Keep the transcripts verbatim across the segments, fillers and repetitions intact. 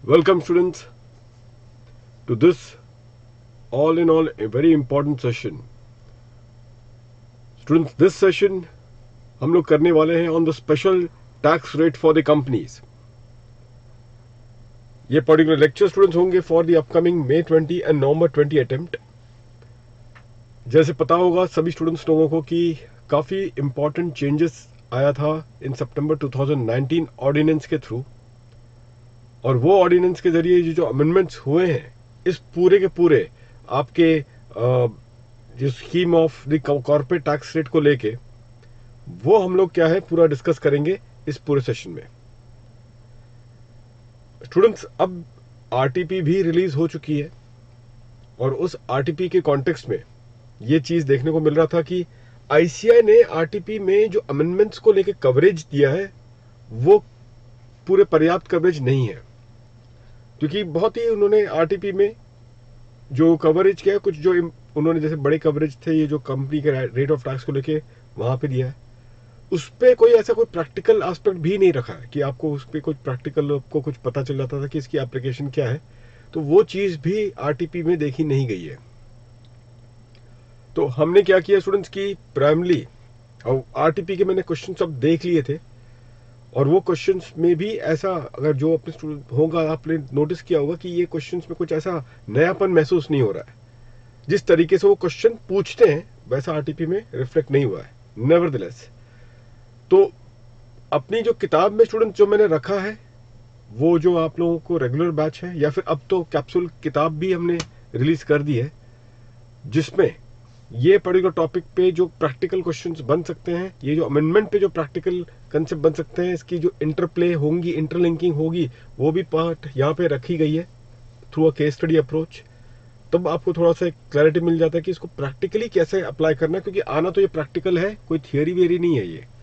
Welcome students to this all in all a very important session. Students, this session हम लोग करने वाले हैं on the special tax rate for the companies. ये particular lecture students होंगे for the upcoming May twenty and November twenty attempt. जैसे पता होगा सभी स्टूडेंट्स लोगों को कि काफ़ी इंपॉर्टेंट चेंजेस आया था in September two thousand nineteen ordinance के थ्रू, और वो ऑर्डिनेंस के जरिए जो जो अमेंडमेंट्स हुए हैं इस पूरे के पूरे आपके जो scheme of the corporate tax rate को लेके वो हम लोग क्या है पूरा डिस्कस करेंगे इस पूरे सेशन में. स्टूडेंट्स, अब आरटीपी भी रिलीज हो चुकी है और उस आरटीपी के कॉन्टेक्स्ट में ये चीज देखने को मिल रहा था कि आईसीआई ने आरटीपी में जो अमेंडमेंट्स को लेके कवरेज दिया है वो पूरे पर्याप्त कवरेज नहीं है, क्योंकि बहुत ही उन्होंने आरटीपी में जो कवरेज किया कुछ जो उन्होंने जैसे बड़े कवरेज थे ये जो कंपनी के रेट ऑफ टैक्स को लेके वहां पे दिया है उस पर कोई ऐसा कोई प्रैक्टिकल एस्पेक्ट भी नहीं रखा है कि आपको उस पर कुछ प्रैक्टिकल आपको कुछ पता चल जाता था कि इसकी एप्लीकेशन क्या है. तो वो चीज भी आरटीपी में देखी नहीं गई है. तो हमने क्या किया स्टूडेंट्स की प्राइमली और आरटीपी के मैंने क्वेश्चन सब देख लिए थे, और वो क्वेश्चंस में भी ऐसा अगर जो अपने स्टूडेंट होगा आपने नोटिस किया होगा कि ये क्वेश्चंस में कुछ ऐसा नयापन महसूस नहीं हो रहा है. जिस तरीके से वो क्वेश्चन पूछते हैं वैसा आरटीपी में रिफ्लेक्ट नहीं हुआ है. नेवरदलेस, तो अपनी जो किताब में स्टूडेंट जो मैंने रखा है वो जो आप लोगों को रेगुलर बैच है या फिर अब तो कैप्सूल किताब भी हमने रिलीज कर दी है जिसमें ये पर्टिकुलर टॉपिक पे जो प्रैक्टिकल क्वेश्चंस बन सकते हैं, ये जो अमेंडमेंट पे जो प्रैक्टिकल कंसेप्ट बन सकते हैं, इसकी जो इंटरप्ले होंगी इंटरलिंकिंग होगी वो भी पार्ट यहाँ पे रखी गई है through a case study approach. तब आपको थोड़ा सा क्लैरिटी मिल जाता है कि इसको प्रैक्टिकली कैसे अप्लाई करना है, क्योंकि आना तो ये प्रैक्टिकल है, कोई थियरी वेरी नहीं है ये.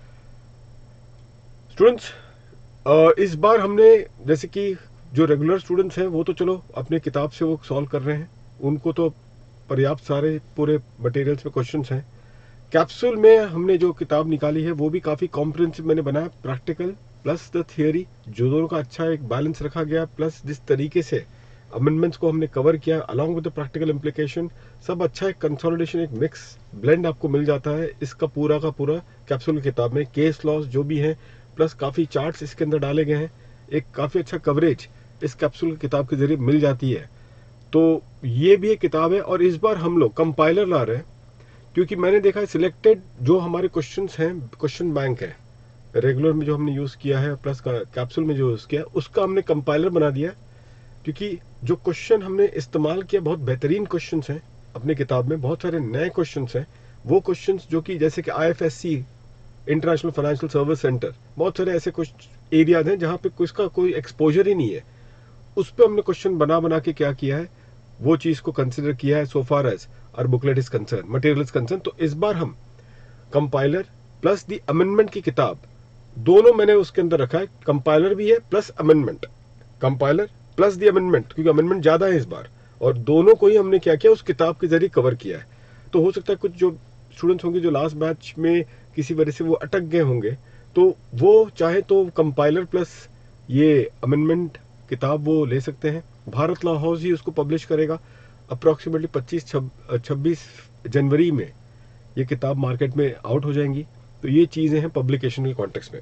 स्टूडेंट्स, इस बार हमने जैसे कि जो रेगुलर स्टूडेंट्स हैं वो तो चलो अपने किताब से वो सॉल्व कर रहे हैं, उनको तो पर्याप्त सारे पूरे मटेरियल्स में क्वेश्चंस हैं. कैप्सूल में हमने जो किताब निकाली है वो भी काफ़ी कॉम्प्रिहेंसिव मैंने बनाया, प्रैक्टिकल प्लस द थियरी, जो दोनों का अच्छा एक बैलेंस रखा गया, प्लस जिस तरीके से अमेंडमेंट्स को हमने कवर किया along with the practical implication, सब अच्छा एक कंसोलिडेशन एक मिक्स ब्लेंड आपको मिल जाता है इसका पूरा का पूरा कैप्सूल की किताब में. केस लॉस जो भी है प्लस काफ़ी चार्ट्स इसके अंदर डाले गए हैं, एक काफ़ी अच्छा कवरेज इस कैप्सूल की किताब के जरिए मिल जाती है. तो ये भी एक किताब है, और इस बार हम लोग कंपाइलर ला रहे हैं क्योंकि मैंने देखा है सिलेक्टेड जो हमारे क्वेश्चंस हैं, क्वेश्चन बैंक है रेगुलर में जो हमने यूज़ किया है प्लस का कैप्सूल में जो यूज़ किया उसका हमने कंपाइलर बना दिया, क्योंकि जो क्वेश्चन हमने इस्तेमाल किया बहुत बेहतरीन क्वेश्चंस हैं अपनी किताब में, बहुत सारे नए क्वेश्चंस हैं. वो क्वेश्चंस जो कि जैसे कि IFSC international financial service centre, बहुत सारे ऐसे कुछ एरियाज हैं जहाँ पे उसका कोई एक्सपोजर ही नहीं है, उस पर हमने क्वेश्चन बना बना के क्या किया है वो चीज को कंसिडर किया है so far as our booklet is concern, material is concern. तो इस बार हम कंपाइलर प्लस दी अमेंडमेंट की किताब दोनों मैंने उसके अंदर रखा है. कंपाइलर भी है plus amendment, compiler plus the amendment, क्योंकि अमेंडमेंट ज्यादा है इस बार, और दोनों को ही हमने क्या किया उस किताब के जरिए कवर किया है. तो हो सकता है कुछ जो स्टूडेंट्स होंगे जो लास्ट बैच में किसी वजह से वो अटक गए होंगे, तो वो चाहे तो कंपाइलर प्लस ये अमेंडमेंट किताब वो ले सकते हैं. भारत लॉ हाउस ही उसको पब्लिश करेगा. अप्रॉक्सीमेटली पच्चीस छब्बीस जनवरी में ये किताब मार्केट में आउट हो जाएंगी. तो ये चीजें हैं पब्लिकेशन के कॉन्टेक्स्ट में.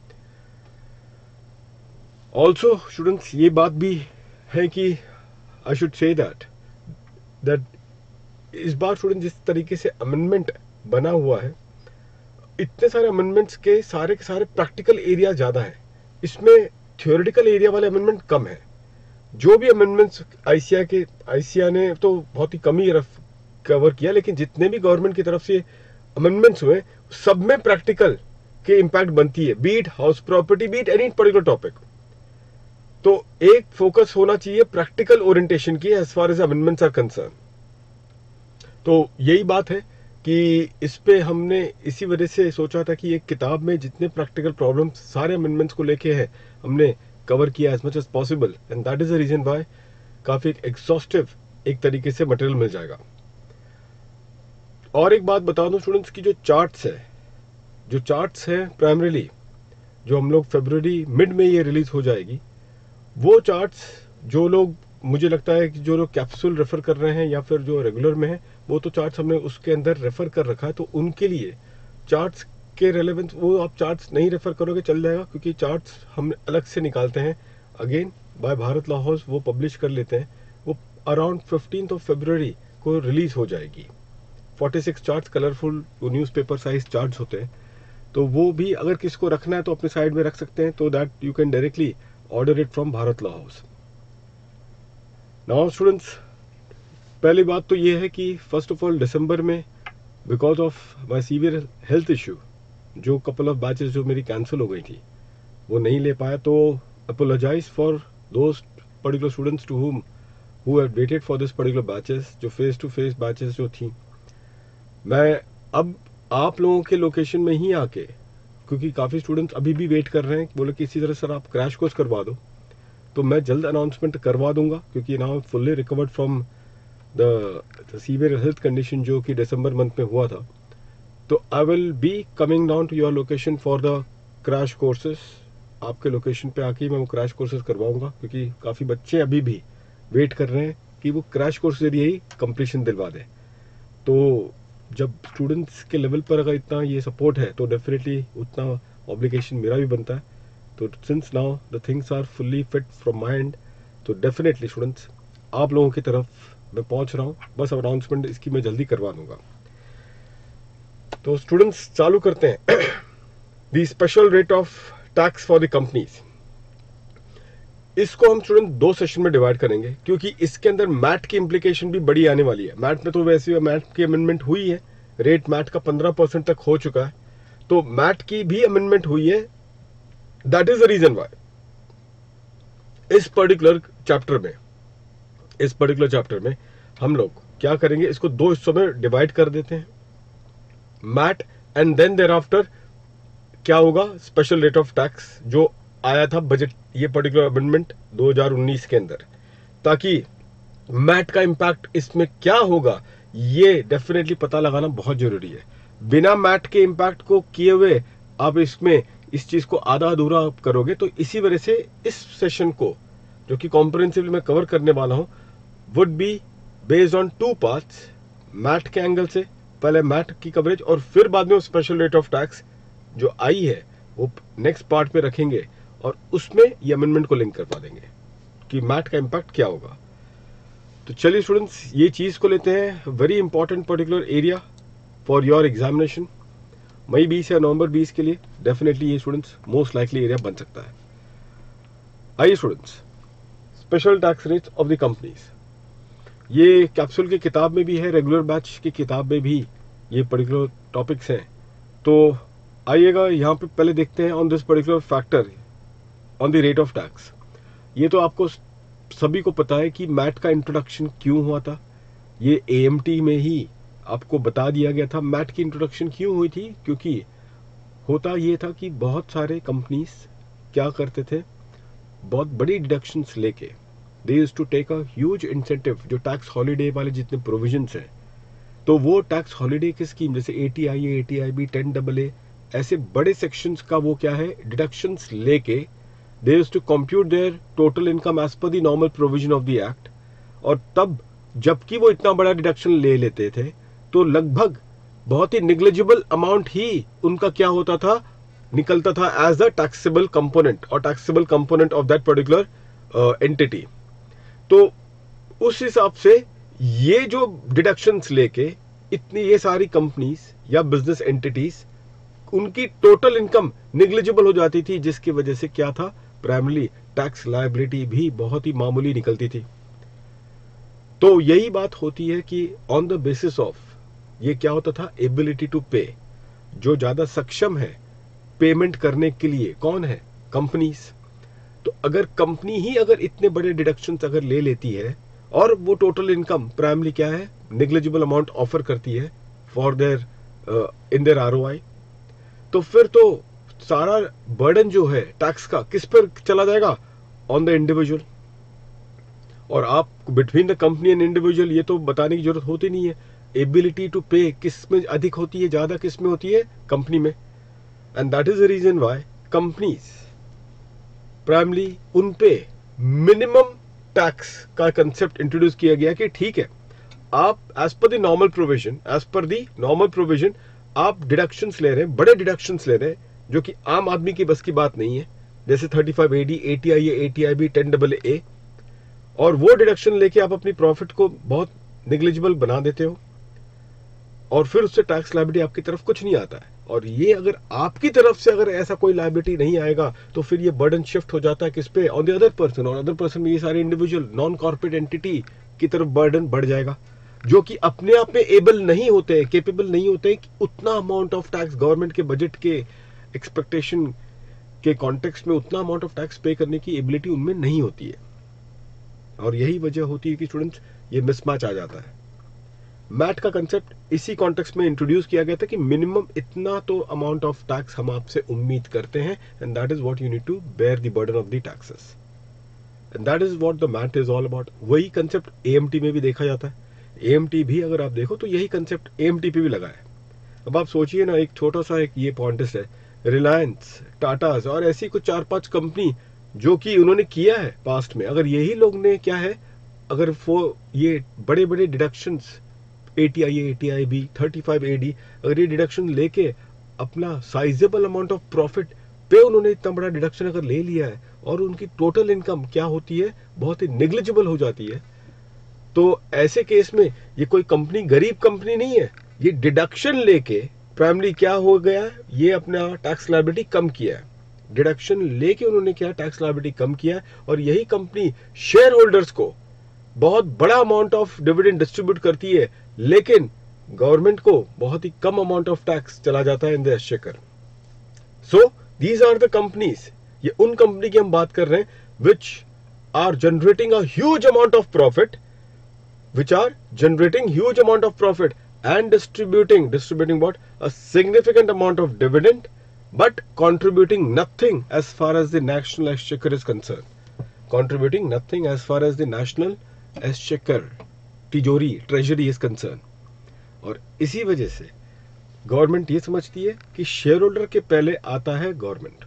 ऑल्सो स्टूडेंट्स, ये बात भी है कि I should say that that इस बार स्टूडेंट जिस तरीके से अमेंडमेंट बना हुआ है, इतने सारे अमेंडमेंट्स के सारे के सारे प्रैक्टिकल एरिया ज्यादा है, इसमें थ्योरेटिकल एरिया वाले अमेंडमेंट कम है. जो भी अमेंडमेंट्स आईसीआई के आईसीआई ने तो बहुत ही कम ही रफ कवर किया, लेकिन जितने भी गवर्नमेंट की तरफ से अमेंडमेंट्स हुए सब में प्रैक्टिकल के इम्पैक्ट बनती है, be it house property, be it any particular topic. तो एक फोकस होना चाहिए प्रैक्टिकल ओरिएंटेशन की as far as amendments are concern. तो यही बात है कि इस पे हमने इसी वजह से सोचा था कि एक किताब में जितने प्रैक्टिकल प्रॉब्लम्स सारे अमेंडमेंट्स को लेके हैं हमने कवर किया as much as possible, and that is the reason why काफी एग्जॉस्टिव एक तरीके से मटेरियल मिल जाएगा. और एक बात बता दूं स्टूडेंट्स की, जो चार्ट्स है जो चार्ट्स है प्राइमरीली जो हम लोग फरवरी मिड में ये रिलीज हो जाएगी, वो चार्ट्स जो लोग, मुझे लगता है कि जो लोग कैप्सूल रेफर कर रहे हैं या फिर जो रेगुलर में है, वो तो चार्ट्स हमने उसके अंदर रेफर कर रखा है, तो उनके लिए चार्ट्स के रेलेवेंस, वो आप चार्ट्स नहीं रेफर करोगे चल जाएगा, क्योंकि चार्ट्स हम अलग से निकालते हैं again by Bharat law house, वो पब्लिश कर लेते हैं। वो अराउंड फिफ्टींथ ऑफ फरवरी को रिलीज हो जाएगी। Forty six charts colourful newspaper size charts होते हैं, तो वो भी अगर किसको रखना है तो अपने साइड में रख सकते हैं, तो that you can directly order it from Bharat law house. Now students, पहली बात तो ये है कि फर्स्ट ऑफ ऑल दिसंबर में because of my severe health issue, जो कपल ऑफ बैचेस जो मेरी कैंसिल हो गई थी वो नहीं ले पाया, तो apologize for those particular students to whom who have waited for this particular batches, जो फेस टू फेस बैचेस जो थी। मैं अब आप लोगों के लोकेशन में ही आके, क्योंकि काफ़ी स्टूडेंट्स अभी भी वेट कर रहे हैं, बोले कि इसी तरह सर आप क्रैश कोर्स करवा दो, तो मैं जल्द अनाउंसमेंट करवा दूंगा, क्योंकि now fully recovered from the severe health condition जो कि दिसंबर मंथ में हुआ था। तो I will be coming down to your location for the crash courses. आपके लोकेशन पे आके मैं वो क्रैश कोर्सेज करवाऊंगा, क्योंकि काफ़ी बच्चे अभी भी वेट कर रहे हैं कि वो क्रैश कोर्स जरिए ही कंप्लीशन दिलवा दें। तो जब स्टूडेंट्स के लेवल पर अगर इतना ये सपोर्ट है तो डेफिनेटली उतना ऑब्लिगेशन मेरा भी बनता है। तो since now the things are fully fit from my end, तो डेफिनेटली स्टूडेंट्स आप लोगों की तरफ मैं पहुंच रहा हूं, बस अनाउंसमेंट इसकी मैं जल्दी करवा दूंगा। तो स्टूडेंट्स चालू करते हैं। The special rate of tax for the companies, इसको हम स्टूडेंट दो सेशन में डिवाइड करेंगे, क्योंकि इसके अंदर मैट की इंप्लीकेशन भी बड़ी आने वाली है। मैट में तो वैसे मैट की अमेंडमेंट हुई है, रेट मैट का पंद्रह परसेंट तक हो चुका है, तो मैट की भी अमेंडमेंट हुई है। That is the reason why इस पर्टिकुलर चैप्टर में इस पर्टिकुलर चैप्टर में हम लोग क्या करेंगे, इसको दो हिस्सों में डिवाइड कर देते हैं, MAT and then thereafter क्या होगा, स्पेशल रेट ऑफ टैक्स जो आया था बजट, ये पर्टिकुलर अमेंडमेंट दो हज़ार उन्नीस के अंदर, ताकि मैट का इंपैक्ट इसमें क्या होगा ये डेफिनेटली पता लगाना बहुत जरूरी है। बिना मैट के इंपैक्ट को किए हुए आप इसमें इस चीज को आधा अधूरा करोगे, तो इसी वजह से इस सेशन को जो कि कॉम्प्रिहेंसिवली मैं कवर करने वाला हूं would be based on two parts. MAT के एंगल से पहले मैट की कवरेज, और फिर बाद में स्पेशल रेट ऑफ टैक्स जो आई है वो नेक्स्ट पार्ट में रखेंगे, और उसमें ये अमेंडमेंट को लिंक करवा देंगे कि मैट का इंपैक्ट क्या होगा। तो चलिए स्टूडेंट्स, ये चीज को लेते हैं, very important particular area for your examination मई बीस या नवंबर बीस के लिए। डेफिनेटली ये स्टूडेंट्स मोस्ट लाइकली एरिया बन सकता है। आइए students, special tax rates of the companies, ये कैप्सूल की किताब में भी है, रेगुलर बैच की किताब में भी ये पर्टिकुलर टॉपिक्स हैं। तो आइएगा यहाँ पे पहले देखते हैं on this particular factor on the rate of tax. ये तो आपको सभी को पता है कि मैट का इंट्रोडक्शन क्यों हुआ था, ये एएमटी में ही आपको बता दिया गया था मैट की इंट्रोडक्शन क्यों हुई थी। क्योंकि होता ये था कि बहुत सारे कंपनीज क्या करते थे, बहुत बड़ी डिडक्शंस लेके they used to take a huge incentive, जो टैक्स हॉलीडे वाले जितने प्रोविजंस हैं, तो वो टैक्स हॉलीडे की स्कीम जैसे ATI A, ATI B, ten double A, ऐसे बड़े सेक्शंस का वो क्या है डिडक्शंस लेके they used to compute their total income as per the normal provision of the act। और तब जबकि वो इतना बड़ा डिडक्शन ले लेते थे तो लगभग बहुत ही निग्लिजिबल अमाउंट ही उनका क्या होता था, निकलता था एज द टैक्सेबल कंपोनेंट और taxable component of that particular entity. तो उस हिसाब से ये जो डिडक्शंस लेके इतनी ये सारी कंपनीज या बिजनेस एंटिटीज, उनकी टोटल इनकम निग्लिजिबल हो जाती थी, जिसकी वजह से क्या था, प्राइमरी टैक्स लायबिलिटी भी बहुत ही मामूली निकलती थी। तो यही बात होती है कि ऑन द बेसिस ऑफ ये क्या होता था, एबिलिटी टू पे, जो ज्यादा सक्षम है पेमेंट करने के लिए कौन है, कंपनीज। तो अगर कंपनी ही अगर इतने बड़े डिडक्शंस अगर ले लेती है और वो टोटल इनकम प्राइमरी क्या है, निग्लिजिबल अमाउंट ऑफर करती है for their in their ROI, तो फिर तो सारा बर्डन जो है टैक्स का किस पर चला जाएगा, ऑन द इंडिविजुअल। और आप between the company and individual ये तो बताने की जरूरत होती नहीं है, एबिलिटी टू पे किस में अधिक होती है, ज्यादा किस में होती है, कंपनी में। And that is the reason why companies primary उन पे मिनिमम टैक्स का कंसेप्ट इंट्रोड्यूस किया गया कि ठीक है, आप as per the normal provision as per the normal provision आप डिडक्शंस ले रहे हैं, बड़े डिडक्शंस ले रहे हैं जो कि आम आदमी की बस की बात नहीं है, जैसे thirty five A D, A T I, A T I B, ten double A, और वो डिडक्शन लेके आप अपनी प्रॉफिट को बहुत निग्लिजिबल बना देते हो और फिर उससे टैक्स लायबिलिटी आपकी तरफ कुछ नहीं आता है। और ये अगर आपकी तरफ से अगर ऐसा कोई लायबिलिटी नहीं आएगा तो फिर ये बर्डन शिफ्ट हो जाता है किस पे, ऑन द अदर पर्सन, और अदर पर्सन में ये सारे इंडिविजुअल नॉन कॉर्पोरेट एंटिटी की तरफ बर्डन बढ़ जाएगा, जो कि अपने आप में एबल नहीं होते, केपेबल नहीं होते कि उतना अमाउंट ऑफ टैक्स गवर्नमेंट के बजट के एक्सपेक्टेशन के कॉन्टेक्स्ट में उतना अमाउंट ऑफ टैक्स पे करने की एबिलिटी उनमें नहीं होती है। और यही वजह होती है कि स्टूडेंट्स ये मिसमैच आ जाता है। मैट का कंसेप्ट इसी कॉन्टेक्स्ट में इंट्रोड्यूस किया गया था कि मिनिमम इतना तो अमाउंट ऑफ टैक्स हम आपसे उम्मीद करते हैं, and that is what you need to bear the burden of the taxes, and that is what the MAT is all about. वही कंसेप्ट एएमटी में भी देखा जाता है। एएमटी भी अगर आप देखो तो यही कंसेप्ट एएमटी पे भी लगा है। अब आप सोचिए ना, एक छोटा सा एक ये पॉइंट है, रिलायंस, टाटास और ऐसी कुछ चार पांच कंपनी जो कि उन्होंने किया है पास्ट में, अगर यही लोग ने क्या है, अगर वो ये बड़े बड़े deductions ATI, ATI B, thirty five A D, अगर ये डिडक्शन लेके अपना साइजेबल अमाउंट ऑफ प्रॉफिट पे उन्होंने इतना बड़ा डिडक्शन अगर ले लिया है और उनकी टोटल इनकम क्या होती है, बहुत ही नेग्लिजिबल हो जाती है, तो ऐसे केस में ये कोई कंपनी गरीब कंपनी नहीं है, ये डिडक्शन लेके प्राइमरी क्या हो गया है, ये अपना टैक्स लायबिलिटी कम किया है। डिडक्शन लेके उन्होंने क्या टैक्स लायबिलिटी कम किया है, और यही कंपनी शेयर होल्डर्स को बहुत बड़ा अमाउंट ऑफ डिविडेंड डिस्ट्रीब्यूट करती है, लेकिन गवर्नमेंट को बहुत ही कम अमाउंट ऑफ टैक्स चला जाता है in the exchequer. So these are the companies, ये उन कंपनी की हम बात कर रहे हैं which are generating a huge amount of profit, which are generating huge amount of profit and distributing distributing what, a significant amount of dividend, but contributing nothing as far as the national exchequer is concerned, contributing nothing as far as the national exchequer, तिजोरी, treasury is concerned। और इसी वजह से government ये समझती है कि share holder के पहले आता है गवर्नमेंट,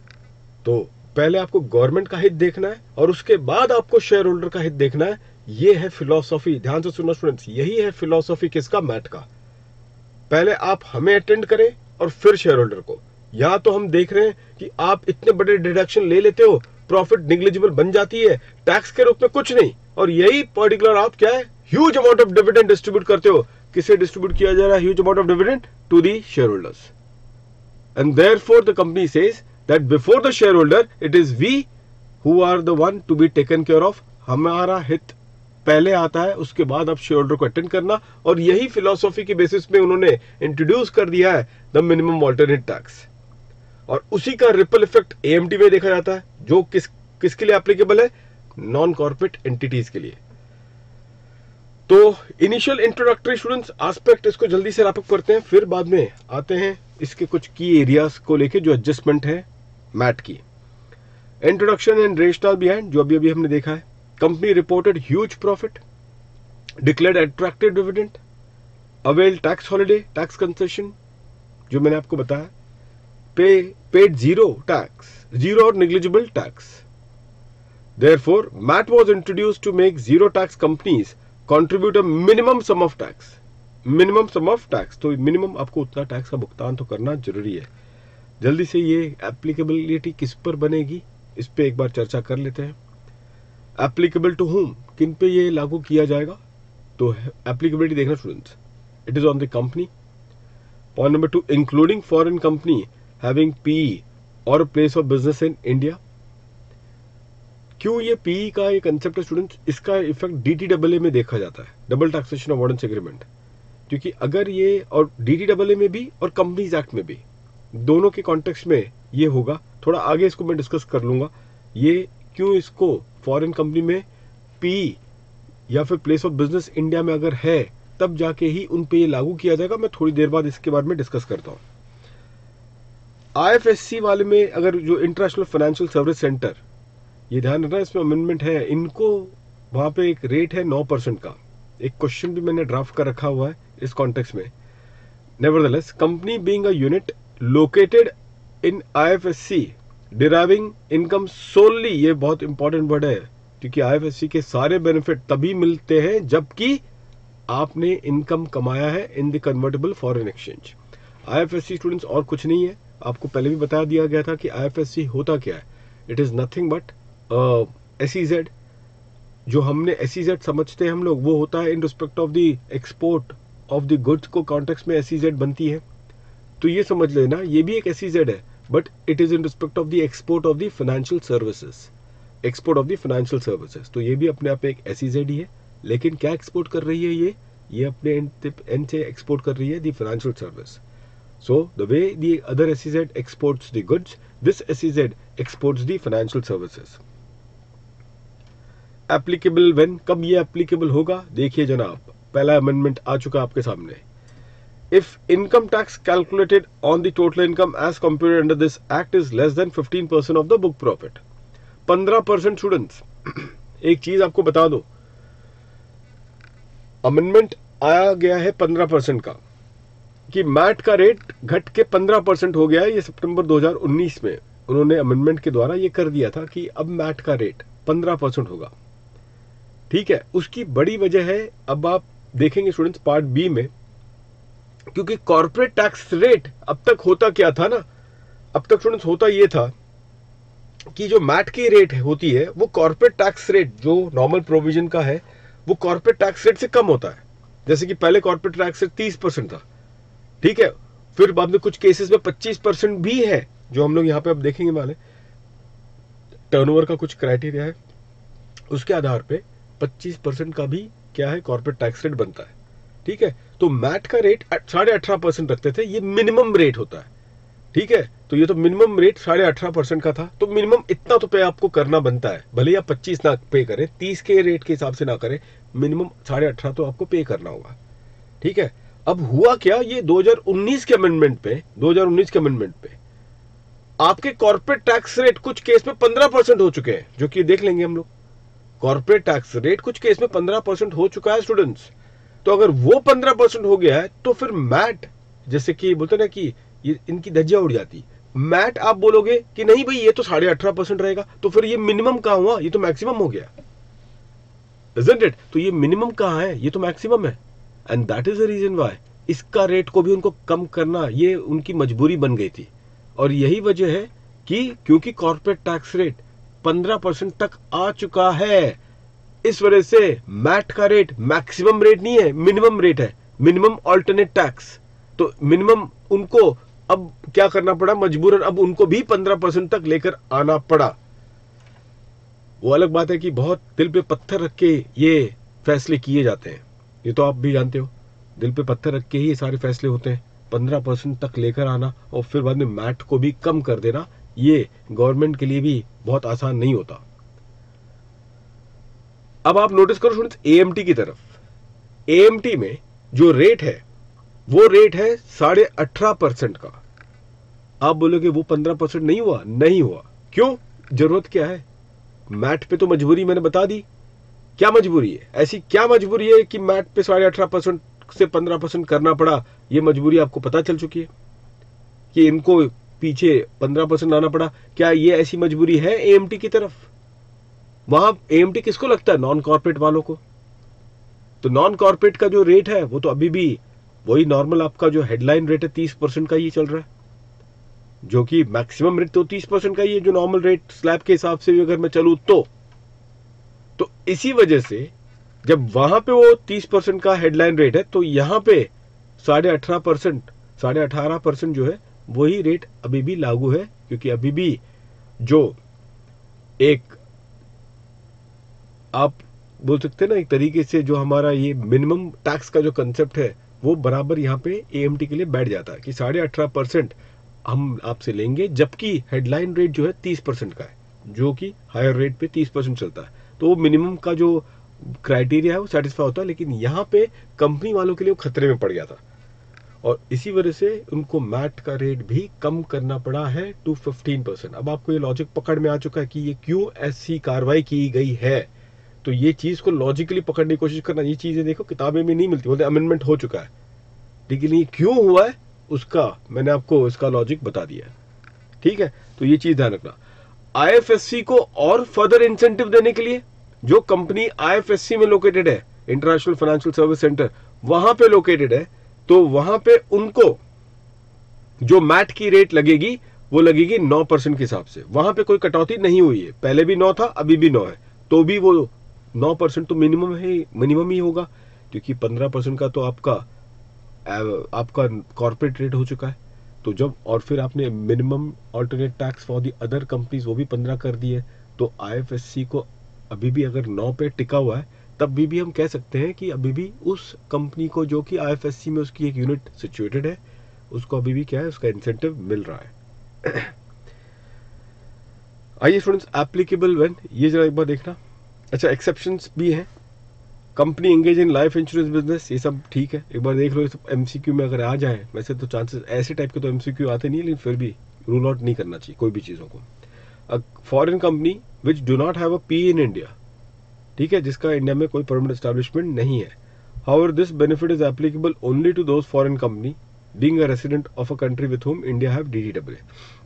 तो पहले आपको गवर्नमेंट का हित देखना है और उसके बाद आपको शेयर होल्डर का हित देखना है। ये है फिलॉसफी, ध्यान से सुनना स्टूडेंट्स, यही है फिलॉसफी किसका, मैट का। पहले आप हमें अटेंड करें और फिर शेयर होल्डर को। या तो हम देख रहे हैं कि आप इतने बड़े डिडक्शन ले लेते हो, प्रॉफिट निग्लिजिबल बन जाती है, टैक्स के रूप में कुछ नहीं, और यही पर्टिकुलर आप क्या है, huge amount of dividend distribute करते हो। किसे डिस्ट्रीब्यूट किया जा रहा है huge amount of dividend? To the shareholders. And therefore the company says that before the shareholder it is we who are the one to be taken care of. हमारा हित पहले आता है, उसके बाद आप शेयर होल्डर को attend करना। और यही फिलॉसफी के बेसिस पे उन्होंने इंट्रोड्यूस कर दिया है द मिनिमम अल्टरनेट टैक्स, और उसी का रिपल इफेक्ट एएमटी में देखा जाता है, जो किस किसके लिए एप्लीकेबल है, नॉन कॉर्पोरेट एंटिटीज के लिए। तो इनिशियल इंट्रोडक्टरी स्टूडेंट्स एस्पेक्ट इसको जल्दी से रैप अप करते हैं, फिर बाद में आते हैं इसके कुछ की एरियाज को लेके जो एडजस्टमेंट है मैट की। इंट्रोडक्शन एंड रेशनल बिहाइंड, जो अभी अभी हमने देखा है। Company reported huge profit, declared attractive dividend, avail tax holiday, tax concession जो मैंने आपको बताया, pay paid zero tax, zero और negligible tax. Therefore MAT was introduced to make zero tax companies contribute a minimum sum of tax, minimum sum of tax. तो minimum आपको उतना tax का भुगतान तो करना जरूरी है। जल्दी से ये एप्लीकेबिलिटी किस पर बनेगी, इस पे एक बार चर्चा कर लेते हैं। एप्लीकेबल टू हुम, किन पे ये लागू किया जाएगा, तो एप्लीकेबिलिटी देखना students, it is on the company. Point number two, including foreign company having PE और place of business in India. क्यों ये पीई का ये कंसेप्ट है स्टूडेंट्स, इसका इफेक्ट डीटीडब्ल्यूए में देखा जाता है, डबल टैक्सेशन अवॉइडेंस एग्रीमेंट। क्योंकि अगर ये, और डीटीडब्ल्यूए में भी और कंपनीज एक्ट में भी, दोनों के कॉन्टेक्स्ट में ये होगा। थोड़ा आगे इसको मैं डिस्कस कर लूंगा, ये क्यों इसको फॉरेन कंपनी में पी या फिर प्लेस ऑफ बिजनेस इंडिया में अगर है तब जाके ही उन पे ये लागू किया जाएगा। मैं थोड़ी देर बाद इसके बारे में डिस्कस करता हूं। आईएफएससी वाले में अगर जो इंटरनेशनल फाइनेंशियल सर्विस सेंटर, ये ध्यान रखना इसमें अमेंडमेंट है, इनको वहां पे एक रेट है नौ परसेंट का। एक क्वेश्चन भी मैंने ड्राफ्ट कर रखा हुआ है इस कॉन्टेक्स्ट में। Nevertheless, company being a unit located in IFSC deriving income solely, ये बहुत इंपॉर्टेंट वर्ड है, क्योंकि आईएफएससी के सारे बेनिफिट तभी मिलते हैं जबकि आपने इनकम कमाया है in the convertible foreign exchange. IFSC students और कुछ नहीं है, आपको पहले भी बता दिया गया था कि आईएफएससी होता क्या है। It is nothing but SEZ. जो हमने एसईजेड समझते हैं हम लोग, वो होता है in respect of the export of the goods को कॉन्टेक्स्ट में एसईजेड बनती है। तो ये समझ लेना, ये भी एक एसईजेड है, but it is in respect of the export of the financial services, export of the financial services. तो ये भी अपने आप एक एसईजेड ही है, लेकिन क्या एक्सपोर्ट कर रही है ये ये अपने एंड से एक्सपोर्ट कर रही है the financial service. So the way the other SEZ exports the goods, this SEZ exports the financial services. Applicable when, कब ये एप्लीकेबल होगा? देखिए जनाब, पहला अमेंडमेंट आ चुका आपके सामने। If income tax calculated on the total income as computed under this act is less than fifteen percent of the book profit, पंद्रह परसेंट स्टूडेंट्स। एक चीज आपको बता दो, अमेंडमेंट आया गया है पंद्रह परसेंट का, कि मैट का रेट घट के पंद्रह परसेंट हो गया है। ये सितंबर दो हज़ार उन्नीस में उन्होंने अमेंडमेंट के द्वारा ये कर दिया था कि अब मैट का रेट पंद्रह परसेंट होगा। ठीक है, उसकी बड़ी वजह है, अब आप देखेंगे स्टूडेंट्स पार्ट बी में, क्योंकि कॉर्पोरेट टैक्स रेट अब तक होता क्या था ना, अब तक स्टूडेंट्स होता ये था कि जो मैट की रेट होती है वो कॉर्पोरेट टैक्स रेट जो नॉर्मल प्रोविजन का है वो कॉर्पोरेट टैक्स रेट से कम होता है। जैसे कि पहले कॉर्पोरेट टैक्स रेट तीस परसेंट था, ठीक है, फिर बाद में कुछ केसेस में पच्चीस परसेंट भी है, जो हम लोग यहाँ पे अब देखेंगे वाले टर्नओवर का कुछ क्राइटेरिया है, उसके आधार पे पच्चीस परसेंट का भी क्या है कॉर्पोरेट टैक्स रेट बनता है। ठीक है, तो मैट का रेट साढ़े अठारह परसेंट रखते थे, ये मिनिमम रेट होता है। ठीक है, तो ये तो मिनिमम रेट साढ़े अठारह परसेंट का था, तो मिनिमम इतना तो पे आपको करना बनता है, भले ही आप पच्चीस ना पे करें, तीस के रेट के हिसाब से ना करें, मिनिमम साढ़े अठारह तो आपको पे करना होगा। ठीक है, अब हुआ क्या, ये दो हज़ार उन्नीस के अमेंडमेंट पे दो हज़ार उन्नीस के अमेंडमेंट पे आपके कॉर्पोरेट टैक्स रेट कुछ केस में पंद्रह परसेंट हो चुके हैं, जो कि देख लेंगे हम लोग। कॉर्पोरेट टैक्स रेट कुछ केस में पंद्रह परसेंट हो चुका है स्टूडेंट्स। तो अगर वो पंद्रह परसेंट हो गया है तो फिर मैट, जैसे कि बोलते ना कि ये इनकी धज्जियां उड़ जाती, मैट आप बोलोगे कि नहीं भाई ये तो साढ़े अठारह परसेंट रहेगा, तो फिर ये मिनिमम कहां हुआ, ये तो मैक्सिमम हो गया, isn't it? तो ये मिनिमम कहां है, ये तो मैक्सिमम है। And that is the reason why इसका रेट को भी उनको कम करना ये उनकी मजबूरी बन गई थी। और यही वजह है कि क्योंकि कॉर्पोरेट टैक्स रेट पंद्रह परसेंट तक आ चुका है, इस वजह से मैट का रेट मैक्सिमम रेट नहीं है, मिनिमम रेट है, मिनिमम अल्टरनेट टैक्स। तो मिनिमम उनको अब क्या करना पड़ा, मजबूरन अब उनको भी पंद्रह परसेंट तक लेकर आना पड़ा। वो अलग बात है कि बहुत दिल पे पत्थर रख के ये फैसले किए जाते हैं, ये तो आप भी जानते हो, दिल पे पत्थर रख के ही ये सारे फैसले होते हैं। पंद्रह परसेंट तक लेकर आना और फिर बाद में मैट को भी कम कर देना, ये गवर्नमेंट के लिए भी बहुत आसान नहीं होता। अब आप नोटिस करो स्टूडेंट्स एएमटी की तरफ, एएमटी में जो रेट है वो रेट है साढ़े अठारह परसेंट का। आप बोलोगे वो पंद्रह परसेंट नहीं हुआ, नहीं हुआ, क्यों, जरूरत क्या है, मैट पे तो मजबूरी मैंने बता दी, क्या मजबूरी है, ऐसी क्या मजबूरी है कि मैट पे साढ़े अठारह परसेंट से पंद्रह परसेंट करना पड़ा। ये मजबूरी आपको पता चल चुकी है कि इनको पीछे पंद्रह परसेंट आना पड़ा। क्या ये ऐसी मजबूरी है एएमटी की तरफ? वहां एएमटी किसको लगता है, नॉन कॉर्पोरेट वालों को। तो नॉन कॉर्पोरेट का जो रेट है वो तो अभी भी वही नॉर्मल आपका जो हेडलाइन रेट है तीस परसेंट का ही चल रहा है, जो कि मैक्सिमम रेट तो तीस परसेंट का ही है, जो नॉर्मल रेट स्लैब के हिसाब से भी अगर मैं चलूं तो तो इसी वजह से जब वहां पे वो तीस परसेंट का हेडलाइन रेट है, तो यहां पे साढ़े अठारह परसेंट साढ़े अठारह परसेंट जो है वही रेट अभी भी लागू है, क्योंकि अभी भी जो एक आप बोल सकते हैं ना एक तरीके से जो हमारा ये मिनिमम टैक्स का जो कंसेप्ट है वो बराबर यहाँ पे एएमटी के लिए बैठ जाता है कि साढ़े अठारह परसेंट हम आपसे लेंगे, जबकि हेडलाइन रेट जो है तीस परसेंट का है, जो कि हायर रेट पे तीस परसेंट चलता है। तो वो मिनिमम का जो क्राइटेरिया है वो सेटिस्फाई होता है, लेकिन यहाँ पे कंपनी वालों के लिए वो खतरे में पड़ गया था और इसी वजह से उनको मैट का रेट भी कम करना पड़ा है टू फिफ्टीन परसेंट। अब आपको ये लॉजिक पकड़ में आ चुका है कि ये क्यों ऐसी कार्रवाई की गई है। तो ये चीज को लॉजिकली पकड़ने की कोशिश करना, ये चीजें देखो किताबें में नहीं मिलती, बोलते अमेंडमेंट हो चुका है, लेकिन ये क्यों हुआ है उसका मैंने आपको इसका लॉजिक बता दिया है। ठीक है, तो ये चीज ध्यान रखना। आईएफएससी को और फर्दर इंसेंटिव देने के लिए जो कंपनी आईएफएससी में लोकेटेड है, इंटरनेशनल फाइनेंशियल सर्विस सेंटर, वहां पे लोकेटेड है, तो वहां पे उनको जो मैट की रेट लगेगी वो लगेगी नौ परसेंट के हिसाब से। वहां पे कोई कटौती नहीं हुई है, पहले भी नौ था, अभी भी नौ है, तो भी वो नौ परसेंट तो मिनिमम है, मिनिमम ही होगा, क्योंकि पंद्रह परसेंट का तो आपका आपका कॉर्पोरेट रेट हो चुका है। तो जब और फिर आपने minimum alternate tax for the other companies वो भी पंद्रह कर दी है, तो आईएफएससी को अभी भी अगर नौ पे टिका हुआ है, तब भी, भी हम कह सकते हैं कि अभी भी उस कंपनी को जो कि आईएफएससी में उसकी एक यूनिट सिचुएटेड है, उसको अभी भी क्या है, उसका इंसेंटिव मिल रहा है। आइए स्टूडेंट्स, एप्लीकेबल व्हेन, ये जरा एक बार देखना। अच्छा, एक्सेप्शंस भी हैं। Company engage in life insurance business, ये सब ठीक है, एक बार देख लो। ये सब एमसीक्यू में अगर आ जाए, वैसे तो चांसेस ऐसे टाइप के तो एमसीक्यू आते नहीं है, लेकिन फिर भी रूल आउट नहीं करना चाहिए कोई भी चीज़ों को। Foreign company which do not have a P in India, ठीक है, जिसका इंडिया में कोई परमानेंट एस्टैब्लिशमेंट नहीं है। However this benefit is applicable only to those foreign company being a resident of a country with whom India have DDW.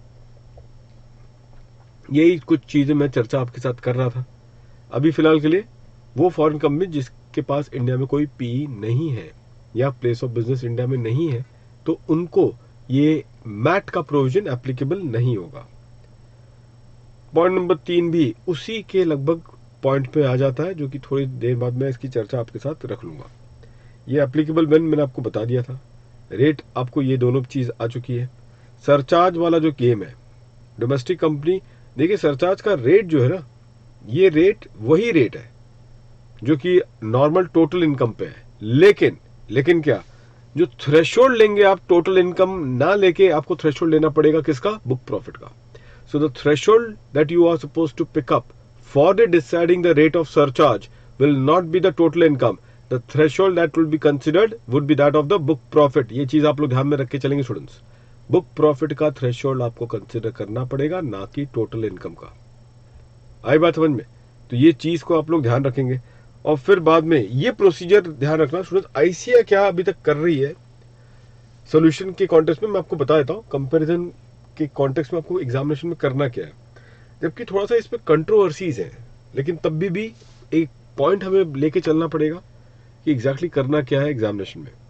यही कुछ चीजें मैं चर्चा आपके साथ कर रहा था। अभी फिलहाल के लिए वो फॉरेन कंपनी जिसके पास इंडिया में कोई पी नहीं है या प्लेस ऑफ बिजनेस इंडिया में नहीं है, तो उनको ये मैट का प्रोविजन एप्लीकेबल नहीं होगा। पॉइंट नंबर तीन भी उसी के लगभग पॉइंट पे आ जाता है, जो कि थोड़ी देर बाद मैं इसकी चर्चा आपके साथ रख लूंगा। ये एप्लीकेबल व्हेन मैंने आपको बता दिया था। रेट आपको ये दोनों चीज आ चुकी है। सरचार्ज वाला जो गेम है, डोमेस्टिक कंपनी, देखिए सरचार्ज का रेट जो है ना, ये रेट वही रेट है जो कि नॉर्मल टोटल इनकम पे है, लेकिन लेकिन क्या, जो थ्रेशोल्ड लेंगे आप टोटल इनकम ना लेके, आपको थ्रेशोल्ड लेना पड़ेगा किसका, बुक प्रॉफिट का। So the threshold that you are suppose to pick up for the deciding the rate of surcharge will not be the total income, the threshold that will be considered would be that of the book profit. ये चीज आप लोग ध्यान में रख के चलेंगे students. Book profit का थ्रेशोल्ड आपको कंसिडर करना पड़ेगा, ना कि टोटल इनकम का। आई बात समझ में? तो ये चीज को आप लोग ध्यान रखेंगे। और फिर बाद में ये प्रोसीजर ध्यान रखना स्टूडेंट्स, आईसीए क्या अभी तक कर रही है सॉल्यूशन के कॉन्टेक्स्ट में, मैं आपको बता देता हूँ। कंपैरिजन के कॉन्टेक्स्ट में आपको एग्जामिनेशन में करना क्या है, जबकि थोड़ा सा इसमें कंट्रोवर्सीज है, लेकिन तब भी भी एक पॉइंट हमें लेके चलना पड़ेगा कि एग्जैक्टली करना क्या है एग्जामिनेशन में।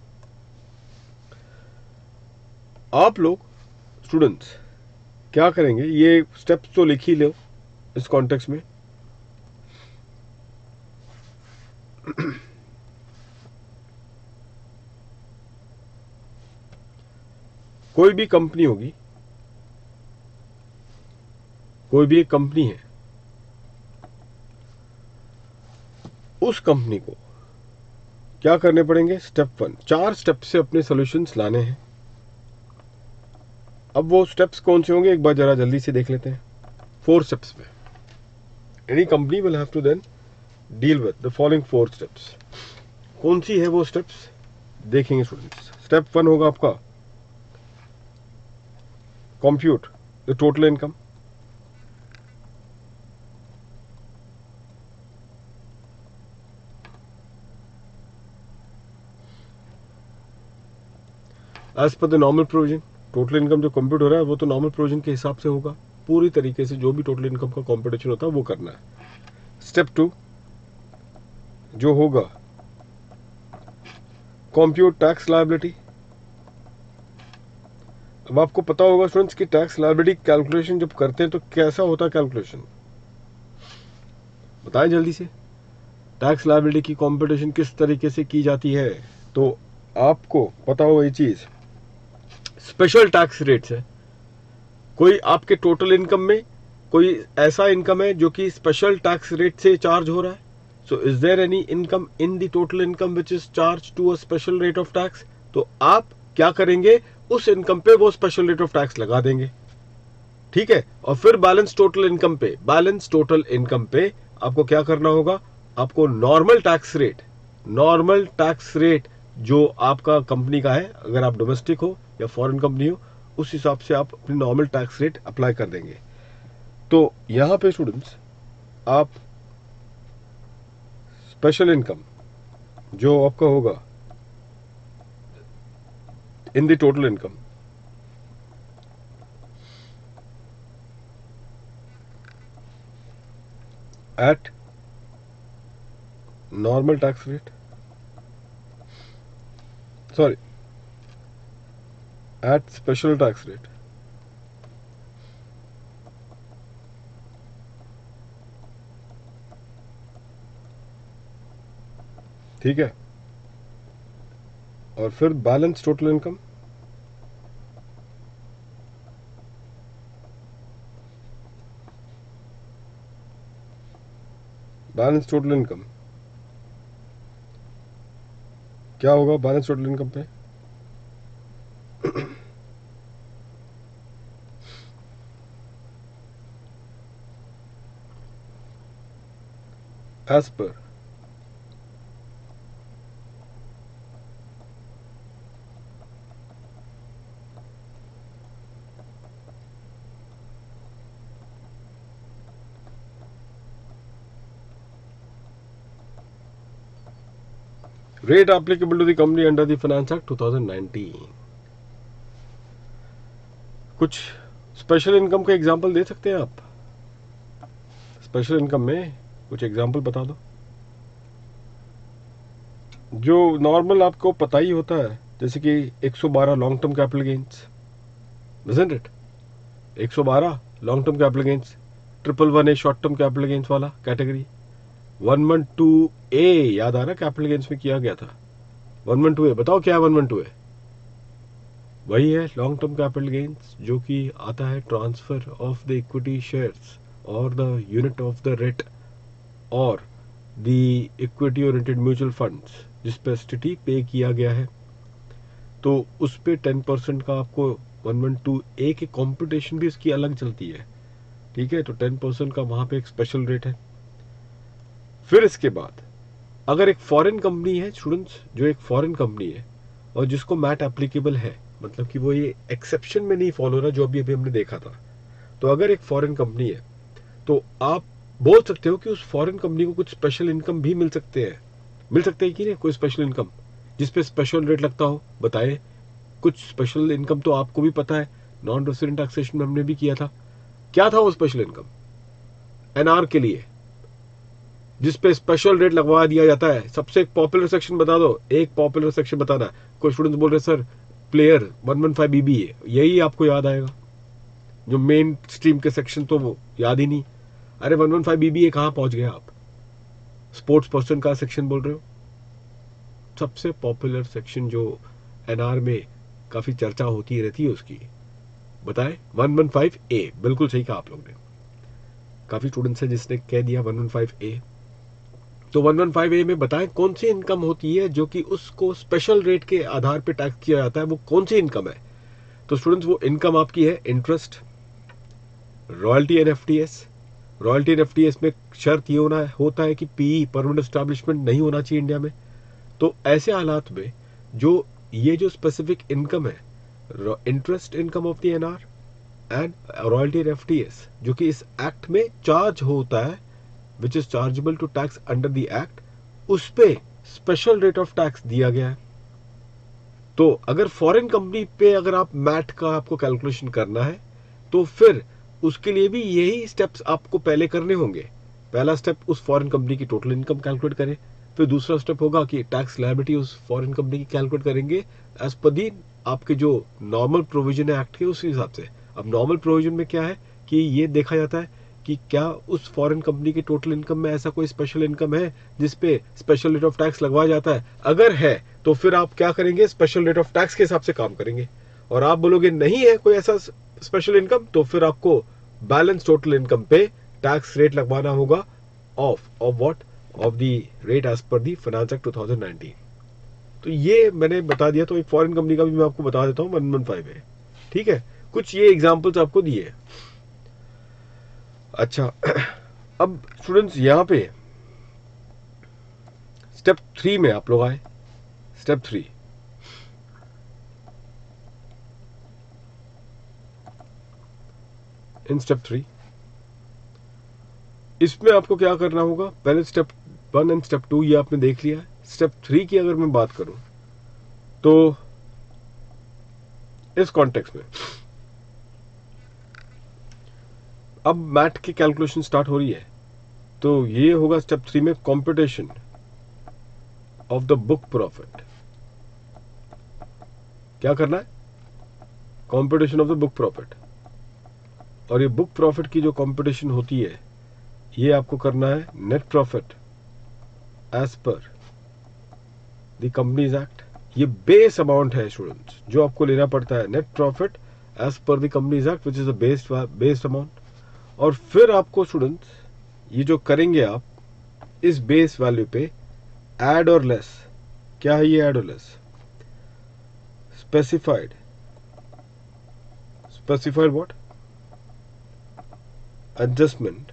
आप लोग स्टूडेंट्स क्या करेंगे, ये स्टेप्स तो लिख ही लो इस कॉन्टेक्स्ट में। कोई भी कंपनी होगी, कोई भी एक कंपनी है, उस कंपनी को क्या करने पड़ेंगे, स्टेप वन, चार स्टेप से अपने सॉल्यूशंस लाने हैं। अब वो स्टेप्स कौन से होंगे एक बार जरा जल्दी से देख लेते हैं। फोर स्टेप्स में any company will have to then deal with the following four steps. कौन सी है वो स्टेप्स देखेंगे स्टूडेंट्स। स्टेप वन होगा आपका compute the total income. As per the normal provision, total income जो कंप्यूट हो रहा है वो तो नॉर्मल प्रोविजन के हिसाब से होगा, पूरी तरीके से जो भी टोटल इनकम का कॉम्पिटिशन होता है वो करना है। स्टेप टू जो होगा कंप्यूट टैक्स लायबिलिटी। अब आपको पता होगा स्टूडेंट्स कि टैक्स लायबिलिटी कैलकुलेशन जब करते हैं तो कैसा होता है कैलकुलेशन, बताएं जल्दी से। टैक्स लायबिलिटी की कॉम्पिटिशन किस तरीके से की जाती है, तो आपको पता होगा ये चीज। स्पेशल टैक्स रेट्स है, कोई आपके टोटल इनकम में कोई ऐसा इनकम है जो कि स्पेशल टैक्स रेट से चार्ज हो रहा है। So is there any income in the total income which is charge to a special rate of tax, तो आप क्या करेंगे, उस इनकम पे वो स्पेशल रेट ऑफ टैक्स लगा देंगे, ठीक है। और फिर बैलेंस टोटल इनकम पे, बैलेंस टोटल इनकम पे आपको क्या करना होगा, आपको normal tax rate, normal tax rate जो आपका कंपनी का है, अगर आप डोमेस्टिक हो या फॉरेन कंपनी हो, उस हिसाब से आप अपनी नॉर्मल टैक्स रेट अप्लाई कर देंगे। तो यहां पे स्टूडेंट्स आप स्पेशल इनकम जो आपका होगा in the total income, at normal tax rate, sorry, at special tax rate. ठीक है, और फिर balance total income, balance total income क्या होगा बैलेंस टोटल इनकम पे? As per rate applicable to the company under the Finance Act twenty nineteen. कुछ special income का example दे सकते हैं आप? स्पेशल इनकम में कुछ एग्जांपल बता दो जो नॉर्मल आपको पता ही होता है, जैसे कि one twelve long term capital gains, isn't it? one twelve long term capital gains, triple one A short term capital gains वाला कैटेगरी, one twelve ए याद आ रहा कैपिटल गेन्स में किया गया था, one twelve ए बताओ क्या है one twelve ए? वही है लॉन्ग टर्म कैपिटल गेन्स जो कि आता है transfer of the equity shares और the unit of the rate और the equity oriented mutual funds जिस पे एसटीटी पे किया गया है, तो उस पे टेन परसेंट का आपको one twelve ए की कॉम्पिटिशन भी इसकी अलग चलती है, ठीक है, तो टेन परसेंट का वहां पे एक स्पेशल रेट है। फिर इसके बाद अगर एक फॉरेन कंपनी है स्टूडेंट्स, जो एक फॉरेन कंपनी है और जिसको मैट एप्लीकेबल है, मतलब कि वो ये एक्सेप्शन में नहीं फॉलो हो रहा जो अभी अभी हमने देखा था, तो अगर एक फॉरेन कंपनी है तो आप बोल सकते हो कि उस फॉरेन कंपनी को कुछ स्पेशल इनकम भी मिल सकते हैं, मिल सकते हैं कि नहीं कोई स्पेशल इनकम जिसपे स्पेशल रेट लगता हो, बताए कुछ स्पेशल इनकम तो आपको भी पता है, नॉन रेसिडेंट टैक्सेशन में हमने भी किया था। क्या था वो स्पेशल इनकम? एनआर के लिए जिसपे स्पेशल रेट लगवा दिया जाता है। सबसे एक पॉपुलर सेक्शन बता दो, एक पॉपुलर सेक्शन बताना। कोई स्टूडेंट्स बोल रहे sir player one fifteen BB है, यही आपको याद आएगा, जो मेन स्ट्रीम के सेक्शन तो वो याद ही नहीं। अरे one fifteen बीबी है कहां पहुंच गए आप? स्पोर्ट्स पर्सन का सेक्शन बोल रहे हो? सबसे पॉपुलर सेक्शन जो एनआर में काफी चर्चा होती रहती है उसकी, बताएं one fifteen ए। बिल्कुल सही कहा आप लोग ने, काफी स्टूडेंट्स हैं जिसने कह दिया one fifteen ए। तो one fifteen ए में बताएं कौन सी इनकम होती है जो कि उसको स्पेशल रेट के आधार पे टैक्स किया जाता है, वो कौन सी इनकम है? तो स्टूडेंट्स वो इनकम आपकी है interest, royalty and FTS. Royalty and FTS में शर्त ये होना होता है कि पीई परमानेंट एस्टैब्लिशमेंट नहीं होना चाहिए इंडिया में। तो ऐसे हालात में जो ये जो स्पेसिफिक इनकम है, interest income of the NR and royalty and FTS, जो कि इस एक्ट में चार्ज होता है, which is chargeable to tax under the act, उस पे स्पेशल रेट ऑफ टैक्स दिया गया है। तो अगर फॉरेन कंपनी पे अगर आप मैट का आपको कैलकुलेशन करना है तो फिर उसके लिए भी यही स्टेप्स आपको पहले करने होंगे। पहला स्टेप उस फॉरेन कंपनी की टोटल इनकम कैलकुलेट करें, फिर दूसरा स्टेप होगा कि टैक्स लायबिलिटी उस फॉरेन कंपनी की कैलकुलेट करेंगे एज पर दी आपके जो नॉर्मल प्रोविजन है एक्ट के, उस हिसाब से। अब नॉर्मल प्रोविजन में क्या है कि ये देखा जाता है कि क्या उस फॉरेन कंपनी की टोटल इनकम में ऐसा कोई स्पेशल इनकम है जिसपे स्पेशल रेट ऑफ टैक्स लगवाया जाता है। अगर है तो फिर आप क्या करेंगे, स्पेशल रेट ऑफ टैक्स के हिसाब से काम करेंगे। और आप बोलोगे नहीं है कोई ऐसा स्पेशल इनकम, तो फिर आपको बैलेंस टोटल इनकम पे टैक्स रेट लगवाना होगा of of what of the rate as per the finance act twenty nineteen। तो ये मैंने बता दिया। तो एक फॉरेन कंपनी का भी मैं आपको बता देता हूँ one fifteen है, ठीक है। कुछ ये एग्जांपल्स आपको दिए। अच्छा, अब स्टूडेंट्स यहां पे स्टेप थ्री में आप लोग आए। Step three, in step three इसमें आपको क्या करना होगा? पहले step one and step two ये आपने देख लिया है। स्टेप थ्री की अगर मैं बात करूं तो इस कॉन्टेक्स्ट में अब मैट की कैलकुलेशन स्टार्ट हो रही है। तो ये होगा स्टेप थ्री में computation of the book profit. क्या करना है? Computation of the book profit. और ये बुक प्रॉफिट की जो कंप्यूटेशन होती है ये आपको करना है net profit as per the companies act. ये बेस अमाउंट है स्टूडेंट्स जो आपको लेना पड़ता है, net profit as per the companies act which is the based based amount. और फिर आपको स्टूडेंट्स ये जो करेंगे आप इस बेस वैल्यू पे ऐड और लेस। क्या है ये ऐड और less? Specified specified what? Adjustment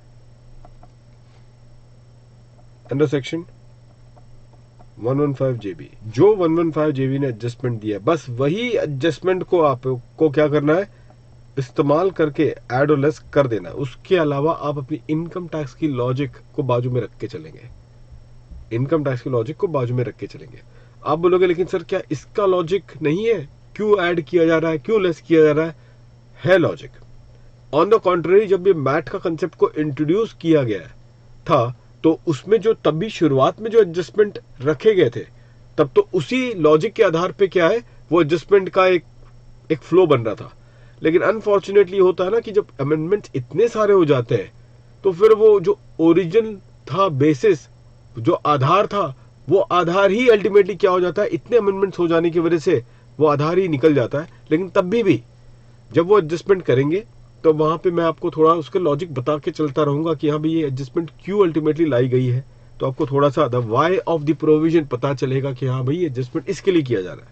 under section one one five J B. जो one one five J B ने एडजस्टमेंट दिया बस वही एडजस्टमेंट को आपको क्या करना है? इस्तेमाल करके ऐड और लेस कर देना। उसके अलावा आप अपनी इनकम टैक्स की लॉजिक को बाजू में रख के चलेंगे। इनकम टैक्स की लॉजिक को बाजू में रख के चलेंगे। आप बोलोगे लेकिन सर क्या इसका लॉजिक नहीं है? क्यों ऐड किया जा रहा है, क्यों लेस किया जा रहा है? है लॉजिक। ऑन द कॉन्ट्ररी जब ये मैट का कंसेप्ट को इंट्रोड्यूस किया गया था तो उसमें जो तब भी शुरुआत में जो एडजस्टमेंट रखे गए थे तब तो उसी लॉजिक के आधार पे क्या है वो एडजस्टमेंट का एक एक फ्लो बन रहा था। लेकिन अनफॉर्चुनेटली होता है ना कि जब अमेंडमेंट इतने सारे हो जाते हैं तो फिर वो जो ओरिजिनल था बेसिस, जो आधार था, वो आधार ही अल्टीमेटली क्या हो जाता है, इतने अमेंडमेंट्स हो जाने की वजह से वो आधार ही निकल जाता है। लेकिन तब भी भी जब वो एडजस्टमेंट करेंगे तो वहां पे मैं आपको थोड़ा उसके लॉजिक बता के चलता रहूंगा कि हाँ भाई ये एडजस्टमेंट क्यों अल्टीमेटली लाई गई है। तो आपको थोड़ा सा the why of the provision पता चलेगा कि हाँ भाई एडजस्टमेंट इसके लिए किया जा रहा है।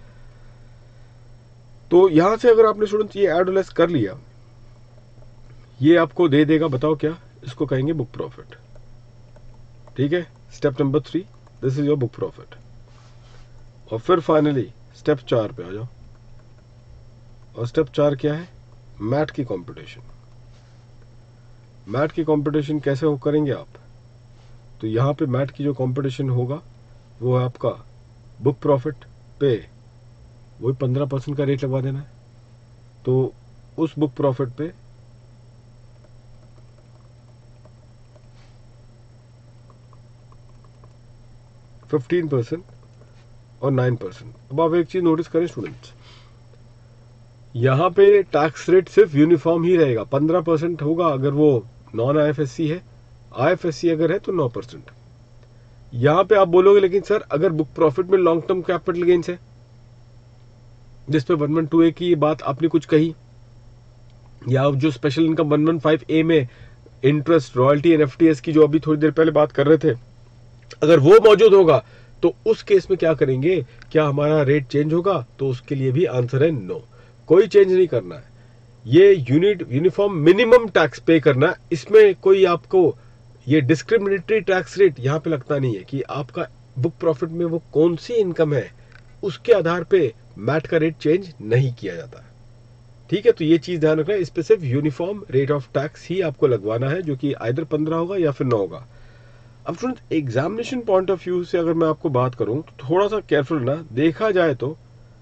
तो यहां से अगर आपने स्टूडेंट्स ये ऐड और लेस कर लिया, ये आपको दे देगा, बताओ क्या, इसको कहेंगे बुक प्रॉफिट। ठीक है, step number three, this is your book profit. और फिर फाइनली स्टेप चार पे आ जाओ। और स्टेप चार क्या है? मैट की कंपटीशन। मैट की कंपटीशन कैसे हो करेंगे आप? तो यहां पे मैट की जो कंपटीशन होगा वो है आपका बुक प्रॉफिट पे वही पंद्रह परसेंट का रेट लगवा देना है। तो उस बुक प्रॉफिट पे फिफ्टीन परसेंट और नाइन परसेंट। अब आप एक चीज नोटिस करें स्टूडेंट्स, यहां पे टैक्स रेट सिर्फ यूनिफॉर्म ही रहेगा। पंद्रह परसेंट होगा अगर वो non I F S C है, आई एफ एस सी अगर है तो नौ परसेंट। यहां पे आप बोलोगे लेकिन सर अगर बुक प्रॉफिट में लॉन्ग टर्म कैपिटल गेन्स है, जिस पे वन वन टू ए की बात आपने कुछ कही, या जो special income one one five A में interest, royalty and F T S की जो अभी थोड़ी देर पहले बात कर रहे थे, अगर वो मौजूद होगा तो उस केस में क्या करेंगे? क्या हमारा रेट चेंज होगा? तो उसके लिए भी आंसर है नो, कोई चेंज नहीं करना है। ये यूनिट यूनिफॉर्म मिनिमम टैक्स पे करना है। इसमें कोई आपको ये डिस्क्रिमिनेटरी टैक्स रेट यहाँ पे लगता नहीं है कि आपका बुक प्रॉफिट में वो कौन सी इनकम है उसके आधार पे मैट का रेट चेंज नहीं किया जाता। ठीक है, तो ये चीज ध्यान रखना है। इस पे सिर्फ यूनिफॉर्म रेट ऑफ टैक्स ही आपको लगवाना है जो कि आइदर पंद्रह होगा या फिर नौ होगा। अब student examination point of view से अगर मैं आपको बात करूं तो थोड़ा सा केयरफुल ना, देखा जाए तो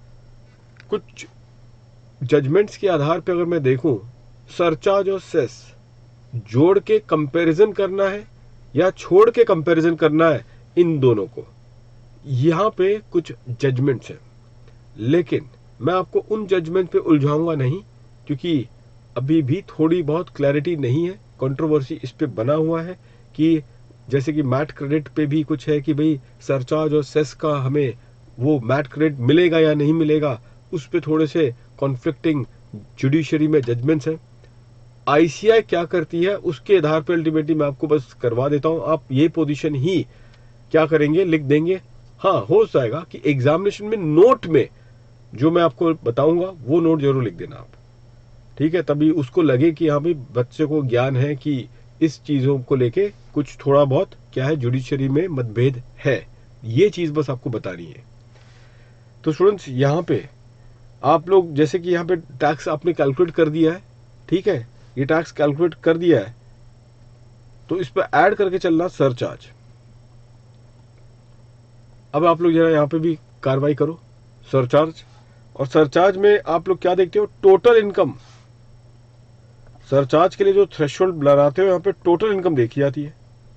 कुछ जजमेंट्स के आधार पे अगर मैं देखूं, सरचार्ज और सेस जोड़ के कंपैरिजन करना है या छोड़ के कंपैरिजन करना है, इन दोनों को, यहां पे कुछ जजमेंट्स हैं। लेकिन मैं आपको उन जजमेंट पे उलझाऊंगा नहीं क्योंकि अभी भी थोड़ी बहुत क्लैरिटी नहीं है, कंट्रोवर्सी इस पे बना हुआ है कि जैसे कि मैट क्रेडिट पे भी कुछ है कि भाई सरचार्ज और सेस का हमें वो मैट क्रेडिट मिलेगा या नहीं मिलेगा, उस पे थोड़े से कॉन्फ्लिक्टिंग जुडिशरी में जजमेंट्स हैं। आईसीआई क्या करती है उसके आधार पर अल्टीमेटली मैं आपको बस करवा देता हूं, आप ये पोजीशन ही क्या करेंगे, लिख देंगे। हाँ, हो जाएगा कि एग्जामिनेशन में नोट में जो मैं आपको बताऊंगा वो नोट जरूर लिख देना आप। ठीक है, तभी उसको लगे कि हाँ भाई बच्चे को ज्ञान है कि इस चीजों को लेके कुछ थोड़ा बहुत क्या है जुडिशरी में मतभेद है, ये चीज बस आपको बतानी है। तो स्टूडेंट्स यहाँ पे आप लोग जैसे कि यहाँ पे टैक्स आपने कैलकुलेट कर दिया है, ठीक है, ये टैक्स कैलकुलेट कर दिया है तो इस पर ऐड करके चलना सरचार्ज। अब आप लोग जरा यहाँ पे भी कार्रवाई करो, सरचार्ज। और सरचार्ज में आप लोग क्या देखते हो, टोटल इनकम। सरचार्ज के लिए जो थ्रेशोल्ड बनाते हो यहाँ पे टोटल इनकम देखी जाती है।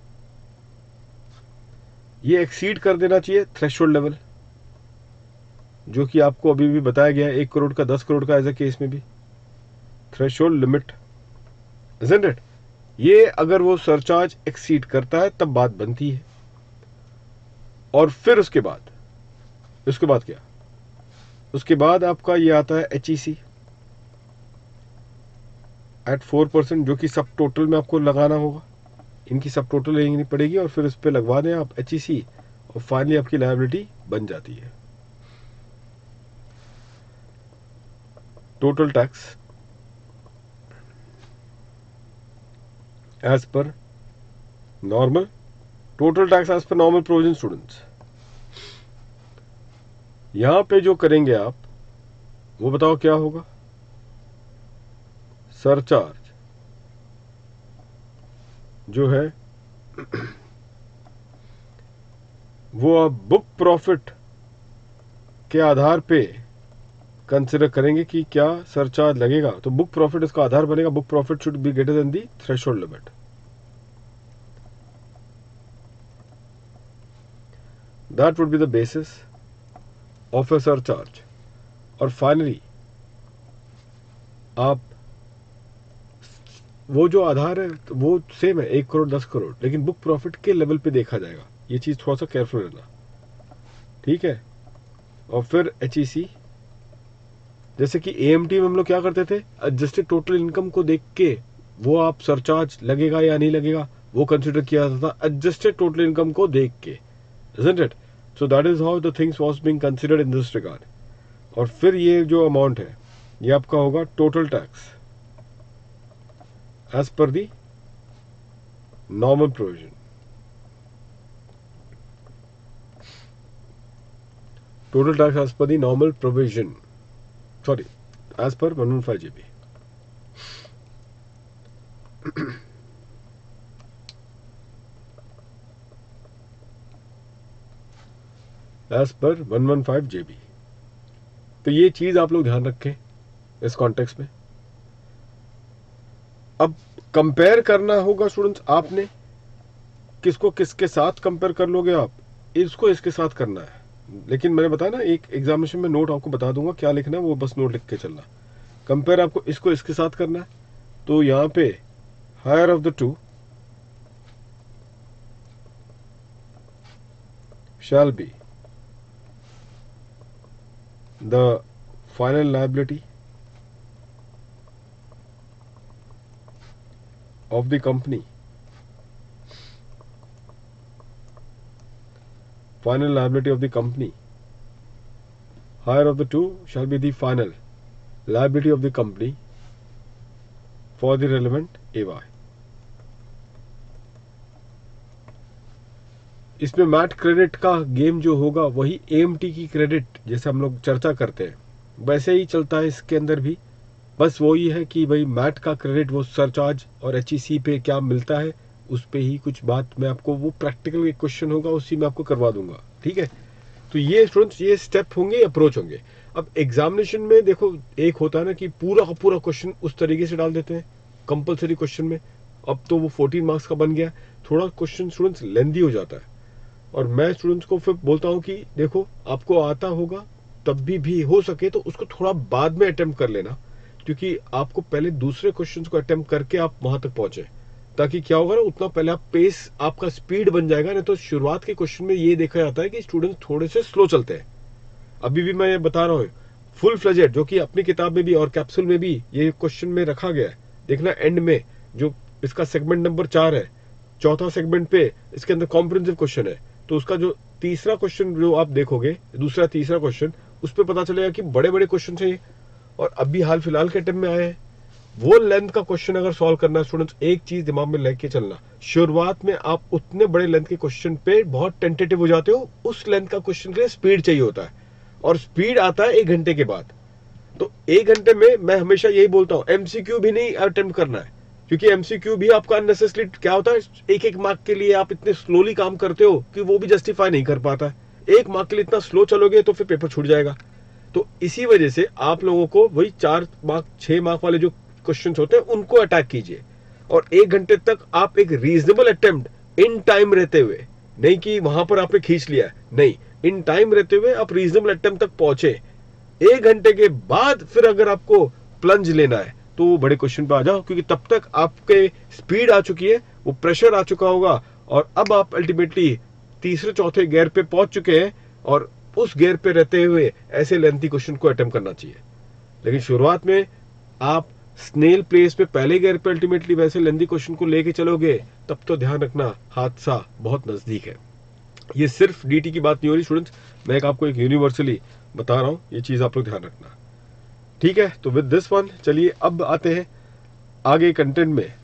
ये एक्सीड कर देना चाहिए थ्रेशोल्ड लेवल, जो कि आपको अभी भी बताया गया है, एक करोड़ का, दस करोड़ का एज ए केस में भी थ्रेशोल्ड लिमिट, इजंट इट? ये अगर वो सरचार्ज एक्सीड करता है तब बात बनती है। और फिर उसके बाद उसके बाद क्या, उसके बाद आपका ये आता है H E C at four percent, जो कि सब टोटल में आपको लगाना होगा, इनकी सब टोटल लेनी पड़ेगी और फिर उस पर लगवा दें आप एच ई सी, और फाइनली आपकी लायबिलिटी बन जाती है। Total tax as per normal, total tax as per normal provision students. यहां पे जो करेंगे आप वो बताओ क्या होगा? सरचार्ज जो है वो आप बुक प्रॉफिट के आधार पे कंसिडर करेंगे कि क्या सरचार्ज लगेगा, तो बुक प्रॉफिट इसका आधार बनेगा। Book profit should be greater than the threshold limit. That would be the basis of a surcharge. और फाइनली आप वो जो आधार है वो सेम है, एक करोड़ दस करोड़, लेकिन बुक प्रॉफिट के लेवल पे देखा जाएगा। ये चीज थोड़ा सा केयरफुल रहना, ठीक है? और फिर एच ई सी, जैसे कि ए एम टी में हम लोग क्या करते थे, एडजस्टेड टोटल इनकम को देख के वो आप सरचार्ज लगेगा या नहीं लगेगा वो कंसिडर किया जाता था, एडजस्टेड टोटल इनकम को देख के, isn't it? So that is how the things was being considered in this regard. और फिर ये जो अमाउंट है ये आपका होगा total tax as per the normal provision. Total tax as per the normal provision, sorry as per one one five JB. As per one one five JB. तो ये चीज आप लोग ध्यान रखें इस कॉन्टेक्स्ट में। अब कंपेयर करना होगा स्टूडेंट्स, आपने किसको किसके साथ कंपेयर कर लोगे आप, इसको इसके साथ करना है। लेकिन मैंने बताया ना, एक एग्जामिनेशन में नोट आपको बता दूंगा क्या लिखना है, वो बस नोट लिख के चलना। कंपेयर आपको इसको इसके साथ करना है, तो यहां पे higher of the two shall be the final liability of the company, final liability of the company, higher of the two shall be the final liability of the company for the relevant A Y. इसमें MAT credit का game जो होगा वही A M T की credit जैसे हम लोग चर्चा करते हैं वैसे ही चलता है इसके अंदर भी। बस वही है कि भाई मैट का क्रेडिट वो सरचार्ज और एच ई सी पे क्या मिलता है उस पे ही कुछ बात मैं आपको, वो प्रैक्टिकल एक क्वेश्चन होगा उसी में आपको करवा दूंगा, ठीक है? तो ये स्टूडेंट्स ये स्टेप होंगे, अप्रोच होंगे। अब एग्जामिनेशन में देखो एक होता है ना कि पूरा का पूरा क्वेश्चन उस तरीके से डाल देते हैं कंपलसरी क्वेश्चन में, अब तो वो फोर्टीन मार्क्स का बन गया, थोड़ा क्वेश्चन स्टूडेंट्स लेंदी हो जाता है। और मैं स्टूडेंट्स को फिर बोलता हूं कि देखो आपको आता होगा तब भी भी हो सके तो उसको थोड़ा बाद में अटेम्प्ट कर लेना, क्योंकि आपको पहले दूसरे क्वेश्चंस को अटेम्प्ट करके आप वहां तक पहुंचे, ताकि क्या होगा ना उतना पहले आप पेस आपका स्पीड बन जाएगा। नहीं तो शुरुआत के क्वेश्चन में ये देखा जाता है कि स्टूडेंट्स थोड़े से स्लो चलते हैं। अभी भी मैं ये बता रहा हूँ फुल फ्लेजेड, जो कि अपनी किताब में भी और कैप्सूल में भी ये क्वेश्चन में रखा गया है, देखना एंड में जो इसका सेगमेंट नंबर चार है, चौथा सेगमेंट पे इसके अंदर कॉम्प्रिहेंसिव क्वेश्चन है, तो उसका जो तीसरा क्वेश्चन जो आप देखोगे, दूसरा तीसरा क्वेश्चन, उस पर पता चलेगा कि बड़े बड़े क्वेश्चन है और अभी हाल फिलहाल के टाइम में आए हैं। वो लेंथ का क्वेश्चन अगर सॉल्व करना है स्टूडेंट्स, एक चीज दिमाग में लेके चलना, शुरुआत में आप उतने बड़े लेंथ के क्वेश्चन पे बहुत टेंटेटिव हो जाते हो, उस लेंथ का क्वेश्चन के लिए स्पीड चाहिए होता है और स्पीड आता है एक घंटे के बाद। तो एक घंटे में मैं हमेशा यही बोलता हूं एमसीक्यू भी नहीं अटेम्प्ट करना है, क्योंकि एमसीक्यू भी आपका अननेसेसरी क्या होता है, एक एक मार्क के लिए आप इतने स्लोली काम करते हो कि वो भी जस्टिफाई नहीं कर पाता है। एक मार्क के लिए इतना स्लो चलोगे तो फिर पेपर छूट जाएगा। तो इसी वजह से आप लोगों को वही चार मार्क छह मार्क वाले जो क्वेश्चंस होते हैं उनको अटैक कीजिए और एक घंटे तक आप एक रीजनेबल अटेम्प्ट इन टाइम रहते हुए नहीं कि वहां पर आपने खींच लिया है, नहीं, इन टाइम रहते हुए आप रीजनेबल अटेम्प्ट तक पहुंचे। एक घंटे के बाद फिर अगर आपको प्लंज लेना है तो वो बड़े क्वेश्चन पे आ जाओ, क्योंकि तब तक आपके स्पीड आ चुकी है, वो प्रेशर आ चुका होगा, और अब आप अल्टीमेटली तीसरे चौथे गियर पे पहुंच चुके हैं, और उस गियर पे रहते हुए ऐसे लेंथी क्वेश्चन को अटेम्प्ट करना चाहिए। लेकिन शुरुआत में आप स्नेल प्लेस पे पहले गियर पे अल्टीमेटली वैसे लेंथी क्वेश्चन को लेके चलोगे, तब तो ध्यान रखना हादसा बहुत नजदीक है। ये सिर्फ डीटी की बात नहीं हो रही स्टूडेंट्स, मैं एक आपको एक यूनिवर्सली बता रहा हूं, ये चीज आप लोग ध्यान रखना, ठीक है। तो विद दिस वन चलिए अब आते हैं आगे कंटेंट में।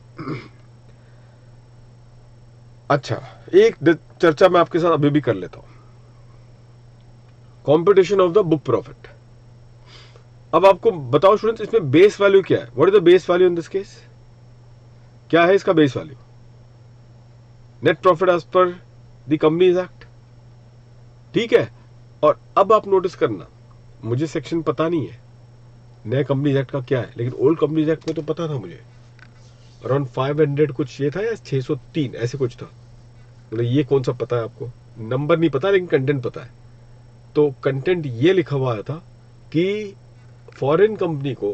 अच्छा, एक चर्चा मैं आपके साथ अभी भी कर लेता हूं, competition of the book profit. अब आपको बताओ स्टूडेंट्स, इसमें बेस वैल्यू क्या है? What is the base value in this case? क्या है इसका base value? Net profit as per the companies act, ठीक है। और अब आप नोटिस करना, मुझे सेक्शन पता नहीं है नया कंपनीज एक्ट का क्या है, लेकिन ओल्ड कंपनीज एक्ट में तो पता था मुझे, अराउंड फाइव हंड्रेड कुछ ये था या छह सौ तीन ऐसे कुछ था। मतलब ये कौन सा पता है आपको? नंबर नहीं पता लेकिन कंटेंट पता है। तो कंटेंट ये लिखा हुआ था कि फॉरेन कंपनी को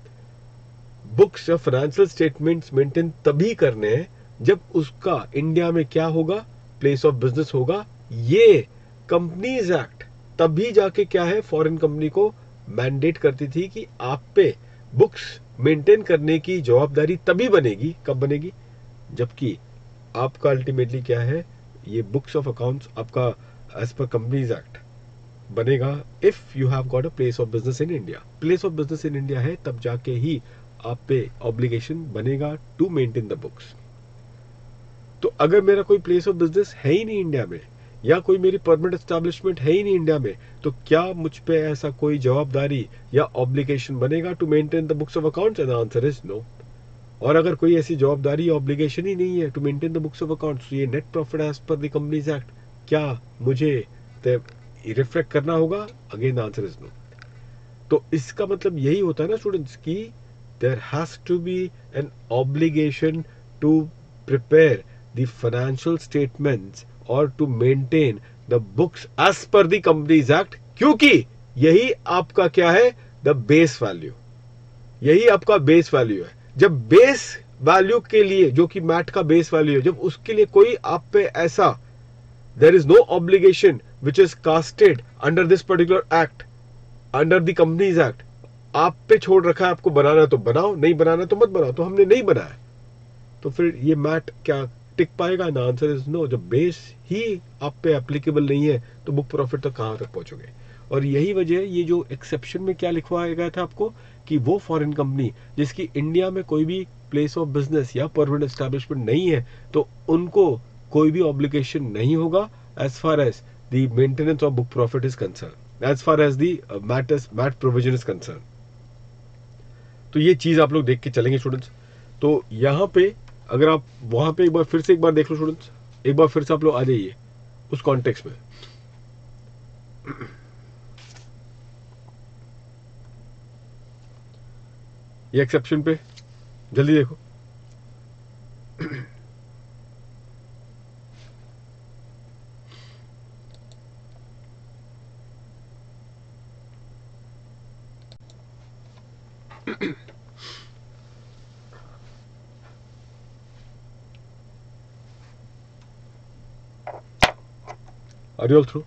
बुक्स या फाइनेंशियल स्टेटमेंट्स मेंटेन तभी करने हैं जब उसका इंडिया में क्या होगा, प्लेस ऑफ बिजनेस होगा। ये कंपनीज एक्ट तभी जाके क्या है, फॉरेन कंपनी को मैंडेट करती थी कि आप पे बुक्स मेंटेन करने की जवाबदारी तभी बनेगी, कब बनेगी, जबकि आपका अल्टीमेटली क्या है, ये बुक्स ऑफ अकाउंट्स आपका एज पर कंपनीज एक्ट बनेगा if you have got a place of business in India. Place of business in India है तब जाके ही आप पे ऑब्लिगेशन बनेगा टू मेंटेन द बुक्स। तो अगर मेरा कोई प्लेस ऑफ बिजनेस है ही नहीं इंडिया में, या कोई मेरी परमानेंट एस्टैब्लिशमेंट है ही नहीं इंडिया में, तो क्या मुझ पे ऐसा कोई जवाबदारी या ऑब्लिगेशन बनेगा to maintain the books of accounts? And answer is no. और अगर कोई ऐसी जवाबदारी या ऑब्लिगेशन ही नहीं है to maintain the books of accounts, तो ये net profit as per the companies act क्या मुझे रिफ्लेक्ट करना होगा? Again answer is no. तो इसका मतलब यही होता है ना स्टूडेंट्स कि there has to be an obligation to prepare the financial statements और to maintain the books as per the companies act, क्योंकि यही आपका क्या है, द बेस वैल्यू, यही आपका बेस वैल्यू है। जब बेस वैल्यू के लिए, जो कि मैट का बेस वैल्यू है, जब उसके लिए कोई आप पे ऐसा there is no obligation which is casted under this particular act, under the companies act, आप पे छोड़ रखा है, आपको बनाना तो बनाओ, नहीं बनाना तो मत बनाओ, तो हमने नहीं बनाया, तो फिर ये मैट क्या टिक पाएगा? ना, आंसर इज नो। जब बेस ही आप पे एप्लीकेबल नहीं है तो बुक प्रॉफिट तक कहां तक पहुंचोगे? और यही वजह है, ये जो एक्सेप्शन में क्या लिखवाया गया था आपको, कि वो फॉरेन कंपनी जिसकी इंडिया में कोई भी प्लेस ऑफ बिजनेस या परमानेंट एस्टैब्लिशमेंट नहीं है, तो उनको कोई भी ऑब्लिगेशन नहीं होगा as far as the maintenance of book profit is concern, as far as the MAT MAT provision is concern. तो ये चीज आप लोग देख के चलेंगे स्टूडेंट्स। तो यहां पे अगर आप वहां पे एक बार फिर से एक बार देख लो स्टूडेंट्स, एक बार फिर से आप लोग आ जाइए उस कॉन्टेक्स्ट में। ये एक्सेप्शन पे जल्दी देखो। Are you all through?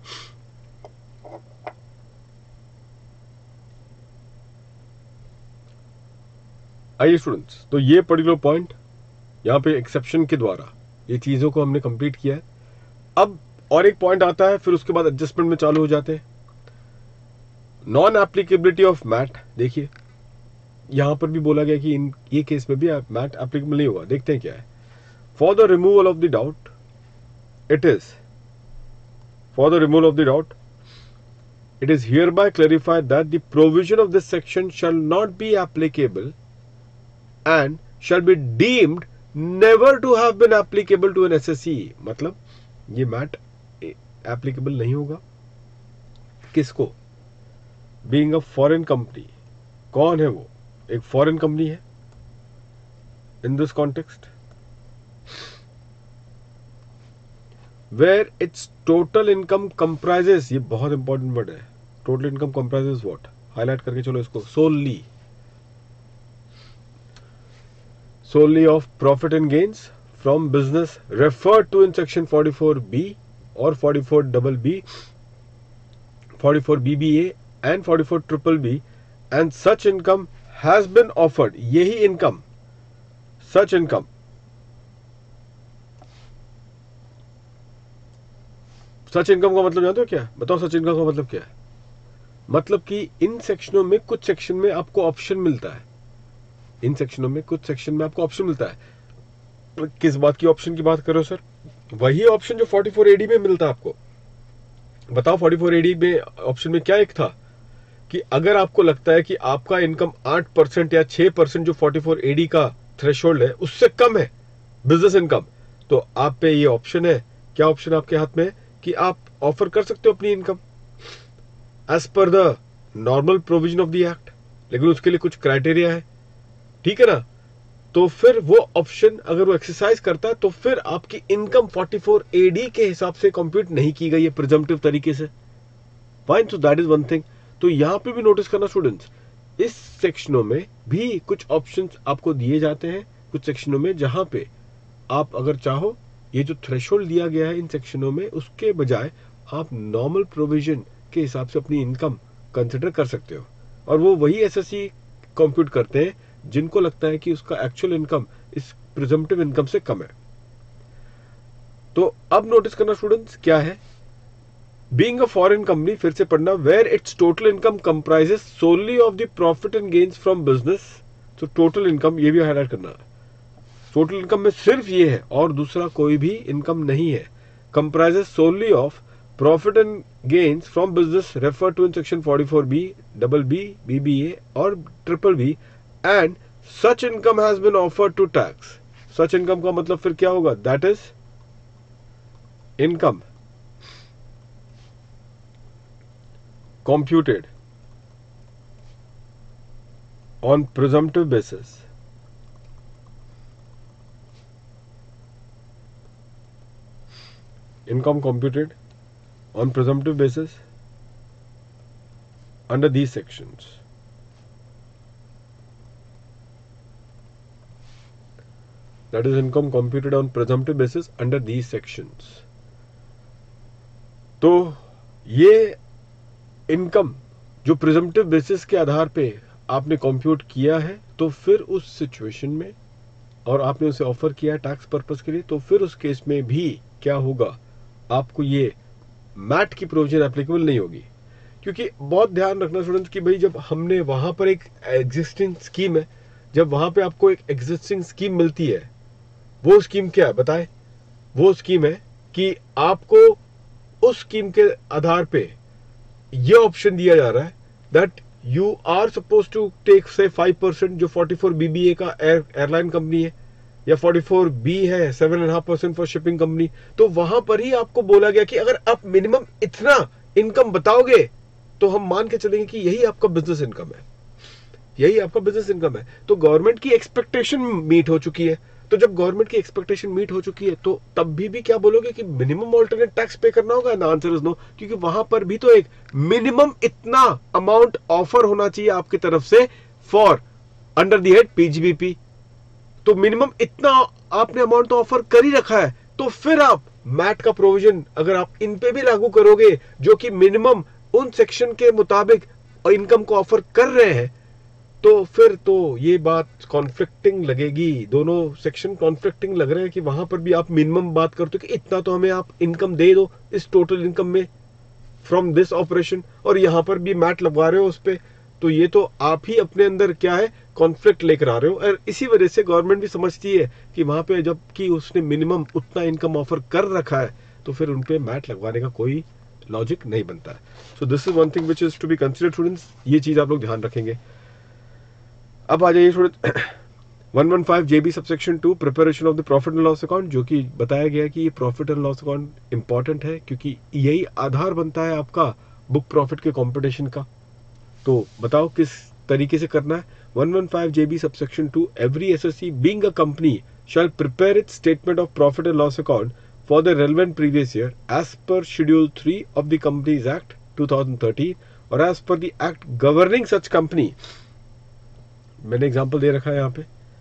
आइए स्टूडेंट्स, तो ये पर्टिकुलर पॉइंट यहाँ पे एक्सेप्शन के द्वारा ये चीजों को हमने कंप्लीट किया है। अब और एक पॉइंट आता है, फिर उसके बाद एडजस्टमेंट में चालू हो जाते हैं। नॉन एप्लीकेबिलिटी ऑफ मैट, देखिए यहां पर भी बोला गया कि इन ये केस में भी मैट एप्लीकेबल नहीं होगा। देखते हैं क्या है। For the removal of the doubt, it is For the removal of the doubt, it is hereby clarified that the provision of this section shall not be applicable and shall be deemed never to have been applicable to an S S E। मतलब ये mat applicable नहीं होगा किसको? Being a foreign company। कौन है वो? एक foreign company है in this context। Where its total income comprises, ये बहुत इंपॉर्टेंट वर्ड है, total income comprises what, highlight करके चलो इसको, solely solely of profit and gains from business referred to in section forty-four B or forty-four B B, forty-four B B A and forty-four B B, and such income has been offered, यही income, such income such income का मतलब जानते हो क्या, बताओ सच income का मतलब क्या है? मतलब कि इन सेक्शनों में कुछ सेक्शन में आपको ऑप्शन मिलता है, इन सेक्शनों में कुछ सेक्शन में आपको ऑप्शन मिलता है। किस बात की ऑप्शन की बात करो सर? वही ऑप्शन जो चौवालीस एडी में मिलता है आपको। बताओ चौवालीस एडी में ऑप्शन में क्या एक था कि अगर आपको लगता है कि आपका इनकम आठ परसेंट या छह परसेंट जो चौवालीस एडी का थ्रेशोल्ड है उससे कम है बिजनेस इनकम, तो आप पे ये ऑप्शन है, क्या ऑप्शन आपके हाथ में है कि आप ऑफर कर सकते हो अपनी income as per the normal provision of the act, लेकिन उसके लिए कुछ क्राइटेरिया है, ठीक है ना? तो फिर वो ऑप्शन अगर वो एक्सरसाइज करता है तो फिर आपकी इनकम चौवालीस एडी के हिसाब से कंप्यूट नहीं की गई है प्रिजम्पटिव तरीके से। Fine, so that is one thing. तो यहां पे भी नोटिस करना स्टूडेंट्स, इस सेक्शनों में भी कुछ ऑप्शंस आपको दिए जाते हैं, कुछ सेक्शनों में जहां पे आप अगर चाहो ये जो थ्रेशोल्ड दिया गया है इन सेक्शनों में, उसके बजाय आप नॉर्मल प्रोविजन के हिसाब से अपनी इनकम कंसिडर कर सकते हो, और वो वही एसएससी कंप्यूट करते हैं जिनको लगता है कि उसका एक्चुअल इनकम इस प्रिजम्पटिव इनकम से कम है। तो अब नोटिस करना स्टूडेंट्स क्या है, बीइंग अ फॉरेन कंपनी, फिर से पढ़ना, where its total income comprises solely of the profit and gains from business, तो टोटल इनकम ये भी हाईलाइट करना है, टोटल इनकम में सिर्फ ये है और दूसरा कोई भी इनकम नहीं है, comprises solely of profit and gains from business refer to in section चौवालीस बी, डबल बी, बीबीए और triple B, and such income has been offered to tax. Such income का मतलब फिर क्या होगा, that is income computed on presumptive basis income computed on presumptive basis under these sections. That is income computed on presumptive basis under these sections. तो ये income जो presumptive basis के आधार पे आपने कंप्यूट किया है, तो फिर उस सिचुएशन में, और आपने उसे ऑफर किया है टैक्स पर्पस के लिए, तो फिर उस केस में भी क्या होगा, आपको ये मैट की प्रोविजन एप्लीकेबल नहीं होगी। क्योंकि बहुत ध्यान रखना स्टूडेंट्स कि भाई जब हमने वहां पर एक एग्जिस्टिंग स्कीम है, जब वहां पे आपको एक एग्जिस्टिंग स्कीम मिलती है, वो स्कीम क्या है बताए? वो स्कीम है कि आपको उस स्कीम के आधार पे ये ऑप्शन दिया जा रहा है that you are suppose to take से फाइव परसेंट जो चौवालीस बीबीए का एयर एयरलाइन कंपनी है, या चौवालीस बी है seven and half percent for shipping company. तो वहां पर ही आपको बोला गया कि अगर आप मिनिमम इतना इनकम बताओगे तो हम मान के चलेंगे कि यही आपका बिजनेस इनकम है, यही आपका बिजनेस इनकम है। तो गवर्नमेंट की एक्सपेक्टेशन मीट हो चुकी है। तो जब गवर्नमेंट की एक्सपेक्टेशन मीट हो चुकी है तो तब भी भी क्या बोलोगे कि मिनिमम ऑल्टरनेट टैक्स पे करना होगा? ना, आंसर इज नो, क्योंकि वहां पर भी तो एक मिनिमम इतना अमाउंट ऑफर होना चाहिए आपकी तरफ से for under the head PGBP. तो मिनिमम इतना आपने अमाउंट तो ऑफर कर ही रखा है, तो फिर आप मैट का प्रोविजन अगर आप इन पे भी लागू करोगे जो कि मिनिमम उन सेक्शन के मुताबिक इनकम को ऑफर कर रहे हैं, तो फिर तो ये बात कॉन्फ्लिक्टिंग लगेगी। दोनों सेक्शन कॉन्फ्लिक्टिंग लग रहे हैं कि वहां पर भी आप मिनिमम बात करते हो कि इतना तो हमें आप इनकम दे दो इस टोटल इनकम में फ्रॉम दिस ऑपरेशन, और यहां पर भी मैट लगवा रहे हो उस पे। तो ये तो आप ही अपने अंदर क्या है, कॉन्फ्लिक्ट लेकर आ रहे हो। और इसी वजह से गवर्नमेंट भी समझती है कि वहां पे जबकि उसने मिनिमम उतना इनकम ऑफर कर रखा है तो फिर उनपे मैट लगवाने का कोई लॉजिक नहीं बनता है। So this is one thing which is to be considered students, ये चीज आप लोग ध्यान रखेंगे। अब आ जाइए थोड़े one one five JB subsection two, preparation of the profit and loss account, जो कि बताया गया कि ये profit and loss account important है क्योंकि यही आधार बनता है आपका बुक प्रॉफिट के कंपटीशन का। तो बताओ किस तरीके से करना है। One one five JB subsection two, every SSC being a company shall prepare its statement of profit and loss account for the relevant previous year as per Schedule three of the Companies Act twenty thirteen और as per the act governing such company. मैंने example दे रखा है यहाँ पे,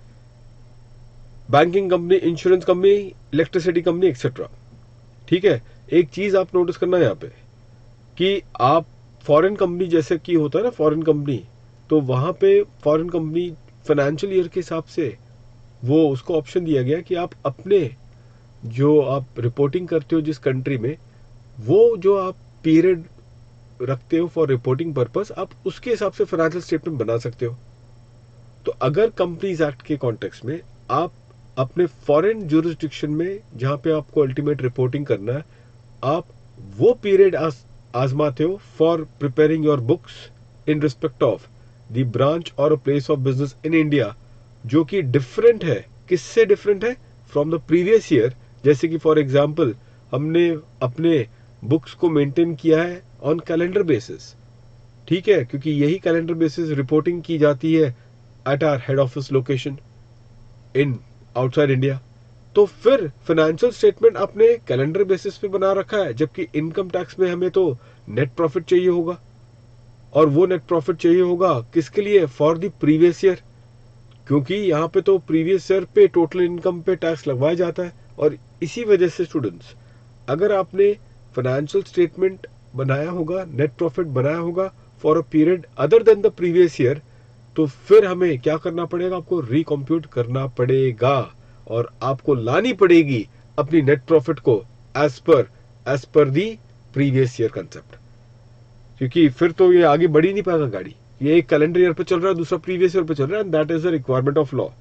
banking company, insurance company, electricity company etcetera. ठीक है, एक चीज आप नोटिस करना यहाँ पे कि आप फॉरेन कंपनी जैसे कि होता है ना फॉरेन कंपनी, तो वहां पे फॉरेन कंपनी फाइनेंशियल ईयर के हिसाब से वो उसको ऑप्शन दिया गया कि आप अपने जो आप रिपोर्टिंग करते हो जिस कंट्री में, वो जो आप पीरियड रखते हो फॉर रिपोर्टिंग पर्पस, आप उसके हिसाब से फाइनेंशियल स्टेटमेंट बना सकते हो. तो अगर कंपनीज एक्ट के कॉन्टेक्स्ट में आप अपने फॉरेन ज्यूरिसडिक्शन में जहां पे आपको अल्टीमेट रिपोर्टिंग करना है, आप वो पीरियड आजमाते हो for preparing your books in respect of the branch और place of business in India, जो कि डिफरेंट है. किससे डिफरेंट है? From the previous year. जैसे कि फॉर एग्जांपल हमने अपने बुक्स को मेंटेन किया है ऑन कैलेंडर बेसिस. ठीक है, क्योंकि यही कैलेंडर बेसिस रिपोर्टिंग की जाती है at our head office location in outside India. तो फिर फाइनेंशियल स्टेटमेंट आपने कैलेंडर बेसिस पे बना रखा है, जबकि इनकम टैक्स में हमें तो नेट प्रॉफिट चाहिए होगा, और वो नेट प्रॉफिट चाहिए होगा किसके लिए? फॉर द प्रीवियस ईयर, क्योंकि यहाँ पे तो प्रीवियस ईयर पे टोटल इनकम पे टैक्स लगवाया जाता है. और इसी वजह से स्टूडेंट्स, अगर आपने फाइनेंशियल स्टेटमेंट बनाया होगा, नेट प्रॉफिट बनाया होगा for a period other than the previous year, तो फिर हमें क्या करना पड़ेगा? आपको रिकम्प्यूट करना पड़ेगा और आपको लानी पड़ेगी अपनी नेट प्रॉफिट को as per as per the previous year concept, क्योंकि फिर तो ये आगे बढ़ ही नहीं पाएगा गाड़ी. ये एक कैलेंडर ईयर पे चल रहा है, दूसरा प्रीवियस ईयर पे चल रहा है, and that is the requirement of law.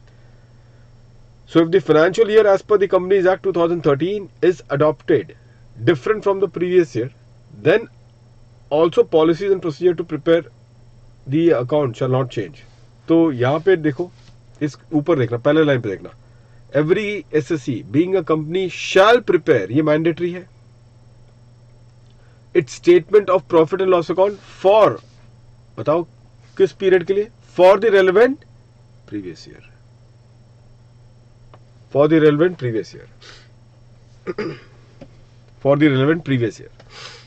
So if the financial year as per the Companies Act twenty thirteen is adopted different from the previous year, then also policies and procedure to prepare the account shall not change. तो यहाँ पे देखो, इस ऊपर देखना, पहले line पे देखना, every S S E being a company shall prepare, ये mandatory है, its statement of profit and loss account for, बताओ किस पीरियड के लिए? For the relevant previous year. For the relevant previous year. For the relevant previous year.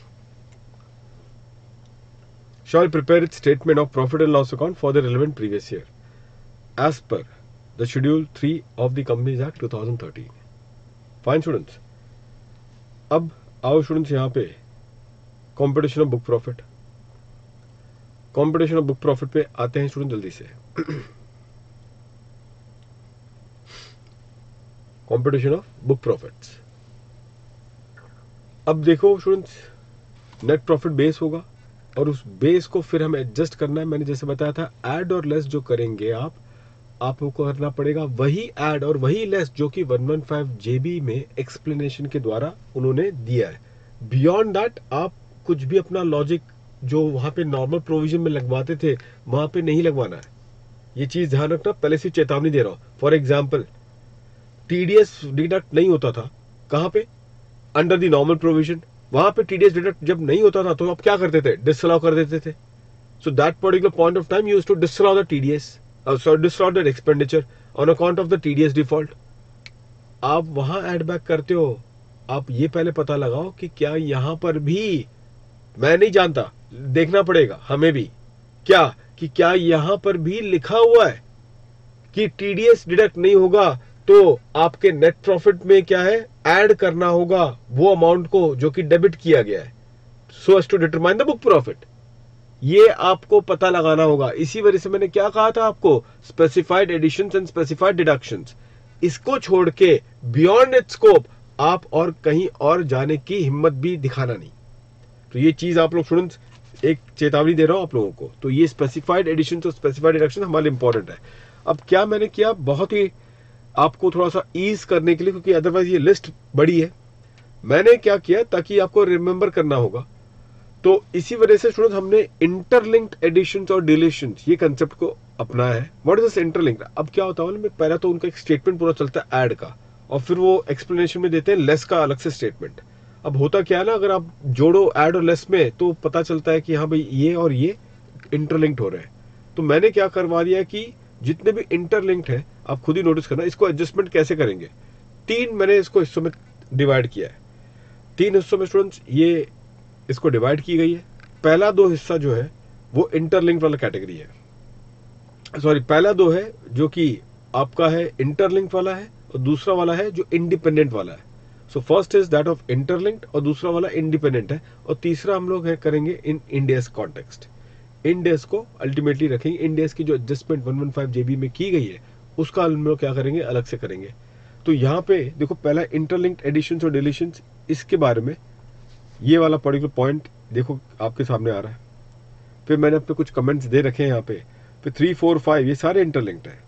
Shall prepare its statement of profit and loss account for the relevant previous year, as per the Schedule three of the Companies Act twenty thirteen. Fine students. अब आओ students यहाँ पे competition of book profit. Competition of book profit पे आते हैं student जल्दी से. Competition of book profits. अब देखो स्टूडेंट्स, नेट प्रॉफिट बेस होगा और उस बेस को फिर हमें एडजस्ट करना है. मैंने जैसे बताया था, ऐड और लेस जो करेंगे आप आपको करना पड़ेगा वही ऐड और वही लेस जो कि वन वन फाइव जेबी में एक्सप्लेनेशन के द्वारा उन्होंने दिया है. बियॉन्ड दैट आप कुछ भी अपना लॉजिक जो वहां पे नॉर्मल प्रोविजन में लगवाते थे वहां पे नहीं लगवाना है. ये चीज ध्यान रखना, पहले से चेतावनी दे रहा हूं. फॉर एग्जाम्पल, टीडीएस डिडक्ट नहीं होता था कहां पे? Under the normal provision. वहां पे टीडीएस डिडक्ट जब नहीं होता था तो आप क्या करते थे? डिसअलाउ कर देते थे. So that particular point of time used to disallow the TDS, sorry disallow the expenditure on account of the TDS default. आप वहां एड बैक करते हो. आप ये पहले पता लगाओ कि क्या यहां पर भी, मैं नहीं जानता, देखना पड़ेगा हमें भी, क्या कि क्या यहां पर भी लिखा हुआ है कि टीडीएस डिडक्ट नहीं होगा तो आपके नेट प्रॉफिट में क्या है? ऐड करना होगा वो अमाउंट को जो कि डेबिट किया गया है, so as to determine the book profit. ये आपको पता लगाना होगा. इसी वजह से मैंने क्या कहा था आपको, specified additions and specified deductions. इसको छोड़ के बियॉन्ड इट स्कोप आप और कहीं और जाने की हिम्मत भी दिखाना नहीं. तो ये चीज आप लोग स्टूडेंट्स, एक चेतावनी दे रहा हूं आप लोगों को. तो ये स्पेसिफाइड एडिशंस और स्पेसिफाइड डिडक्शंस हमारे इंपॉर्टेंट है. अब क्या मैंने किया, बहुत ही आपको थोड़ा सा ईज करने के लिए, क्योंकि अदरवाइज ये लिस्ट बड़ी है, मैंने क्या किया ताकि आपको रिमेंबर करना होगा. तो इसी वजह से स्टूडेंट हमने इंटरलिंक्ड एडिशंस और डिलीशंस ये कंसेप्ट को अपनाया है. What is this interlinked? अब क्या होता है, पहला तो उनका एक स्टेटमेंट पूरा चलता है ऐड का, और फिर वो एक्सप्लेनेशन में देते हैं लेस का अलग से स्टेटमेंट. अब होता क्या है ना, अगर आप जोड़ो ऐड और लेस में तो पता चलता है कि हाँ भाई ये और ये इंटरलिंक्ड हो रहे हैं. तो मैंने क्या करवा दिया कि जितने भी इंटरलिंक्ड है आप खुद ही नोटिस करना. इसको एडजस्टमेंट कैसे करेंगे? तीन मैंने इसको हिस्सों में डिवाइड किया है। तीन हिस्सों में स्टूडेंट्स ये इसको डिवाइड की गई है। पहला दो हिस्सा जो है वो इंटरलिंक्ड वाला कैटेगरी है, सॉरी पहला दो है जो कि आपका है इंटरलिंक्ड वाला है, और दूसरा वाला है जो इंडिपेंडेंट वाला है। So first is that of interlinked और दूसरा वाला इंडिपेंडेंट है, और तीसरा हम लोग है करेंगे इन इंडियस कॉन्टेक्स्ट। इंडेस को अल्टीमेटली रखेंगे, इंडेस की जो adjustment one one five JB में की गई है उसका हम लोग क्या करेंगे, अलग से करेंगे। तो यहाँ पे देखो पहला इंटरलिंक्ड एडिशंस और डिलीशंस, इसके बारे में ये वाला पर्टिकुलर पॉइंट देखो आपके सामने आ रहा है। फिर मैंने अपने कुछ कमेंट्स दे रखे हैं यहाँ पे, फिर थ्री फोर फाइव ये सारे इंटरलिंक्ड है,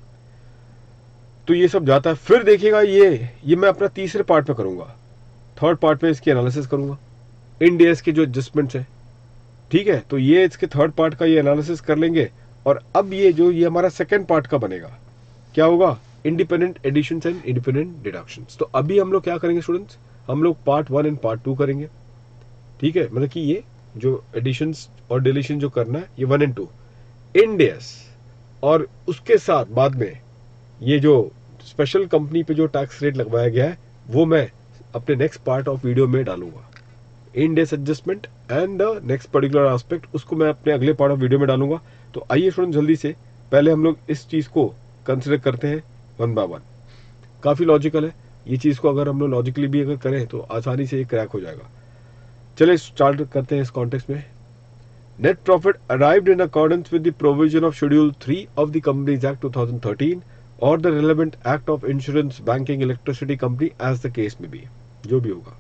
तो ये सब जाता है। फिर देखिएगा ये ये मैं अपना तीसरे पार्ट में करूंगा, थर्ड पार्ट में इसकी एनालिसिस करूंगा, इंडेस के जो एडजस्टमेंट्स हैं, ठीक है। तो ये इसके थर्ड पार्ट का ये एनालिसिस कर लेंगे, और अब ये जो ये हमारा सेकंड पार्ट का बनेगा, क्या होगा, independent additions and independent deductions. तो अभी हम लोग क्या करेंगे स्टूडेंट्स, हम लोग part one and part two करेंगे, ठीक है। मतलब कि ये जो एडिशंस और डिलीशन जो करना है ये वन एंड टू इंडेस, और उसके साथ बाद में ये जो स्पेशल कंपनी पे जो टैक्स रेट लगवाया गया है वो मैं अपने नेक्स्ट पार्ट ऑफ वीडियो में डालूंगा। Ind AS adjustment and the next particular aspect उसको मैं अपने अगले पार्ट ऑफ वीडियो में डालूंगा। तो आइए स्टूडेंट जल्दी से पहले हम लोग इस चीज को कंसिडर करते हैं वन बाय वन। काफी लॉजिकल है ये चीज को, अगर हम लोग लॉजिकली भी अगर करें तो आसानी से ये क्रैक हो जाएगा। चलिए स्टार्ट करते हैं इस कॉन्टेक्स्ट में। Net profit arrived in accordance with the provision of schedule three of the companies act two thousand thirteen और the relevant act of insurance banking electricity company as the case में भी, जो भी होगा।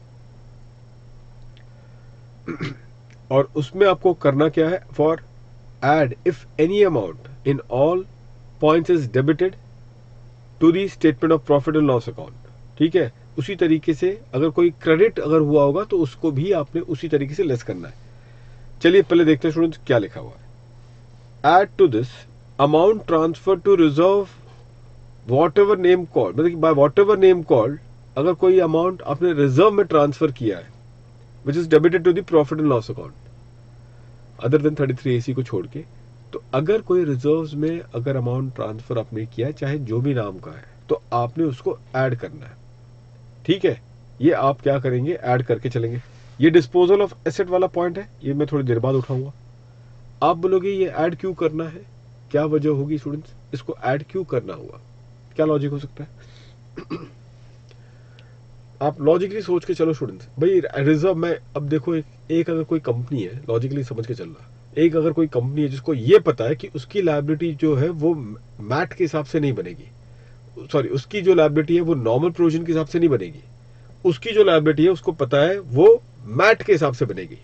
और उसमें आपको करना क्या है, for add if any amount in all points is debited to the statement of profit and loss account, ठीक है। उसी तरीके से अगर कोई क्रेडिट अगर हुआ होगा तो उसको भी आपने उसी तरीके से लेस करना है। चलिए पहले देखते हैं स्टूडेंट्स क्या लिखा हुआ है। Add to this amount transfer to reserve whatever name called, मतलब by whatever name called, अगर कोई अमाउंट आपने रिजर्व में ट्रांसफर किया है which is debited to the profit and loss account other than thirty three A C को छोड़ के, तो अगर कोई रिजर्व्स में अगर अमाउंट ट्रांसफर आपने किया है चाहे जो भी नाम का है तो आपने उसको ऐड करना है, ठीक है। ये आप क्या करेंगे, ऐड करके चलेंगे। ये डिस्पोजल ऑफ एसेट वाला पॉइंट है, ये मैं थोड़ी देर बाद उठाऊंगा। आप बोलोगे ये ऐड क्यों करना है, क्या वजह होगी स्टूडेंट्स, इसको ऐड क्यों करना हुआ, क्या लॉजिक हो सकता है। आप लॉजिकली सोच के चलो स्टूडेंट्स, भाई रिजर्व में अब देखो एक, एक अगर कोई कंपनी है, लॉजिकली समझ के चल रहा, एक अगर कोई कंपनी है जिसको ये पता है कि उसकी लायबिलिटी जो है वो मैट के हिसाब से नहीं बनेगी, सॉरी उसकी जो लायबिलिटी है वो नॉर्मल प्रोविजन के हिसाब से नहीं बनेगी, उसकी जो लायबिलिटी है उसको पता है वो मैट के हिसाब से बनेगी,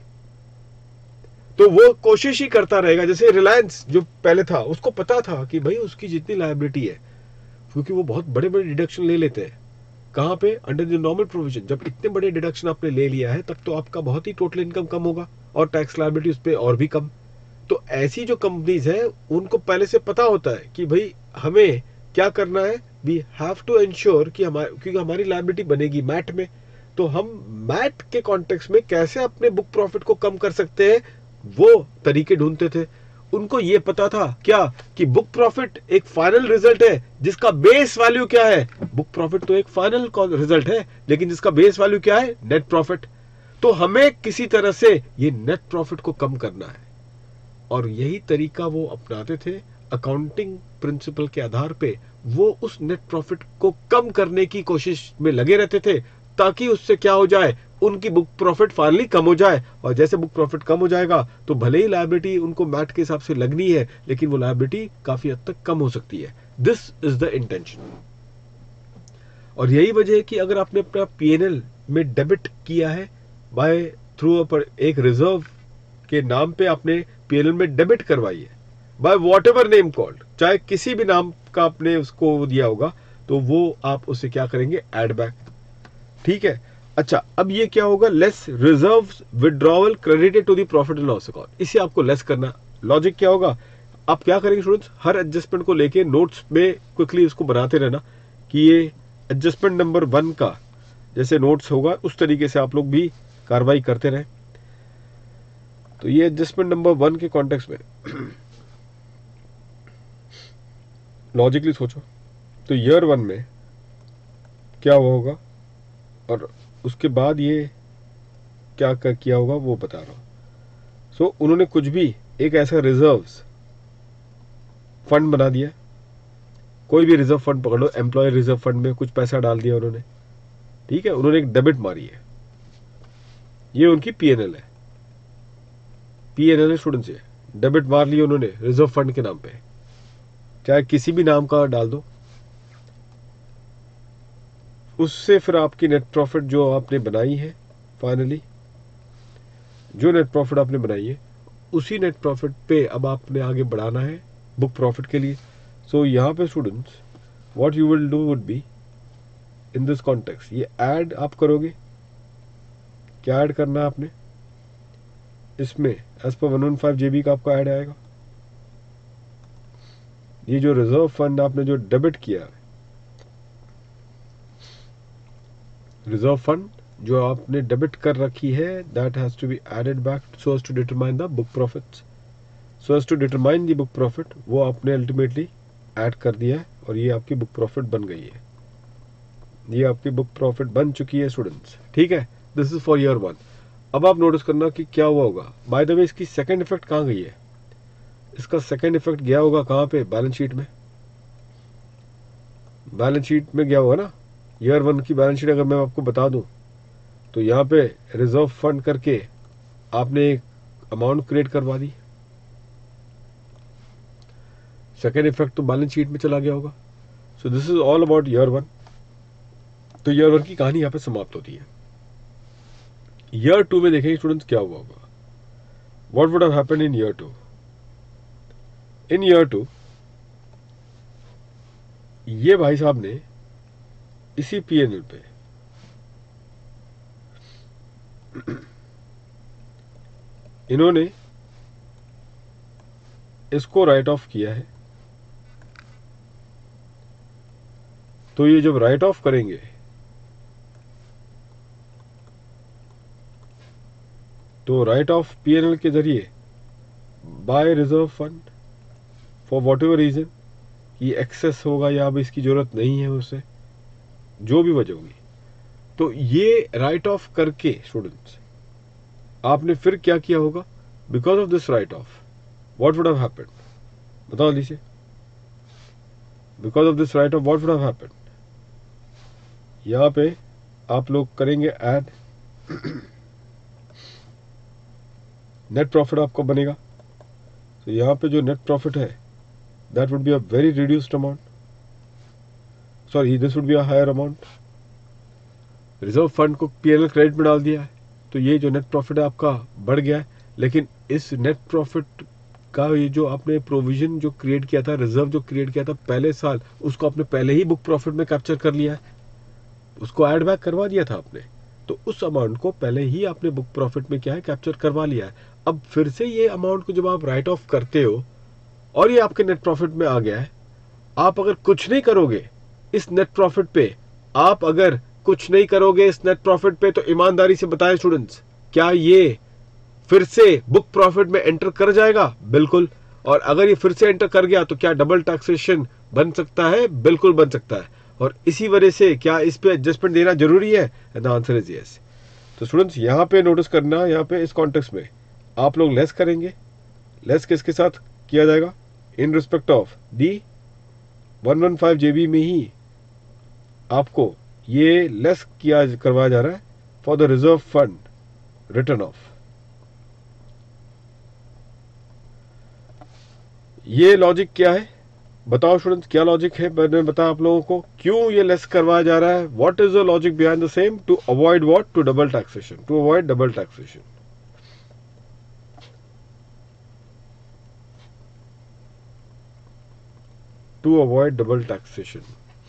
तो वो कोशिश ही करता रहेगा। जैसे रिलायंस जो पहले था उसको पता था कि भाई उसकी जितनी लायबिलिटी है, क्योंकि वो बहुत बड़े बड़े डिडक्शन ले लेते हैं, कहां पे, अंडर द नॉर्मल प्रोविजन। जब इतने बड़े डिडक्शन आपने ले लिया है तब तो आपका बहुत ही टोटल इनकम कम होगा और टैक्स लायबिलिटी उस पर और भी कम। तो ऐसी जो कंपनीज है उनको पहले से पता होता है कि भाई हमें क्या करना है, वी हैव टू इंश्योर कि हमारे, क्योंकि हमारी लायबिलिटी बनेगी मैट में, तो हम मैट के कॉन्टेक्स्ट में कैसे अपने बुक प्रॉफिट को कम कर सकते हैं वो तरीके ढूंढते थे। उनको ये पता था क्या कि बुक प्रॉफिट एक फाइनल रिजल्ट है जिसका बेस वैल्यू क्या है, बुक प्रॉफिट तो एक फाइनल रिजल्ट है लेकिन जिसका बेस वैल्यू क्या है, नेट प्रॉफिट। तो हमें किसी तरह से ये नेट प्रॉफिट को कम करना है, और यही तरीका वो अपनाते थे। अकाउंटिंग प्रिंसिपल के आधार पे वो उस नेट प्रॉफिट को कम करने की कोशिश में लगे रहते थे, ताकि उससे क्या हो जाए, उनकी बुक प्रॉफिट फाइनली कम हो जाए। और जैसे बुक प्रॉफिट कम हो जाएगा तो भले ही लायबिलिटी उनको मैट के हिसाब से लगनी है, लेकिन वो लायबिलिटी काफी हद तक कम हो सकती है। This is the intention. और यही वजह है कि अगर आपने अपना पीएनएल में डेबिट किया है बाय थ्रू पर एक रिजर्व के नाम पे आपने पीएनएल में डेबिट करवाई है by whatever name called, चाहे किसी भी नाम का आपने उसको दिया होगा, तो वो आप उसे क्या करेंगे, एड बैक, ठीक है। अच्छा अब ये क्या होगा, less reserve withdrawal credited to the profit and loss account, इसे आपको लेस करना। लॉजिक क्या होगा, आप क्या करेंगे स्टूडेंट्स, हर एडजस्टमेंट को लेके नोट्स में क्विकली उसको बनाते रहना कि ये एडजस्टमेंट नंबर वन का जैसे नोट्स होगा उस तरीके से आप लोग भी कार्रवाई करते रहे। तो ये एडजस्टमेंट नंबर वन के कॉन्टेक्स्ट में लॉजिकली सोचो, तो ईयर वन में क्या हुआ होगा, और उसके बाद ये क्या क्या किया होगा वो बता रहा हूँ। सो so, उन्होंने कुछ भी एक ऐसा रिजर्व्स फंड बना दिया, कोई भी रिजर्व फंड पकड़ लो, एम्प्लॉय रिजर्व फंड में कुछ पैसा डाल दिया उन्होंने, ठीक है, उन्होंने एक डेबिट मारी है, ये उनकी पीएनएल है, पीएनएल स्टूडेंट से डेबिट मार लिया उन्होंने रिजर्व फंड के नाम पे, चाहे किसी भी नाम का डाल दो। उससे फिर आपकी नेट प्रॉफिट जो आपने बनाई है, फाइनली जो नेट प्रॉफिट आपने बनाई है, उसी नेट प्रॉफिट पे अब आपने आगे बढ़ाना है बुक प्रॉफिट के लिए। सो so, यहाँ पे students what you will do would be in this context, ये ऐड आप करोगे, क्या ऐड करना है आपने इसमें, as per one one five जेबी का आपका ऐड आएगा। ये जो रिजर्व फंड आपने जो डेबिट किया, रिजर्व फंड जो आपने डेबिट कर रखी है, that has to be added back so as to determine the book profits, so as to determine the book profit, वो आपने अल्टीमेटली ऐड कर दिया है और ये आपकी बुक प्रॉफिट बन गई है, ये आपकी बुक प्रॉफिट बन चुकी है स्टूडेंट्स, ठीक है। This is for year one. अब आप नोटिस करना कि क्या हुआ होगा। बाय द वे इसकी सेकंड इफेक्ट कहाँ गई है, इसका सेकंड इफेक्ट गया होगा कहाँ पे, बैलेंस शीट में, बैलेंस शीट में गया होगा ना। ईयर वन की बैलेंस शीट अगर मैं आपको बता दूं तो यहाँ पे रिजर्व फंड करके आपने एक अमाउंट क्रिएट करवा दी, सेकेंड इफेक्ट तो बैलेंस शीट में चला गया होगा। So this is all about year one. तो ईयर वन की कहानी यहाँ पे समाप्त होती है। ईयर टू में देखेंगे स्टूडेंट्स क्या हुआ होगा, what would have happened in year two. In year two ये भाई साहब ने इसी पीएनएल पे इन्होंने इसको राइट ऑफ किया है। तो ये जब राइट ऑफ करेंगे तो राइट ऑफ पीएनएल के जरिए by reserve fund for whatever reason, ये एक्सेस होगा या अब इसकी जरूरत नहीं है उससे, जो भी वजह होगी, तो ये राइट ऑफ करके स्टूडेंट्स आपने फिर क्या किया होगा, because of this write off what would have happened, बताओ लीजिए, because of this write off what would have happened. यहां पे आप लोग करेंगे ऐड, नेट प्रॉफिट आपको बनेगा। तो यहां पे जो नेट प्रॉफिट है that would be a very reduced amount, sorry this would be a higher amount. Reserve fund को पीएनएल क्रेडिट में डाल दिया है तो ये जो नेट प्रॉफिट है आपका बढ़ गया है, लेकिन इस नेट प्रॉफिट का ये जो आपने प्रोविजन जो क्रिएट किया था, रिजर्व जो क्रिएट किया था पहले साल, उसको आपने पहले ही बुक प्रॉफिट में कैप्चर कर लिया है, उसको ऐड बैक करवा दिया था आपने, तो उस अमाउंट को पहले ही आपने बुक प्रॉफिट में क्या है कैप्चर करवा लिया है। अब फिर से ये अमाउंट को जब आप राइट ऑफ करते हो और ये आपके नेट प्रॉफिट में आ गया है, आप अगर कुछ नहीं करोगे इस नेट प्रॉफिट पे, आप अगर कुछ नहीं करोगे इस नेट प्रॉफिट पे, तो ईमानदारी से बताएं स्टूडेंट्स, क्या ये फिर से बुक प्रॉफिट में एंटर कर जाएगा? बिल्कुल। और अगर ये फिर से एंटर कर गया तो क्या डबल टैक्सेशन बन सकता है? बिल्कुल बन सकता है। और इसी वजह से क्या इस पे एडजस्टमेंट देना जरूरी है? The answer is yes. तो स्टूडेंट्स यहाँ पे नोटिस करना, यहाँ पे इस कॉन्टेक्स्ट में आप लोग लेस करेंगे, लेस किसके साथ किया जाएगा, in respect of the one one five JB में ही आपको ये लेस किया करवाया जा रहा है for the reserve fund return of. ये लॉजिक क्या है बताओ स्टूडेंट्स, क्या लॉजिक है? मैंने बताया आप लोगों को क्यों ये लेस करवाया जा रहा है, what is the logic behind the same, to avoid what, to double taxation, to avoid double taxation. To avoid double taxation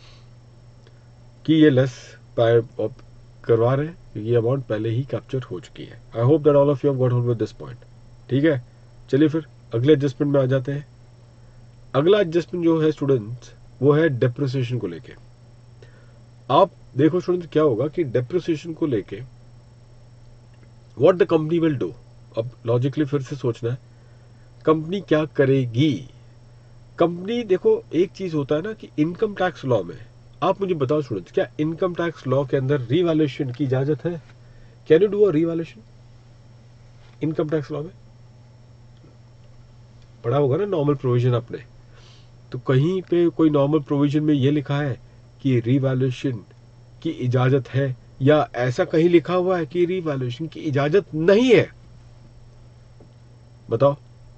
कि ये लेस करवा रहे हैं क्योंकि ये अमाउंट पहले ही कैप्चर हो चुकी है। I hope that all of you have got hold with this point. ठीक है, चलिए फिर अगले एडजस्टमेंट में आ जाते हैं। अगला एडजस्टमेंट जो है स्टूडेंट्स वो है डेप्रिसिएशन को लेके। आप देखो स्टूडेंट्स क्या होगा कि डेप्रिसिएशन को लेके what the company will do. अब लॉजिकली फिर से सोचना है, कंपनी क्या करेगी। कंपनी देखो, एक चीज होता है ना कि इनकम टैक्स लॉ में आप मुझे बताओ स्टूडेंट्स, क्या इनकम टैक्स लॉ के अंदर रीवैल्यूएशन की इजाजत है? Can you do a revaluation income tax law में? पढ़ा होगा ना नॉर्मल प्रोविजन आपने, तो कहीं पे कोई नॉर्मल प्रोविजन में ये लिखा है कि रीवैल्यूएशन की इजाजत है, या ऐसा कहीं लिखा हुआ है कि रीवैल्यूएशन की इजाजत नहीं है? बताओ।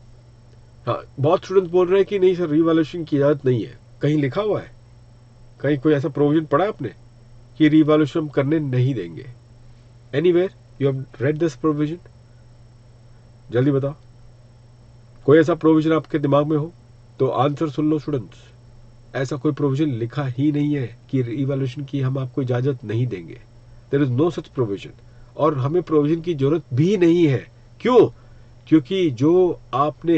हाँ, बहुत स्टूडेंट्स बोल रहे हैं कि नहीं सर रीवैल्यूएशन की इजाजत नहीं है। कहीं लिखा हुआ है? कहीं कोई ऐसा प्रोविजन पढ़ा आपने कि रीवैल्यूएशन हम करने नहीं देंगे? Anywhere you have read this provision? जल्दी बताओ, कोई ऐसा प्रोविजन आपके दिमाग में हो तो आंसर सुन लो स्टूडेंट्स। ऐसा कोई प्रोविजन लिखा ही नहीं है कि रीवैल्यूएशन की हम आपको इजाजत नहीं देंगे। There is no such provision, और हमें प्रोविजन की जरूरत भी नहीं है। क्यों? क्योंकि जो आपने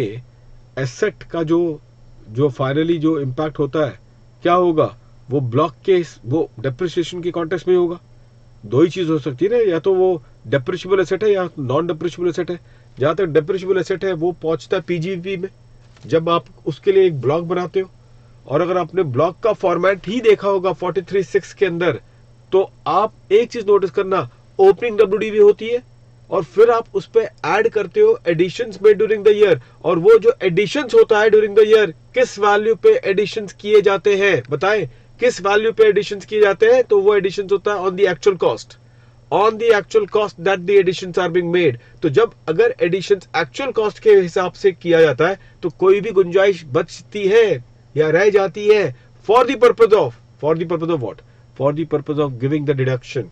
एसेट का जो जो फाइनली जो इम्पैक्ट होता है क्या होगा, वो ब्लॉक के वो डेप्रिसिएशन के कॉन्टेक्स्ट में होगा। दो ही चीज हो सकती है ना, या तो वो डेप्रिशिएबल एसेट है या नॉन डेप्रिशिएबल एसेट है। जहां तक डेप्रिशिएबल एसेट है वो पहुंचता है पीजीपी में, जब आप उसके लिए एक ब्लॉक बनाते हो। और अगर आपने ब्लॉक का फॉर्मेट ही देखा होगा फोर्टी थ्री सिक्स के अंदर, तो आप एक चीज नोटिस करना, ओपनिंग डब्ल्यूडीवी होती है और फिर आप उस पर ऐड करते हो एडिशंस में ड्यूरिंग द ईयर। और वो जो एडिशंस होता है ड्यूरिंग द ईयर, किस वैल्यू पे एडिशंस किए जाते हैं? बताएं, किस वैल्यू पे एडिशंस किए जाते हैं? तो वो एडिशंस होता है on the actual cost, on the actual cost that the additions are being made. तो जब अगर एडिशंस एक्चुअल कॉस्ट के हिसाब से किया जाता है तो कोई भी गुंजाइश बचती है या रह जाती है for the purpose of for the purpose of what for the purpose of giving the deduction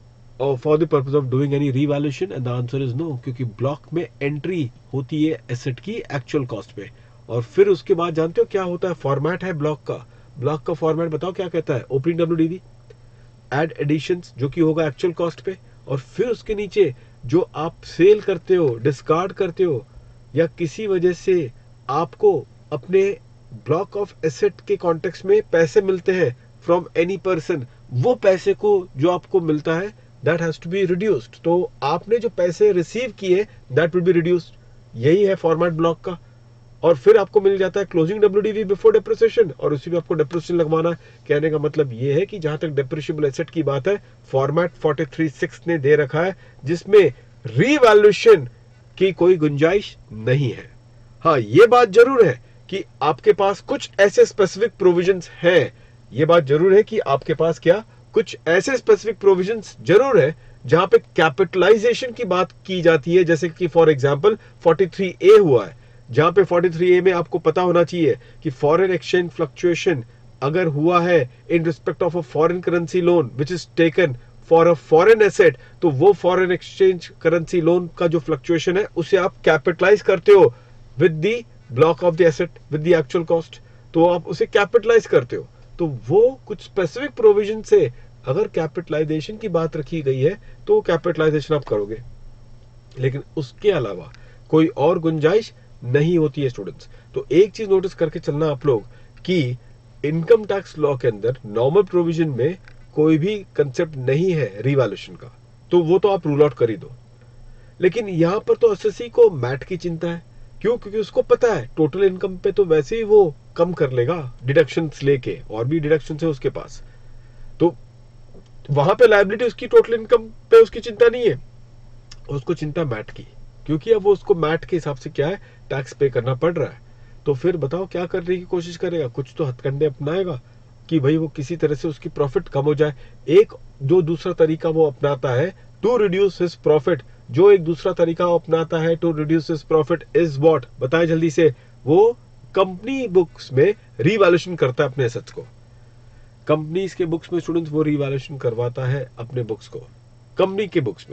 और for the purpose of doing any revaluation? And the answer is no, क्योंकि ब्लॉक में एंट्री होती है एसेट की actual cost पे। और फिर उसके बाद जानते हो क्या होता है? फॉर्मेट है ब्लॉक का। ब्लॉक का फॉर्मेट बताओ क्या कहता है? ओपनिंग डब्ल्यूडीवी, एड एडिशंस जो कि होगा एक्चुअल कॉस्ट पे, और फिर उसके नीचे जो आप सेल करते हो, डिस्कार्ड करते हो, या किसी वजह से आपको अपने ब्लॉक ऑफ एसेट के कॉन्टेक्स्ट में पैसे मिलते हैं फ्रॉम एनी पर्सन, वो पैसे को जो आपको मिलता है that has to be reduced. तो आपने जो पैसे रिसीव किए दैट विल बी रिड्यूस्ड। यही है फॉर्मेट ब्लॉक का। और फिर आपको मिल जाता है क्लोजिंग डब्ल्यूडीवी बिफोर डेप्रिसिएशन, और उसी में आपको डेप्रिसिएशन लगवाना है। कहने का मतलब ये है कि जहां तक डेप्रिशिएबल एसेट की बात है, फॉर्मेट फोर्टी थ्री सिक्स ने दे रखा है जिसमें रीवैल्यूएशन की कोई गुंजाइश नहीं है। हाँ, ये बात जरूर है कि आपके पास कुछ ऐसे स्पेसिफिक प्रोविजंस हैं। ये बात जरूर है कि आपके पास क्या कुछ ऐसे स्पेसिफिक प्रोविजंस जरूर है जहां पे कैपिटलाइजेशन की बात की जाती है। जैसे कि for example forty three A हुआ है, जहां पे फोर्टी थ्री ए में आपको पता होना चाहिए कि फॉरेन एक्सचेंज फ्लक्चुएशन अगर हुआ है in respect of a foreign currency loan which is taken for a foreign asset, तो वो फॉरेन एक्सचेंज करेंसी लोन का जो फ्लक्चुएशन है उसे आप कैपिटलाइज करते हो with the block of the asset with the actual cost, तो आप उसे कैपिटलाइज करते हो। तो वो कुछ स्पेसिफिक प्रोविजन से अगर कैपिटलाइजेशन की बात रखी गई है तो कैपिटलाइजेशन आप करोगे, लेकिन उसके अलावा कोई और गुंजाइश नहीं होती है स्टूडेंट्स। तो एक चीज नोटिस करके चलना आप लोग कि इनकम टैक्स लॉ के अंदर नॉर्मल प्रोविजन में कोई भी कंसेप्ट नहीं है रीवैल्यूएशन का, तो वो तो आप रूल आउट कर ही दो। लेकिन यहां पर तो एसएससी को मैट की चिंता है। क्यों? क्योंकि उसको पता है टोटल इनकम पे तो वैसे ही वो कम कर लेगा डिडक्शंस लेके, और भी डिडक्शंस है उसके पास, तो वहां पे लायबिलिटी उसकी टोटल इनकम पे उसकी चिंता नहीं है, उसको चिंता मैट की, क्योंकि अब वो उसको मैट के हिसाब से क्या है टैक्स पे करना पड़ रहा है। तो फिर बताओ क्या करने की कोशिश करेगा? कुछ तो हथकंडे अपनाएगा कि भाई वो किसी तरह से उसकी प्रॉफिट कम हो जाए। एक जो दूसरा तरीका वो अपनाता है टू रिड्यूस हिज प्रॉफिट, जो एक दूसरा तरीका वो अपनाता है to reduce his profit is what? बताएं जल्दी से। वो कंपनी बुक्स में रीवैल्यूएशन करता है अपने एसेट्स को। कंपनीज के बुक्स में स्टूडेंट्स वो रीवैल्यूएशन करवाता है अपने बुक्स को, कंपनी के बुक्स में।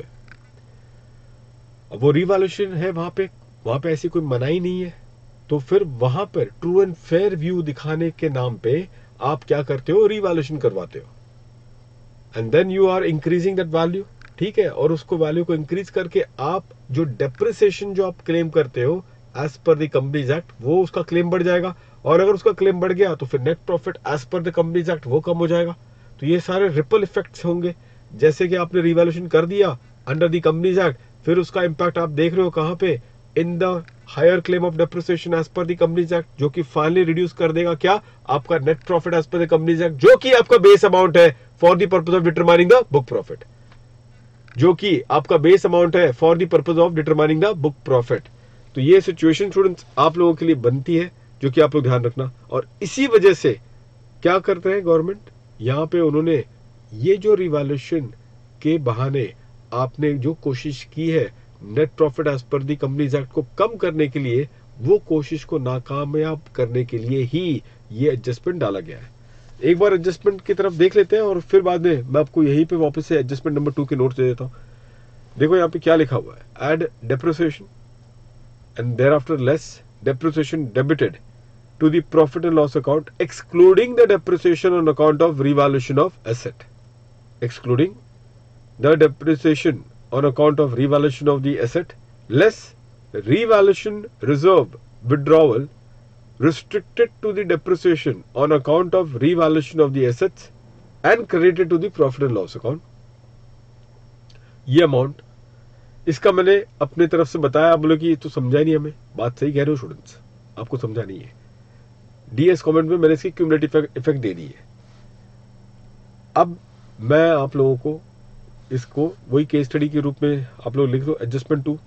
अब वो रीवैल्यूएशन है वहां पे, वहां पे ऐसी कोई मनाही नहीं है। तो फिर वहां पर ट्रू एंड फेयर व्यू दिखाने के नाम पे आप क्या करते हो? रीवैल्यूएशन करवाते हो, and then you are increasing that value. ठीक है, और उसको वैल्यू को इंक्रीज करके आप जो डेप्रिसिएशन जो आप क्लेम करते हो as per the companies act, वो उसका क्लेम बढ़ जाएगा। और अगर उसका क्लेम बढ़ गया तो फिर net profit as per the companies act वो कम हो जाएगा। तो ये सारे रिपल इफेक्ट्स होंगे। जैसे कि आपने रीवैल्यूएशन कर दिया अंडर द कंपनीज एक्ट, फिर उसका इंपैक्ट आप देख रहे हो कहां पे? In the higher claim of depreciation as per the companies act, जो कि फाइनली रिड्यूस कर देगा क्या, आपका net profit as per the companies act, जो कि आपका बेस अमाउंट है for the purpose of determining the book profit, जो कि आपका बेस अमाउंट है for the purpose of determining the book profit. तो ये सिचुएशन स्टूडेंट्स आप लोगों के लिए बनती है, जो कि आप लोग ध्यान रखना। और इसी वजह से क्या करते हैं गवर्नमेंट, यहां पे उन्होंने ये जो रिवैल्यूएशन के बहाने आपने जो कोशिश की है नेट प्रॉफिट एज पर दी कंपनीज एक्ट को कम करने के लिए, वो कोशिश को नाकामयाब करने के लिए ही ये एडजस्टमेंट डाला गया है। एक बार एडजस्टमेंट की तरफ देख लेते हैं और फिर बाद में मैं आपको यहीं पे वापस से एडजस्टमेंट नंबर टू के नोट्स दे देता हूं। देखो यहाँ पे क्या लिखा हुआ है, add depreciation and thereafter less depreciation debited to the profit and loss account, excluding the depreciation on account of revaluation of asset, excluding the depreciation on account of revaluation of the asset, less revaluation reserve withdrawal restricted to the depreciation on account of revaluation of the assets and credited to the profit and loss account. ये amount, इसका मैंने अपने तरफ से बताया, आप बोले कि ये तो समझा नहीं हमें, बात सही कह रहे हो स्टूडेंट्स, आपको समझा नहीं है। डीएस कमेंट में मैंने इसकी क्यूमुलेटिव इफेक्ट दे दी है। अब मैं आप लोगों को इसको वही केस स्टडी के रूप में आप लोग लिख दो, adjustment two,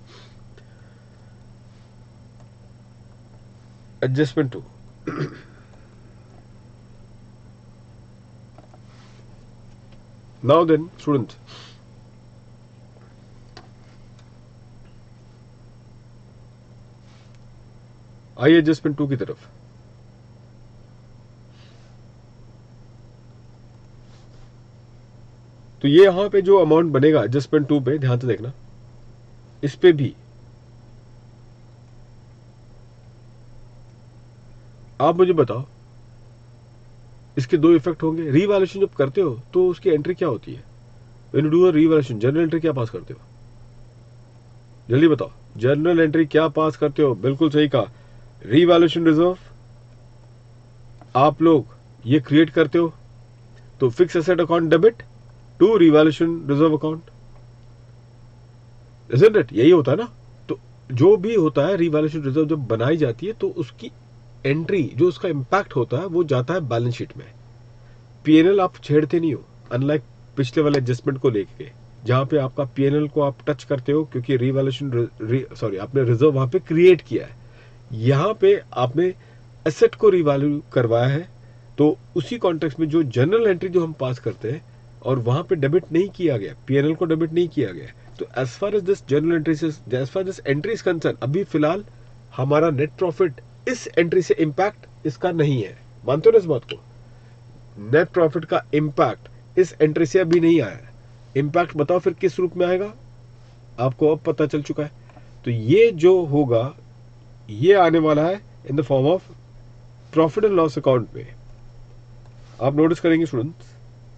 adjustment two now then students, आइए एडजस्टमेंट टू की तरफ। तो ये यहां पे जो अमाउंट बनेगा एडजस्टमेंट टू पे ध्यान से देखना, इस पे भी आप मुझे बताओ, इसके दो इफेक्ट होंगे। रीवैल्यूएशन जब करते हो तो उसकी एंट्री क्या होती है, when you do a revaluation journal entry क्या पास करते हो, जल्दी बताओ, जर्नल एंट्री क्या पास करते हो? बिल्कुल सही कहा, रीवैल्यूएशन रिजर्व आप लोग ये क्रिएट करते हो, तो fix asset account debit to revaluation reserve account, isn't it? यही होता है ना। तो जो भी होता है रिवैल्यूएशन रिजर्व जब बनाई जाती है तो उसकी एंट्री, जो उसका इंपैक्ट होता है वो जाता है बैलेंस शीट में। पीएनएल आप छेड़ते नहीं हो, अनलाइक पिछले वाले एडजस्टमेंट को लेके जहां पे आपका पीएनएल को आप टच करते हो, क्योंकि रिवैल्यूएशन सॉरी आपने रिजर्व वहां पे क्रिएट किया है। यहां पे आपने एसेट को रिवैल्यू करवाया है, तो उसी कॉन्टेक्स्ट में जो जनरल एंट्री जो हम पास करते हैं और वहां पे डेबिट नहीं किया गया, पीएनएल को डेबिट नहीं किया गया, तो as far as this general entry as far this entry is concern, अभी फिलहाल हमारा नेट प्रॉफिट इस एंट्री से इंपैक्ट इसका नहीं है। मानते हो ना इस बात को? नेट प्रॉफिट का इंपैक्ट इस एंट्री से अभी नहीं आया है। इंपैक्ट बताओ फिर किस रूप में आएगा, आपको अब पता चल चुका है। तो ये जो होगा ये आने वाला है in the form of profit and loss account में। आप नोटिस करेंगे students,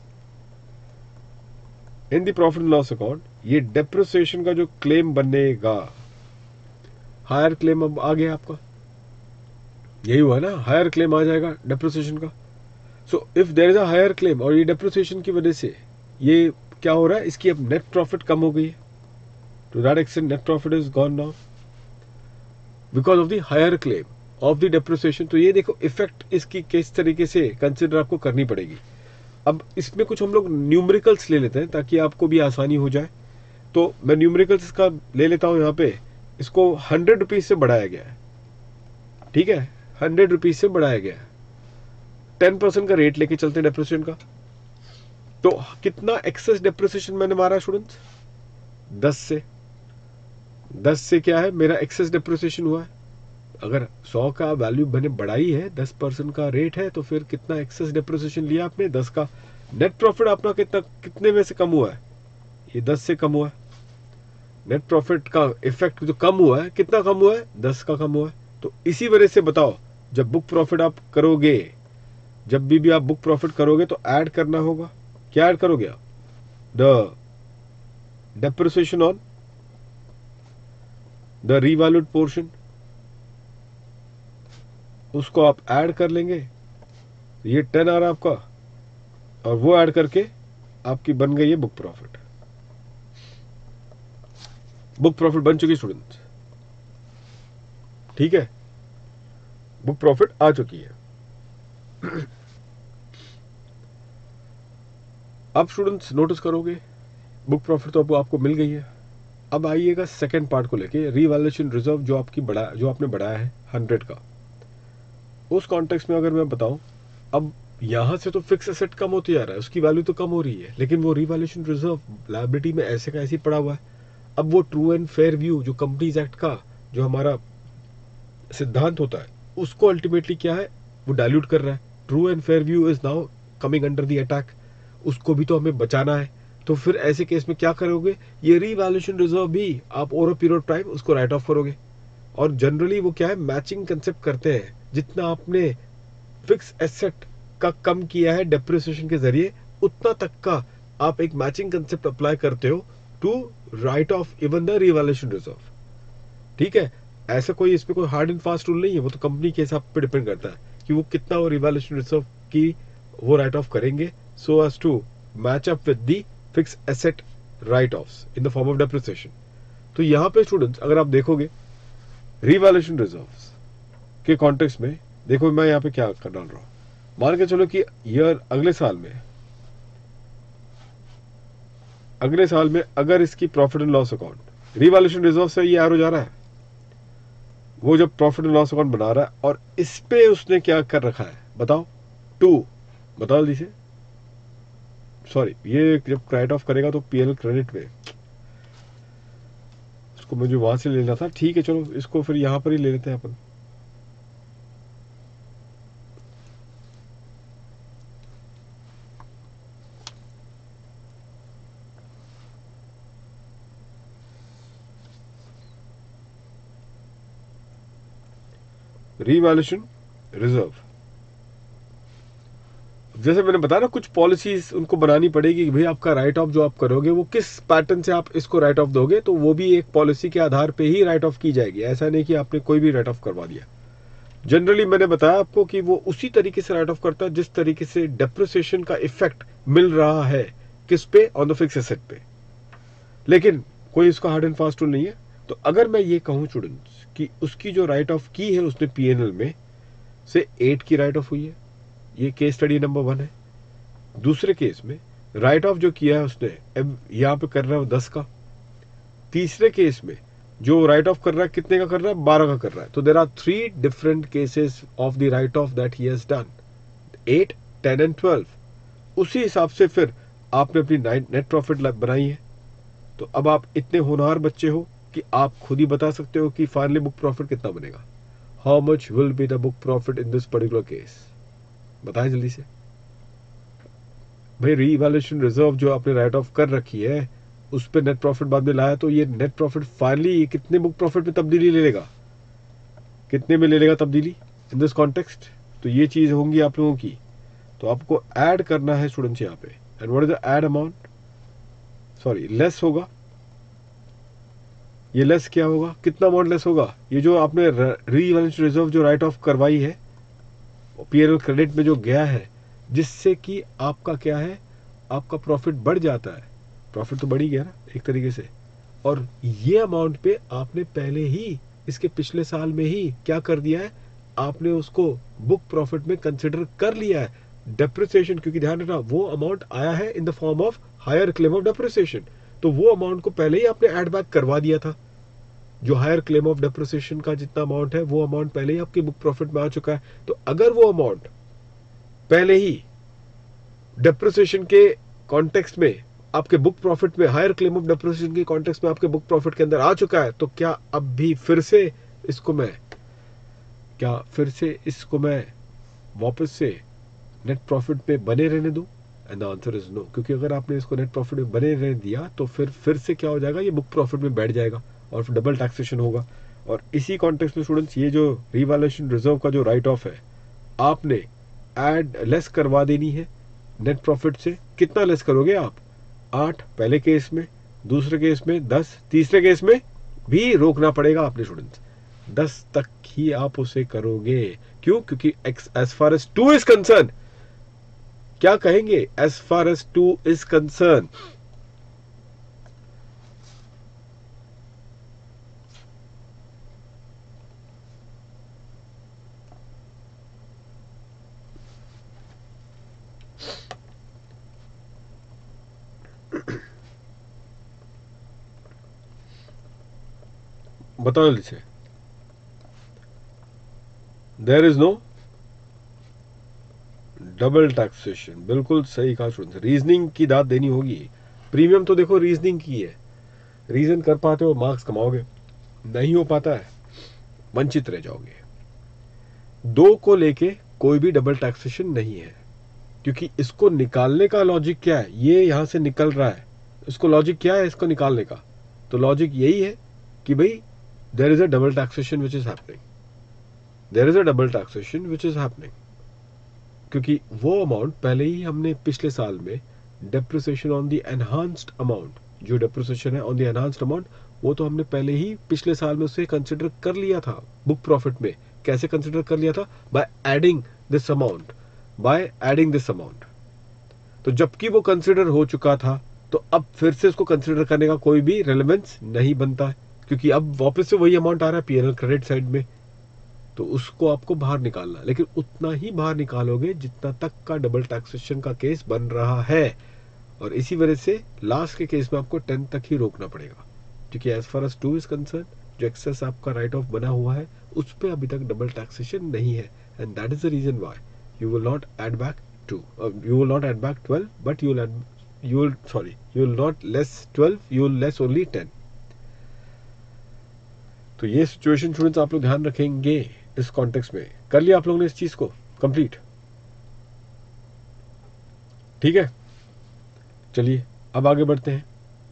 in the profit and loss account ये डेप्रिसिएशन का जो क्लेम बनेगा, हायर क्लेम अब आ गया आपका, यही हुआ ना, हायर क्लेम आ जाएगा डेप्रिसिएशन का। So if there is a higher claim और ये डेप्रिसिएशन की वजह से ये क्या हो रहा है, इसकी अब नेट प्रॉफिट कम हो गई है, to that extent net profit is gone now because of the higher claim of the depreciation. तो ये देखो इफेक्ट इसकी किस तरीके से कंसिडर आपको करनी पड़ेगी। अब इसमें कुछ हम लोग न्यूमेरिकल्स ले लेते हैं ताकि आपको भी आसानी हो जाए। तो मैं न्यूमेरिकल्स का ले लेता हूं, यहाँ पे इसको हंड्रेड रुपीज से बढ़ाया गया है, ठीक है, हंड्रेड रुपीज से बढ़ाया गया है, टेन परसेंट का रेट लेके चलते हैं डेप्रिसिएशन का। तो कितना एक्सेस डेप्रिसिएशन मैंने मारा स्टूडेंट्स, दस से, दस से क्या है मेरा एक्सेस डेप्रिसिएशन हुआ है। अगर सौ का वैल्यू मैंने बढ़ाई है, दस परसेंट का रेट है, तो फिर कितना एक्सेस डेप्रिसिएशन लिया आपने, दस का। नेट प्रॉफिट अपना कितना, कितने में से कम हुआ है, ये दस से कम हुआ है। नेट प्रॉफिट का इफेक्ट जो कम हुआ है, कितना कम हुआ है, दस का कम हुआ है। तो इसी वजह से बताओ, जब बुक प्रॉफिट आप करोगे, जब भी भी आप बुक प्रॉफिट करोगे तो ऐड करना होगा, क्या ऐड करोगे आप, the depreciation on the revalued portion, उसको आप ऐड कर लेंगे। ये टेन आ रहा आपका, और वो ऐड करके आपकी बन गई है बुक प्रॉफिट। बुक प्रॉफिट बन चुकी स्टूडेंट। ठीक है, बुक प्रॉफिट आ चुकी है। अब स्टूडेंट्स नोटिस करोगे बुक प्रॉफिट तो अब आपको मिल गई है। अब आइएगा सेकेंड पार्ट को लेके, रीवैल्यूएशन रिजर्व जो आपकी बढ़ा जो आपने बढ़ाया है हंड्रेड का, उस कॉन्टेक्स्ट में अगर मैं बताऊं, अब यहां से तो फिक्स एसेट कम होती जा रहा है, उसकी वैल्यू तो कम हो रही है, लेकिन वो रीवैल्यूएशन रिजर्व लायबिलिटी में ऐसे का ऐसे पड़ा हुआ है। अब वो ट्रू एंड फेयर व्यू जो कंपनीज एक्ट का जो हमारा सिद्धांत होता है, उसको अल्टीमेटली क्या है, वो डाइल्यूट कर रहा है। True and fair view is now coming under the attack, उसको भी तो हमें बचाना है। तो फिर ऐसे केस में क्या करोगे, ये रीवैल्यूएशन रिजर्व भी आप over a period of time उसको राइट ऑफ करोगे। और जनरली वो क्या है, मैचिंग कंसेप्ट करते हैं, जितना आपने फिक्स एसेट का कम किया है डेप्रिसिएशन के जरिए, उतना तक का आप एक मैचिंग कंसेप्ट अप्लाई करते हो to write off even the revaluation reserve. ठीक है, ऐसा कोई इसमें कोई हार्ड एंड फास्ट रूल नहीं है, वो तो कंपनी के हिसाब पे डिपेंड करता है कि वो कितना वो रिवैल्यूएशन रिजर्व की वो राइट ऑफ करेंगे so as to match up with the fix asset write offs in the form of depreciation. तो यहां पे स्टूडेंट्स अगर आप देखोगे रिवैल्यूएशन रिजर्व्स के कॉन्टेक्स्ट में, देखो मैं यहां पे क्या कर डाल रहा हूं, मान के चलो कि ईयर अगले साल में अगले साल में अगर इसकी profit and loss account revaluation reserve से ये आर हो जा रहा है, वो जब प्रॉफिट एंड लॉस अकाउंट बना रहा है और इस पे उसने क्या कर रखा है बताओ, टू बता दीजिए, सॉरी ये जब राइट ऑफ करेगा तो पीएल क्रेडिट में, उसको मुझे वहां से लेना था। ठीक है चलो इसको फिर यहां पर ही ले लेते हैं अपन। रीवैल्यूएशन रिजर्व, जैसे मैंने बताया ना, कुछ पॉलिसीज उनको बनानी पड़ेगी कि भाई आपका राइट ऑफ जो आप करोगे वो किस पैटर्न से आप इसको राइट ऑफ दोगे, तो वो भी एक पॉलिसी के आधार पे ही राइट ऑफ की जाएगी। ऐसा नहीं कि आपने कोई भी राइट ऑफ करवा दिया। जनरली मैंने बताया आपको कि वो उसी तरीके से राइट ऑफ करता है जिस तरीके से डेप्रिसिएशन का इफेक्ट मिल रहा है किस पे, ऑन द फिक्स एसेट पे, लेकिन कोई इसका हार्ड एंड फास्ट रूल नहीं है। तो अगर मैं ये कहूं स्टूडेंट्स कि उसकी जो राइट ऑफ की है उसने पीएनएल में से एट की राइट ऑफ हुई है, ये केस स्टडी नंबर वन है। दूसरे केस में राइट ऑफ जो किया है उसने यहां पे कर रहा है दस का। तीसरे केस में जो राइट ऑफ कर रहा है कितने का कर रहा है, बारह का कर रहा है। तो there are three different cases of the write off that he has done, eight, ten and twelve. उसी हिसाब से फिर आपने अपनी नेट प्रॉफिट बनाई है। तो अब आप इतने होनहार बच्चे हो कि आप खुद ही बता सकते हो कि फाइनली बुक प्रॉफिट कितना बनेगा। How much will be the book profit in this particular case, बताएं जल्दी से भाई। रीवैल्यूएशन रिजर्व जो आपने राइट ऑफ कर रखी है उस पर नेट प्रॉफिट बाद में लाया, तो ये नेट प्रॉफिट फाइनली कितने बुक प्रॉफिट में तब्दीली ले लेगा, कितने में ले लेगा तब्दीली इन दिस कॉन्टेक्स्ट। तो ये चीज होंगी आप लोगों की। तो आपको ऐड करना है स्टूडेंट्स यहाँ पे, and what is the add amount, sorry less होगा। ये लेस क्या होगा, कितना अमाउंट लेस होगा, ये जो आपने रीवैल्यूएशन रिजर्व जो राइट ऑफ करवाई है पीएनएल क्रेडिट में जो गया है, जिससे कि आपका क्या है, आपका प्रॉफिट बढ़ जाता है। प्रॉफिट तो बढ़ ही गया ना एक तरीके से, और ये अमाउंट पे आपने पहले ही इसके पिछले साल में ही क्या कर दिया है, आपने उसको बुक प्रॉफिट में कंसिडर कर लिया है डेप्रिसिएशन, क्योंकि ध्यान रखना वो अमाउंट आया है in the form of higher claim of depreciation. तो वो अमाउंट को पहले ही आपने एड बैक करवा दिया था। जो हायर क्लेम ऑफ डेप्रिसिएशन का जितना अमाउंट है वो अमाउंट पहले ही आपकी बुक प्रॉफिट में आ चुका है। तो अगर वो अमाउंट पहले ही डेप्रिसिएशन के कॉन्टेक्स्ट में आपके बुक प्रॉफिट में, हायर क्लेम ऑफ डेप्रिसिएशन के कॉन्टेक्स्ट में आपके बुक प्रॉफिट के अंदर आ चुका है, तो क्या अब भी फिर से इसको मैं क्या फिर से इसको मैं वापस से नेट प्रॉफिट पे बने रहने दूं? And the answer is no, क्योंकि अगर आपने इसको नेट प्रॉफिट में बने रहने दिया तो फिर फिर से क्या हो जाएगा, ये बुक प्रॉफिट में बैठ जाएगा और फिर डबल टैक्सेशन होगा। और इसी कॉन्टेक्स्ट में स्टूडेंट्स ये जो रीवैल्यूएशन रिजर्व का जो राइट ऑफ है आपने एड लेस करवा देनी है नेट प्रॉफिट से। कितना लेस करोगे आप, आठ पहले केस में, दूसरे केस में दस, तीसरे केस में भी रोकना पड़ेगा आपने स्टूडेंट्स, दस तक ही आप उसे करोगे। क्यों, क्योंकि as far as two is concern, क्या कहेंगे, as far as two is concern, बताओ जल्दी से। There is no double taxation, बिल्कुल सही कहा स्टूडेंट्स। रीजनिंग की दाद देनी होगी। प्रीमियम तो देखो रीजनिंग की है, रीजन कर पाते हो मार्क्स कमाओगे, नहीं हो पाता है वंचित रह जाओगे। दो को लेके कोई भी डबल टैक्सेशन नहीं है, क्योंकि इसको निकालने का लॉजिक क्या है, ये यहां से निकल रहा है, इसको लॉजिक क्या है इसको निकालने का, तो लॉजिक यही है कि भाई there is a double taxation which is happening, there is a double taxation which is happening, क्योंकि वो अमाउंट पहले ही हमने पिछले साल में depreciation on the enhanced amount, जो डेप्रिसिएशन है ऑन द एनहांस्ड अमाउंट, वो तो हमने पहले ही पिछले साल में उसे कंसिडर कर लिया था बुक प्रॉफिट में। कैसे कंसिडर कर लिया था? By adding this amount, by adding this amount. तो जबकि वो कंसिडर हो चुका था, तो अब फिर से उसको कंसिडर करने का कोई भी रेलेवेंस नहीं बनता है, क्योंकि अब वापस से वही अमाउंट आ रहा है पीएनएल क्रेडिट साइड में, तो उसको आपको बाहर निकालना, लेकिन उतना ही बाहर निकालोगे जितना तक का डबल टैक्सेशन का केस बन रहा है। और इसी वजह से लास्ट के केस में आपको टेन तक ही रोकना पड़ेगा, क्योंकि as far as two is concern, जो एक्सेस आपका राइट ऑफ बना हुआ है उस पर अभी तक डबल टैक्सेशन नहीं है, and that is the reason why you will not add back two, you will not add back twelve, but you will you will sorry you will not less twelve, you will less only ten। तो ये situation students आप लोग ध्यान रखेंगे इस context में। कर लिया आप लोगों ने इस चीज को कंप्लीट? ठीक है, चलिए अब आगे बढ़ते हैं।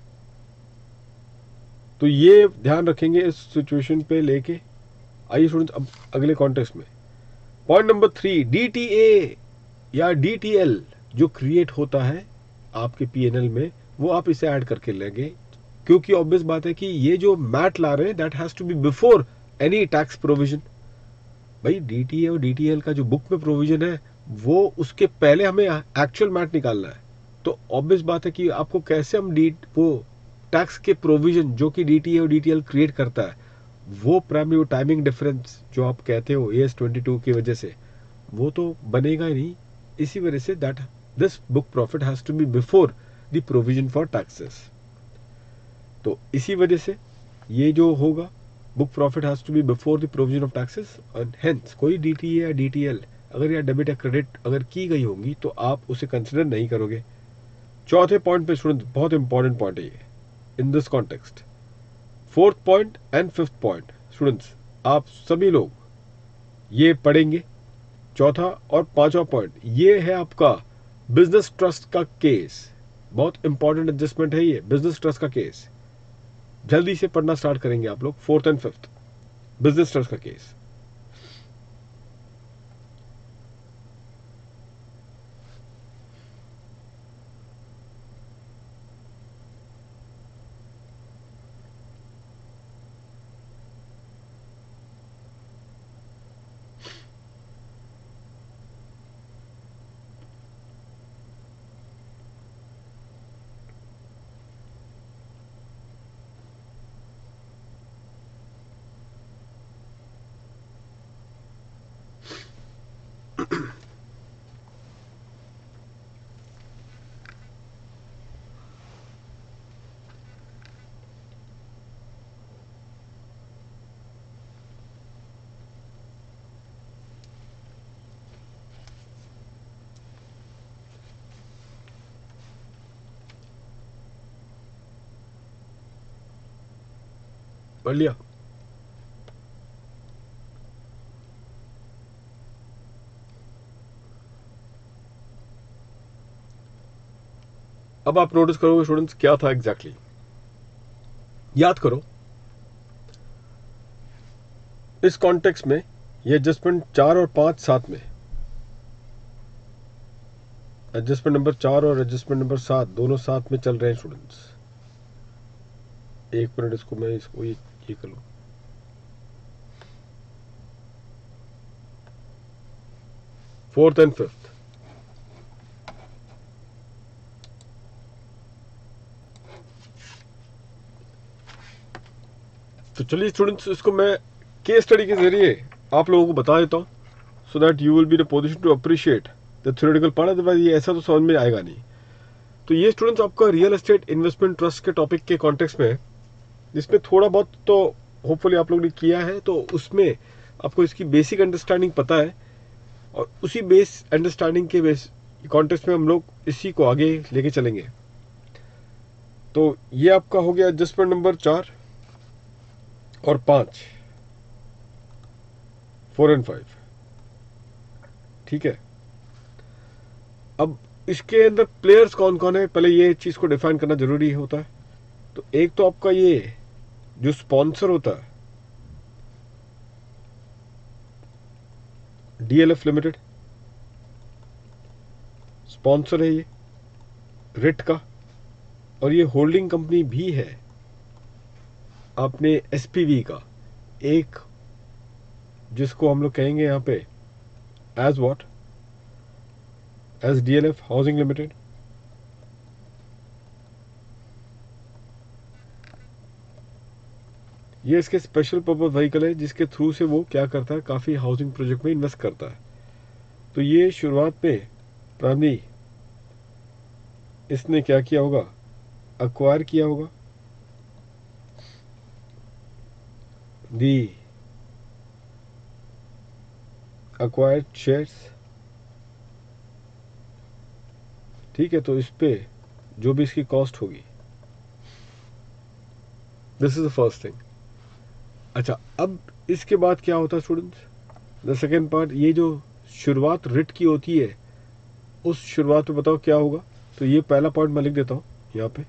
तो ये ध्यान रखेंगे इस सिचुएशन पे लेके। आइए स्टूडेंट्स अब अगले कॉन्टेक्स्ट में। पॉइंट नंबर थ्री, डीटीए या डीटीएल जो क्रिएट होता है आपके पीएनएल में, वो आप इसे ऐड करके लेंगे, क्योंकि ऑब्वियस बात है कि ये जो मैट ला रहे हैं that has to be before any tax provision. भाई डीटीए और डीटीएल का जो बुक में प्रोविजन है वो उसके पहले हमें एक्चुअल मैट निकालना है। तो ऑब्वियस बात है कि आपको कैसे हम डी वो टैक्स के प्रोविजन जो कि डीटीए और डीटीएल क्रिएट करता है, वो प्राइमरी वो टाइमिंग डिफरेंस जो आप कहते हो ए एस ट्वेंटी टू की वजह से, वो तो बनेगा ही नहीं। इसी वजह से that this book profit has to be before the provision for taxes. तो इसी वजह से ये जो होगा book profit has to be before the provision of taxes, and hence कोई डीटीए या डीटीएल अगर या डेबिट या क्रेडिट अगर की गई होंगी तो आप उसे कंसिडर नहीं करोगे। चौथे पॉइंट पे स्टूडेंट बहुत इंपॉर्टेंट पॉइंट है ये in this context. Fourth point and fifth point students आप सभी लोग ये पढ़ेंगे। चौथा और पांचवा पॉइंट ये है आपका बिजनेस ट्रस्ट का केस। बहुत इंपॉर्टेंट एडजस्टमेंट है ये बिजनेस ट्रस्ट का केस। जल्दी से पढ़ना स्टार्ट करेंगे आप लोग। Fourth and fifth business trust का केस। पढ़ लिया? अब आप नोटिस करोगे स्टूडेंट्स क्या था एग्जैक्टली exactly? याद करो इस कॉन्टेक्स्ट में ये एडजस्टमेंट चार और पांच साथ में, एडजस्टमेंट नंबर चार और एडजस्टमेंट नंबर सात दोनों साथ में चल रहे हैं स्टूडेंट्स। एक मिनट इसको मैं इसको ये, ये कर लूं। फोर्थ एंड फिफ्थ तो चलिए स्टूडेंट्स इसको मैं केस स्टडी के जरिए आप लोगों को बता देता हूं, so that you will be in a position to appreciate the theoretical part. Otherwise ये ऐसा तो समझ में आएगा नहीं। तो ये स्टूडेंट्स आपका रियल एस्टेट इन्वेस्टमेंट ट्रस्ट के टॉपिक के कॉन्टेक्स्ट में है, जिसमें थोड़ा बहुत तो होपफुली आप लोगों ने किया है, तो उसमें आपको इसकी बेसिक अंडरस्टैंडिंग पता है, और उसी बेस अंडरस्टैंडिंग के बेस कॉन्टेक्स्ट में हम लोग इसी को आगे लेके चलेंगे। तो ये आपका हो गया एडजस्टमेंट नंबर चार और पाँच, फोर एंड फाइव। ठीक है, अब इसके अंदर प्लेयर्स कौन कौन है, पहले ये चीज को डिफाइन करना जरूरी होता है। तो एक तो आपका ये जो स्पॉन्सर होता है, डीएलएफ लिमिटेड स्पॉन्सर है ये रिट का, और ये होल्डिंग कंपनी भी है अपने एसपीवी का, एक जिसको हम लोग कहेंगे यहां पे as what, as DLF housing limited. ये इसके स्पेशल पर्पज व्हीकल है, जिसके थ्रू से वो क्या करता है, काफी हाउसिंग प्रोजेक्ट में इन्वेस्ट करता है। तो ये शुरुआत में प्राइमरी इसने क्या किया होगा, अक्वायर किया होगा दी अक्वायर्ड शेयर्स। ठीक है, तो इस पे जो भी इसकी कॉस्ट होगी, this is the first thing. अच्छा, अब इसके बाद क्या होता है स्टूडेंट्स, द सेकेंड पार्ट, ये जो शुरुआत रिट की होती है, उस शुरुआत में बताओ क्या होगा। तो ये पहला पॉइंट मैं लिख देता हूं यहां पे,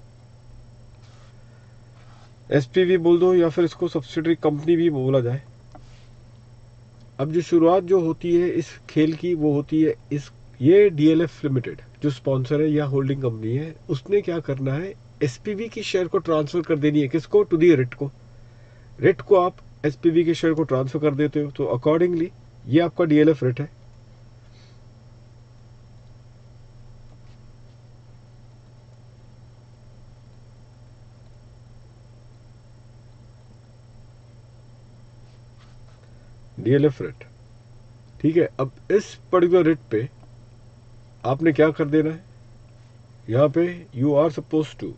एसपीवी बोल दो या फिर इसको सब्सिडरी कंपनी भी बोला जाए। अब जो शुरुआत जो होती है इस खेल की, वो होती है इस ये डीएलएफ लिमिटेड जो स्पॉन्सर है या होल्डिंग कंपनी है, उसने क्या करना है, एसपीवी की शेयर को ट्रांसफर कर देनी है। किसको, टू दी रिट को। रिट को आप एसपीवी के शेयर को ट्रांसफर कर देते हो, तो अकॉर्डिंगली ये आपका डीएलएफ रिट है। डीएलएफ रिट, ठीक है। अब इस पर्टिकुलर रिट पे आपने क्या कर देना है, यहां पे you are suppose to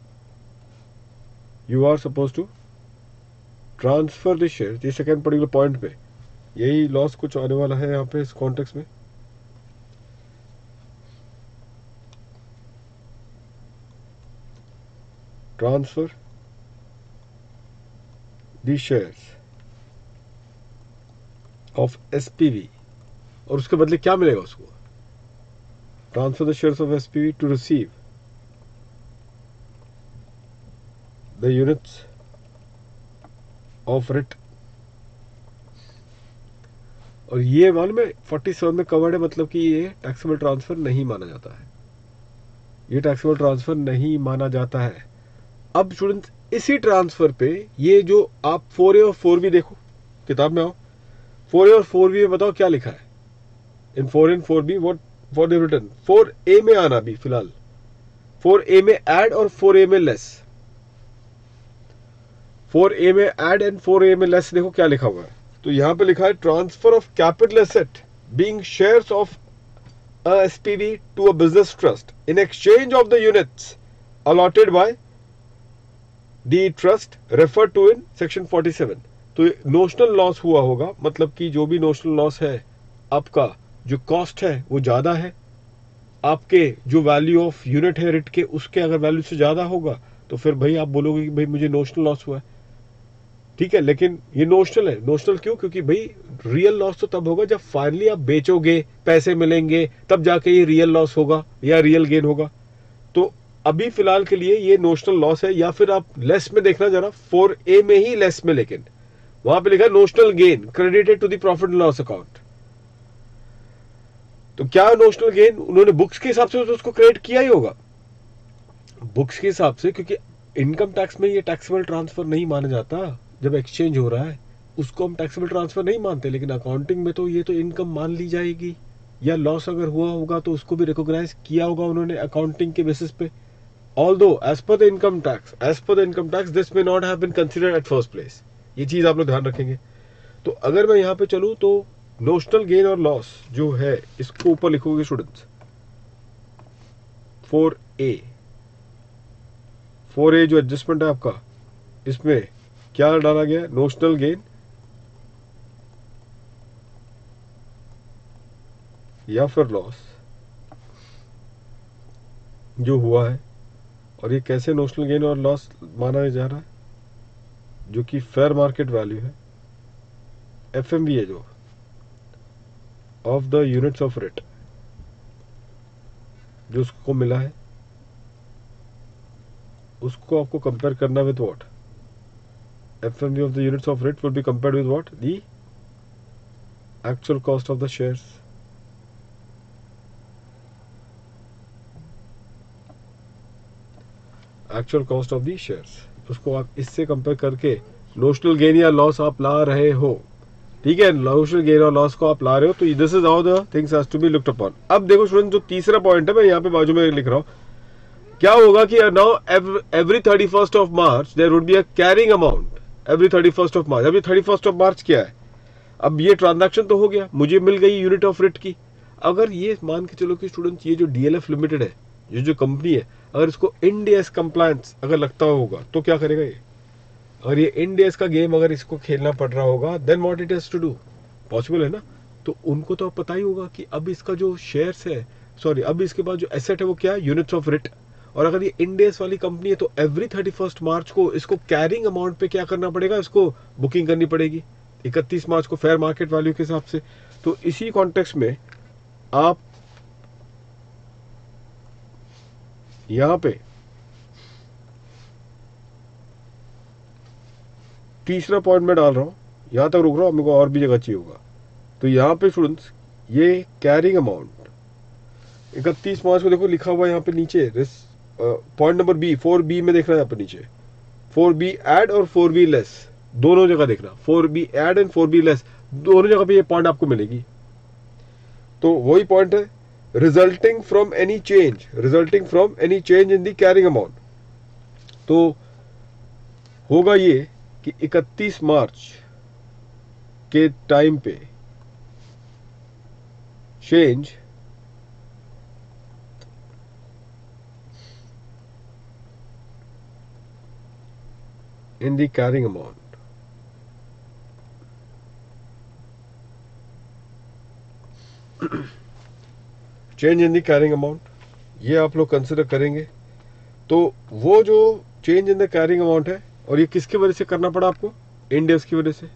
you are suppose to transfer the share. ये सेकेंड पर्टिकुलर पॉइंट पे यही लॉस कुछ आने वाला है यहां पे इस कॉन्टेक्स्ट में। Transfer the shares of SPV, और उसके बदले क्या मिलेगा उसको, transfer the shares of SPV to receive the units of REIT. और ये मालूम है फोर्टी सेवन में कवर्ड है, मतलब कि ये टैक्सेबल ट्रांसफर नहीं माना जाता है, ये टैक्सेबल ट्रांसफर नहीं माना जाता है। अब स्टूडेंट्स इसी ट्रांसफर पे ये जो आप फोर ए और फोर बी देखो, किताब में आओ, फोर ए और फोर बी में बताओ क्या लिखा है। In four and four B what what they written, four A में आना भी फिलहाल, फोर ए में ऐड और फोर ए में लेस। फोर ए में ऐड एंड फोर ए में लेस देखो क्या लिखा हुआ है। तो यहां पे लिखा है transfer of capital asset being shares of a SPV to a business trust in exchange of the units allotted by the trust refer to in section forty seven. तो नोशनल लॉस हुआ होगा, मतलब कि जो भी नोशनल लॉस है, आपका जो कॉस्ट है वो ज्यादा है, आपके जो वैल्यू ऑफ यूनिट है रिट के, उसके अगर वैल्यू से ज्यादा होगा तो फिर भाई आप बोलोगे कि भाई मुझे नोशनल लॉस हुआ है। ठीक है, लेकिन ये नोशनल है। नोशनल क्यों, क्योंकि भाई रियल लॉस तो तब होगा जब फाइनली आप बेचोगे, पैसे मिलेंगे, तब जाके ये रियल लॉस होगा या रियल गेन होगा। तो अभी फिलहाल के लिए ये नोशनल लॉस है, या फिर आप लेस में देखना जरा, फोर ए में ही लेस में, लेकिन वहां पे लिखा है notional gain credited to the profit and loss account. तो क्या नोशनल गेन, उन्होंने बुक्स के हिसाब से तो उसको क्रेडिट किया ही होगा, बुक्स के हिसाब से, क्योंकि इनकम टैक्स में ये टैक्सेबल ट्रांसफर नहीं माना जाता। जब एक्सचेंज हो रहा है उसको हम टैक्सेबल ट्रांसफर नहीं मानते, लेकिन अकाउंटिंग में तो ये तो इनकम मान ली जाएगी, या लॉस अगर हुआ होगा तो उसको भी रिकॉग्नाइज किया होगा उन्होंने अकाउंटिंग के बेसिस पे। Although as per the income tax as per the income tax this may not have been considered at first place. ये चीज आप लोग ध्यान रखेंगे। तो अगर मैं यहां पे चलूं तो नोशनल गेन और लॉस जो है इसको ऊपर लिखोगे students, four A four A जो एडजस्टमेंट है आपका, इसमें क्या डाला गया? नोशनल गेन या फिर लॉस जो हुआ है, और ये कैसे नोशनल गेन और लॉस माना जा रहा है, जो कि फेयर मार्केट वैल्यू है, एफ एम वी है जो of the units of REIT जो उसको मिला है, उसको आपको कंपेयर करना with what? F M V of the units of REIT will be compared with what? The actual cost of the shares. Actual cost of the shares, उसको आप इससे कंपेयर करके नोशनल गेन या लॉस आप ला रहे हो। ठीक है, नोशनल गेन और लॉस को आप ला रहे हो, तो this is how the things has to be looked upon. अब देखो स्टूडेंट, जो तीसरा पॉइंट है मैं यहाँ पे बाजू में लिख रहा हूँ, क्या होगा कि now every thirty first of March there would be a carrying amount. Every thirty first of March, अभी थर्टी फर्स्ट ऑफ मार्च क्या है? अब ये ट्रांजैक्शन तो हो गया, मुझे मिल गई यूनिट ऑफ रेट की। अगर ये मान के चलो कि स्टूडेंट्स ये जो डीएलएफ लिमिटेड है, ये जो कंपनी है, अगर इसको इंड एस कंप्लायंस अगर लगता होगा तो क्या करेगा ये? अगर ये इंड एस का गेम अगर इसको खेलना पड़ रहा होगा, then what it has to do? Possible है ना? तो उनको तो पता ही होगा कि अब इसका जो शेयर्स है, सॉरी अब इसके बाद जो एसेट है वो क्या है? Units of REIT. और अगर ये इंड एस वाली कंपनी है तो एवरी थर्टी फर्स्ट मार्च को इसको कैरिंग अमाउंट पे क्या करना पड़ेगा? इसको बुकिंग करनी पड़ेगी इकतीस मार्च को फेयर मार्केट वैल्यू के हिसाब से। तो इसी कॉन्टेक्स्ट में आप यहां पे तीसरा पॉइंट में डाल रहा हूं, यहां तक रुक रहा हूं, मेरे को और भी जगह चाहिए होगा। तो यहां पे स्टूडेंट्स ये कैरिंग अमाउंट इकतीस मार्च को देखो लिखा हुआ है यहाँ पे नीचे, point number B, four B में देखना है यहाँ पे नीचे, फोर बी एड और फोर बी लेस, दोनों जगह देखना, four B add and four B less, दोनों जगह पे ये पॉइंट आपको मिलेगी। तो वही पॉइंट है, resulting from any change, resulting from any change in the carrying amount. तो होगा ये कि इकतीस मार्च के टाइम पे change in the carrying amount change in the carrying amount, ये आप लोग कंसिडर करेंगे। तो वो जो change in the carrying amount है, और ये किसकी वजह से करना पड़ा आपको? इंड एस की वजह से।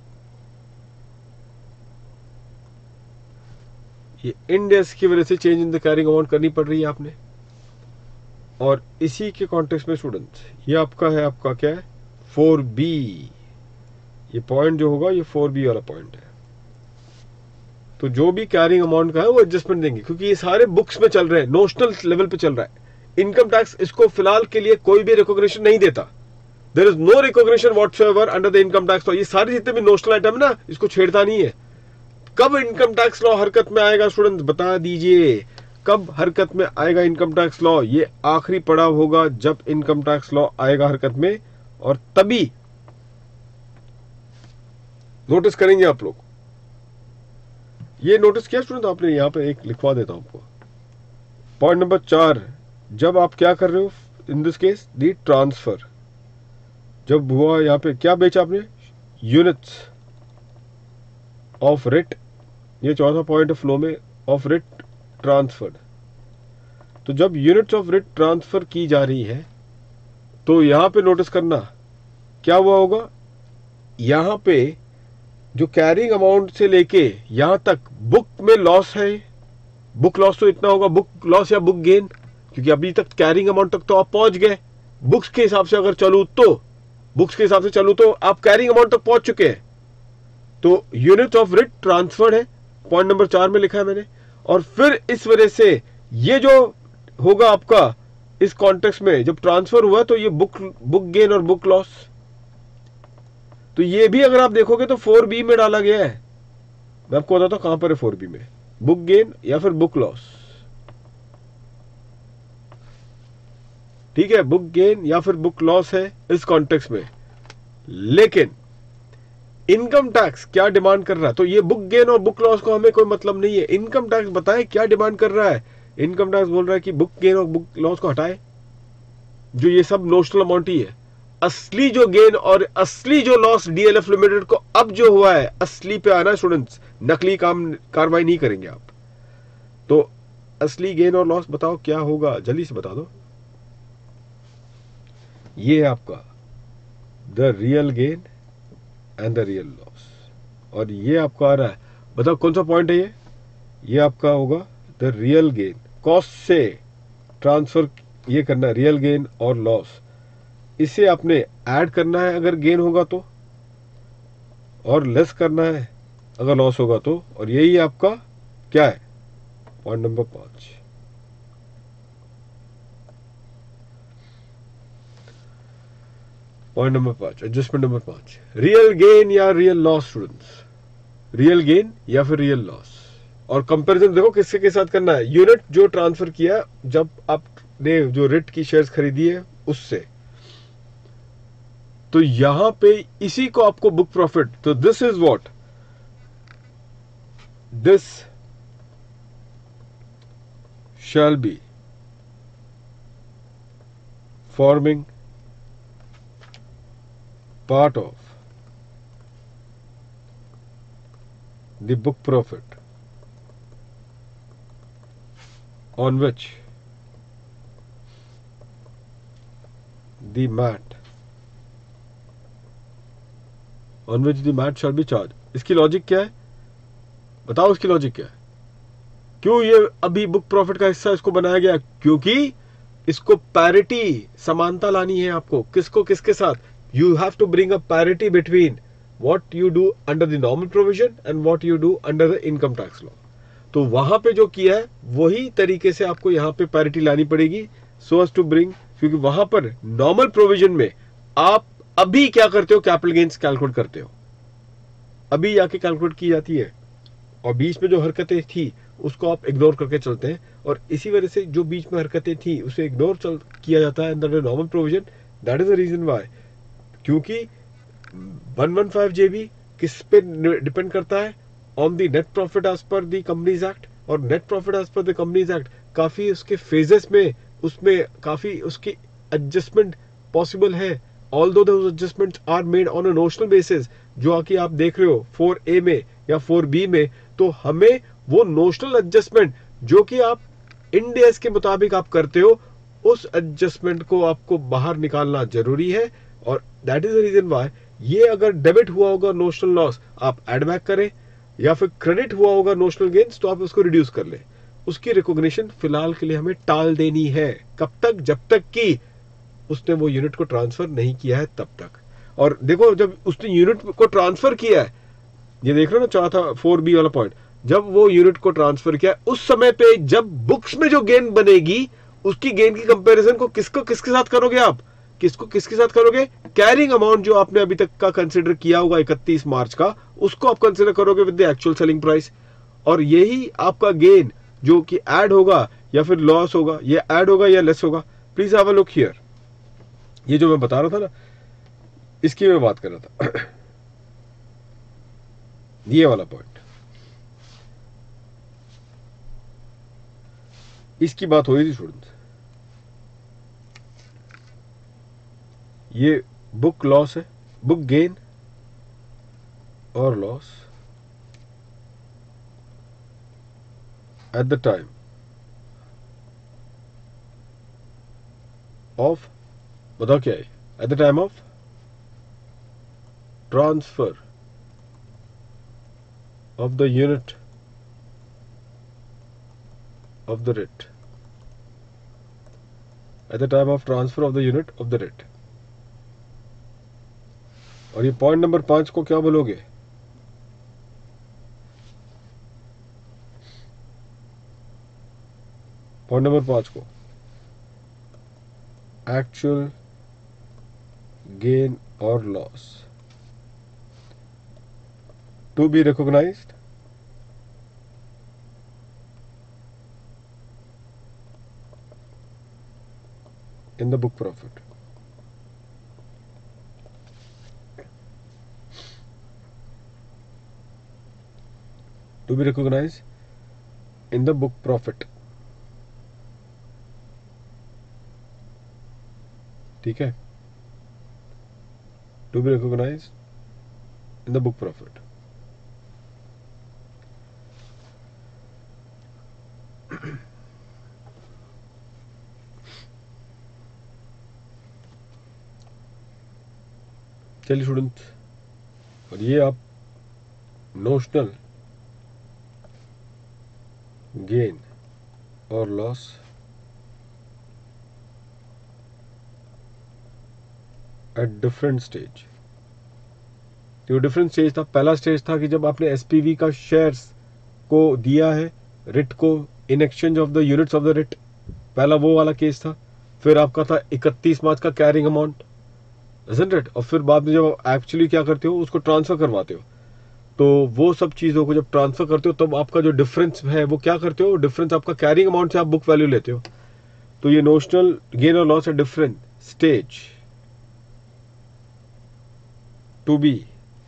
ये इंड एस की वजह से change in the carrying amount करनी पड़ रही है आपने। और इसी के कॉन्टेक्स्ट में स्टूडेंट्स ये आपका है, आपका क्या है? Four B. ये पॉइंट जो होगा ये फोर बी वाला पॉइंट है। तो जो भी कैरिंग अमाउंट का है वो एडजस्टमेंट देंगे, क्योंकि ये सारे बुक्स में चल रहे हैं, नोशनल लेवल पे चल रहा है। इनकम टैक्स इसको फिलहाल के लिए कोई भी रिकॉग्निशन नहीं देता। There is no recognition whatsoever under the income tax law. ये सारे जितने भी नोशनल आइटम है ना, इसको छेड़ता नहीं है। कब इनकम टैक्स लॉ हरकत में आएगा स्टूडेंट्स, बता दीजिए कब हरकत में आएगा इनकम टैक्स लॉ? ये आखिरी पड़ाव होगा जब इनकम टैक्स लॉ आएगा हरकत में, और तभी नोटिस करेंगे आप लोग। ये नोटिस किया स्टूडेंट आपने? यहां पे एक लिखवा देता हूं आपको, पॉइंट नंबर चार, जब आप क्या कर रहे हो in this case the transfer, जब हुआ यहां पे क्या बेचा आपने? Units of REIT. ये चौथा पॉइंट है फ्लो में, ऑफ रेट ट्रांसफर्ड। तो जब यूनिट्स ऑफ रेट ट्रांसफर की जा रही है तो यहां पे नोटिस करना क्या हुआ होगा, यहां पे जो कैरिंग अमाउंट से लेके यहां तक बुक में लॉस है। बुक लॉस तो इतना होगा, बुक लॉस या बुक गेन, क्योंकि अभी तक कैरिंग अमाउंट तक तो आप पहुंच गए। बुक्स के हिसाब से अगर चलू तो बुक्स के हिसाब से चलू तो आप कैरिंग अमाउंट तक पहुंच चुके हैं। तो यूनिट ऑफ रेट ट्रांसफर्ड है, पॉइंट नंबर चार में लिखा है मैंने। और फिर इस वजह से ये जो होगा आपका इस कॉन्टेक्स्ट में, जब ट्रांसफर हुआ तो ये बुक बुक गेन और बुक लॉस, तो ये भी अगर आप देखोगे तो फोर बी में डाला गया है। मैं आपको बताता हूं कहां पर है फोर बी में, बुक गेन या फिर बुक लॉस। ठीक है, बुक गेन या फिर बुक लॉस है इस कॉन्टेक्स्ट में। लेकिन इनकम टैक्स क्या डिमांड कर रहा है? तो ये बुक गेन और बुक लॉस को हमें कोई मतलब नहीं है। इनकम टैक्स बताए क्या डिमांड कर रहा है? इनकम टैक्स बोल रहा है कि बुक गेन और बुक लॉस को हटाए, जो ये सब नोशनल अमाउंट ही है। असली जो गेन और असली जो लॉस डीएलएफ लिमिटेड को अब जो हुआ है असली पे आना स्टूडेंट्स, नकली काम कार्रवाई नहीं करेंगे आप। तो असली गेन और लॉस बताओ क्या होगा, जल्दी से बता दो। ये है आपका the real gain and the real loss, और ये आपका आ रहा है, बताओ कौन सा पॉइंट है ये ये आपका होगा द रियल गेन, कॉस्ट से ट्रांसफर ये करना है रियल गेन और लॉस, इसे आपने ऐड करना है अगर गेन होगा तो, और लेस करना है अगर लॉस होगा तो, और यही आपका क्या है पॉइंट नंबर पांच। पॉइंट नंबर पांच, एडजस्टमेंट नंबर पांच, रियल गेन या real loss students, real gain या फिर रियल लॉस। और कंपैरिजन देखो किसके के साथ करना है, यूनिट जो ट्रांसफर किया जब आपने जो रिट की शेयर्स खरीदी है उससे, तो यहां पे इसी को आपको बुक प्रॉफिट, तो this is what, this shall be forming part of the book profit on which the M A T on which the M A T shall be charged। इसकी लॉजिक क्या है बताओ, इसकी लॉजिक क्या है, क्यों ये अभी बुक प्रॉफिट का हिस्सा इसको बनाया गया, क्योंकि इसको पैरिटी समानता लानी है आपको, किसको किसके साथ, you have to bring a parity between what you do under the normal provision and what you do under the income tax law. तो वहां पे जो किया है वही तरीके से आपको यहां पे पैरिटी लानी पड़ेगी सो एज टू ब्रिंग, क्योंकि वहां पर नॉर्मल प्रोविजन में आप अभी क्या करते हो, कैपिटल गेन्स कैलकुलेट करते हो, अभी जाके कैलकुलेट की जाती है, और बीच में जो हरकतें थी उसको आप इग्नोर करके चलते हैं, और इसी वजह से जो बीच में हरकतें थी उसे इग्नोर चल किया जाता है under normal provision. That is the reason why, क्योंकि वन वन फाइव जेबी किस पे डिपेंड करता है, on the net profit as per the companies act, और net profit as per the companies act काफी उसके फेजेस में उसमें काफी उसकी एडजस्टमेंट पॉसिबल है, although those adjustments are made on a notional basis, जो आके आप देख रहे हो फोर ए में या फोर बी में, तो हमें वो नोशनल एडजस्टमेंट जो कि आप इंड एस के मुताबिक आप करते हो, उस एडजस्टमेंट को आपको बाहर निकालना जरूरी है, और that is the reason why ये अगर डेबिट हुआ होगा नोशनल लॉस आप एड बैक करें, या फिर क्रेडिट हुआ होगा नोशनल गेन्स तो आप उसको रिड्यूस कर ले, उसकी रिकॉग्निशन फिलहाल के लिए हमें टाल देनी है, कब तक, जब तक कि उसने वो यूनिट को ट्रांसफर नहीं किया है तब तक। और देखो जब उसने यूनिट को ट्रांसफर किया है, ये देख रहे हो ना चौथा फोर बी वाला पॉइंट, जब वो यूनिट को ट्रांसफर किया उस समय पे जब बुक्स में जो गेन बनेगी उसकी गेन की कंपैरिजन को किसको किसके साथ करोगे आप, किसको किसके साथ करोगे, कैरिंग अमाउंट जो आपने अभी तक का कंसिडर किया होगा इकतीस मार्च का, उसको आप कंसिडर करोगे with the actual selling price, और यही आपका गेन जो कि ऐड होगा या फिर लॉस होगा, ये ऐड होगा या लेस होगा। Please have a look here, ये जो मैं बता रहा था ना इसकी मैं बात कर रहा था ये वाला पॉइंट, इसकी बात हो रही थी स्टूडेंट्स, ये बुक लॉस है, बुक गेन और loss at the time of, बताओ क्या है, at the time of transfer of the unit of the REIT, at the time of transfer of the unit of the rate. और ये point number पांच को क्या बोलोगे, पॉइंट नंबर पांच को एक्चुअल गेन और loss to be recognized in the book profit. To be recognized in the book profit, ठीक है। to be recognized in the book profit. चलिए स्टूडेंट, और ये आप नोशनल गेन और लॉस एट डिफरेंट स्टेज, जो different stage था, पहला स्टेज था कि जब आपने एसपीवी का शेयर्स को दिया है रिट को in exchange of the units of the REIT, पहला वो वाला केस था। फिर आपका था इकतीस मार्च का कैरिंग अमाउंट, isn't it? और फिर बाद में जब आप एक्चुअली क्या करते हो, उसको ट्रांसफर करवाते हो, तो वो सब चीज़ों को जब ट्रांसफर करते हो तब आपका जो डिफरेंस है वो क्या करते हो, डिफरेंस आपका कैरिंग अमाउंट से आप बुक वैल्यू लेते हो। तो ये नोशनल गेन और लॉस है different stage to be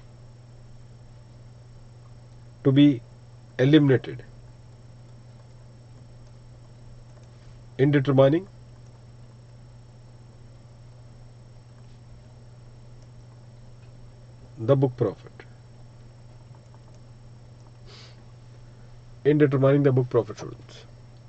to be eliminated in determining the book profit, in determining the book profit students।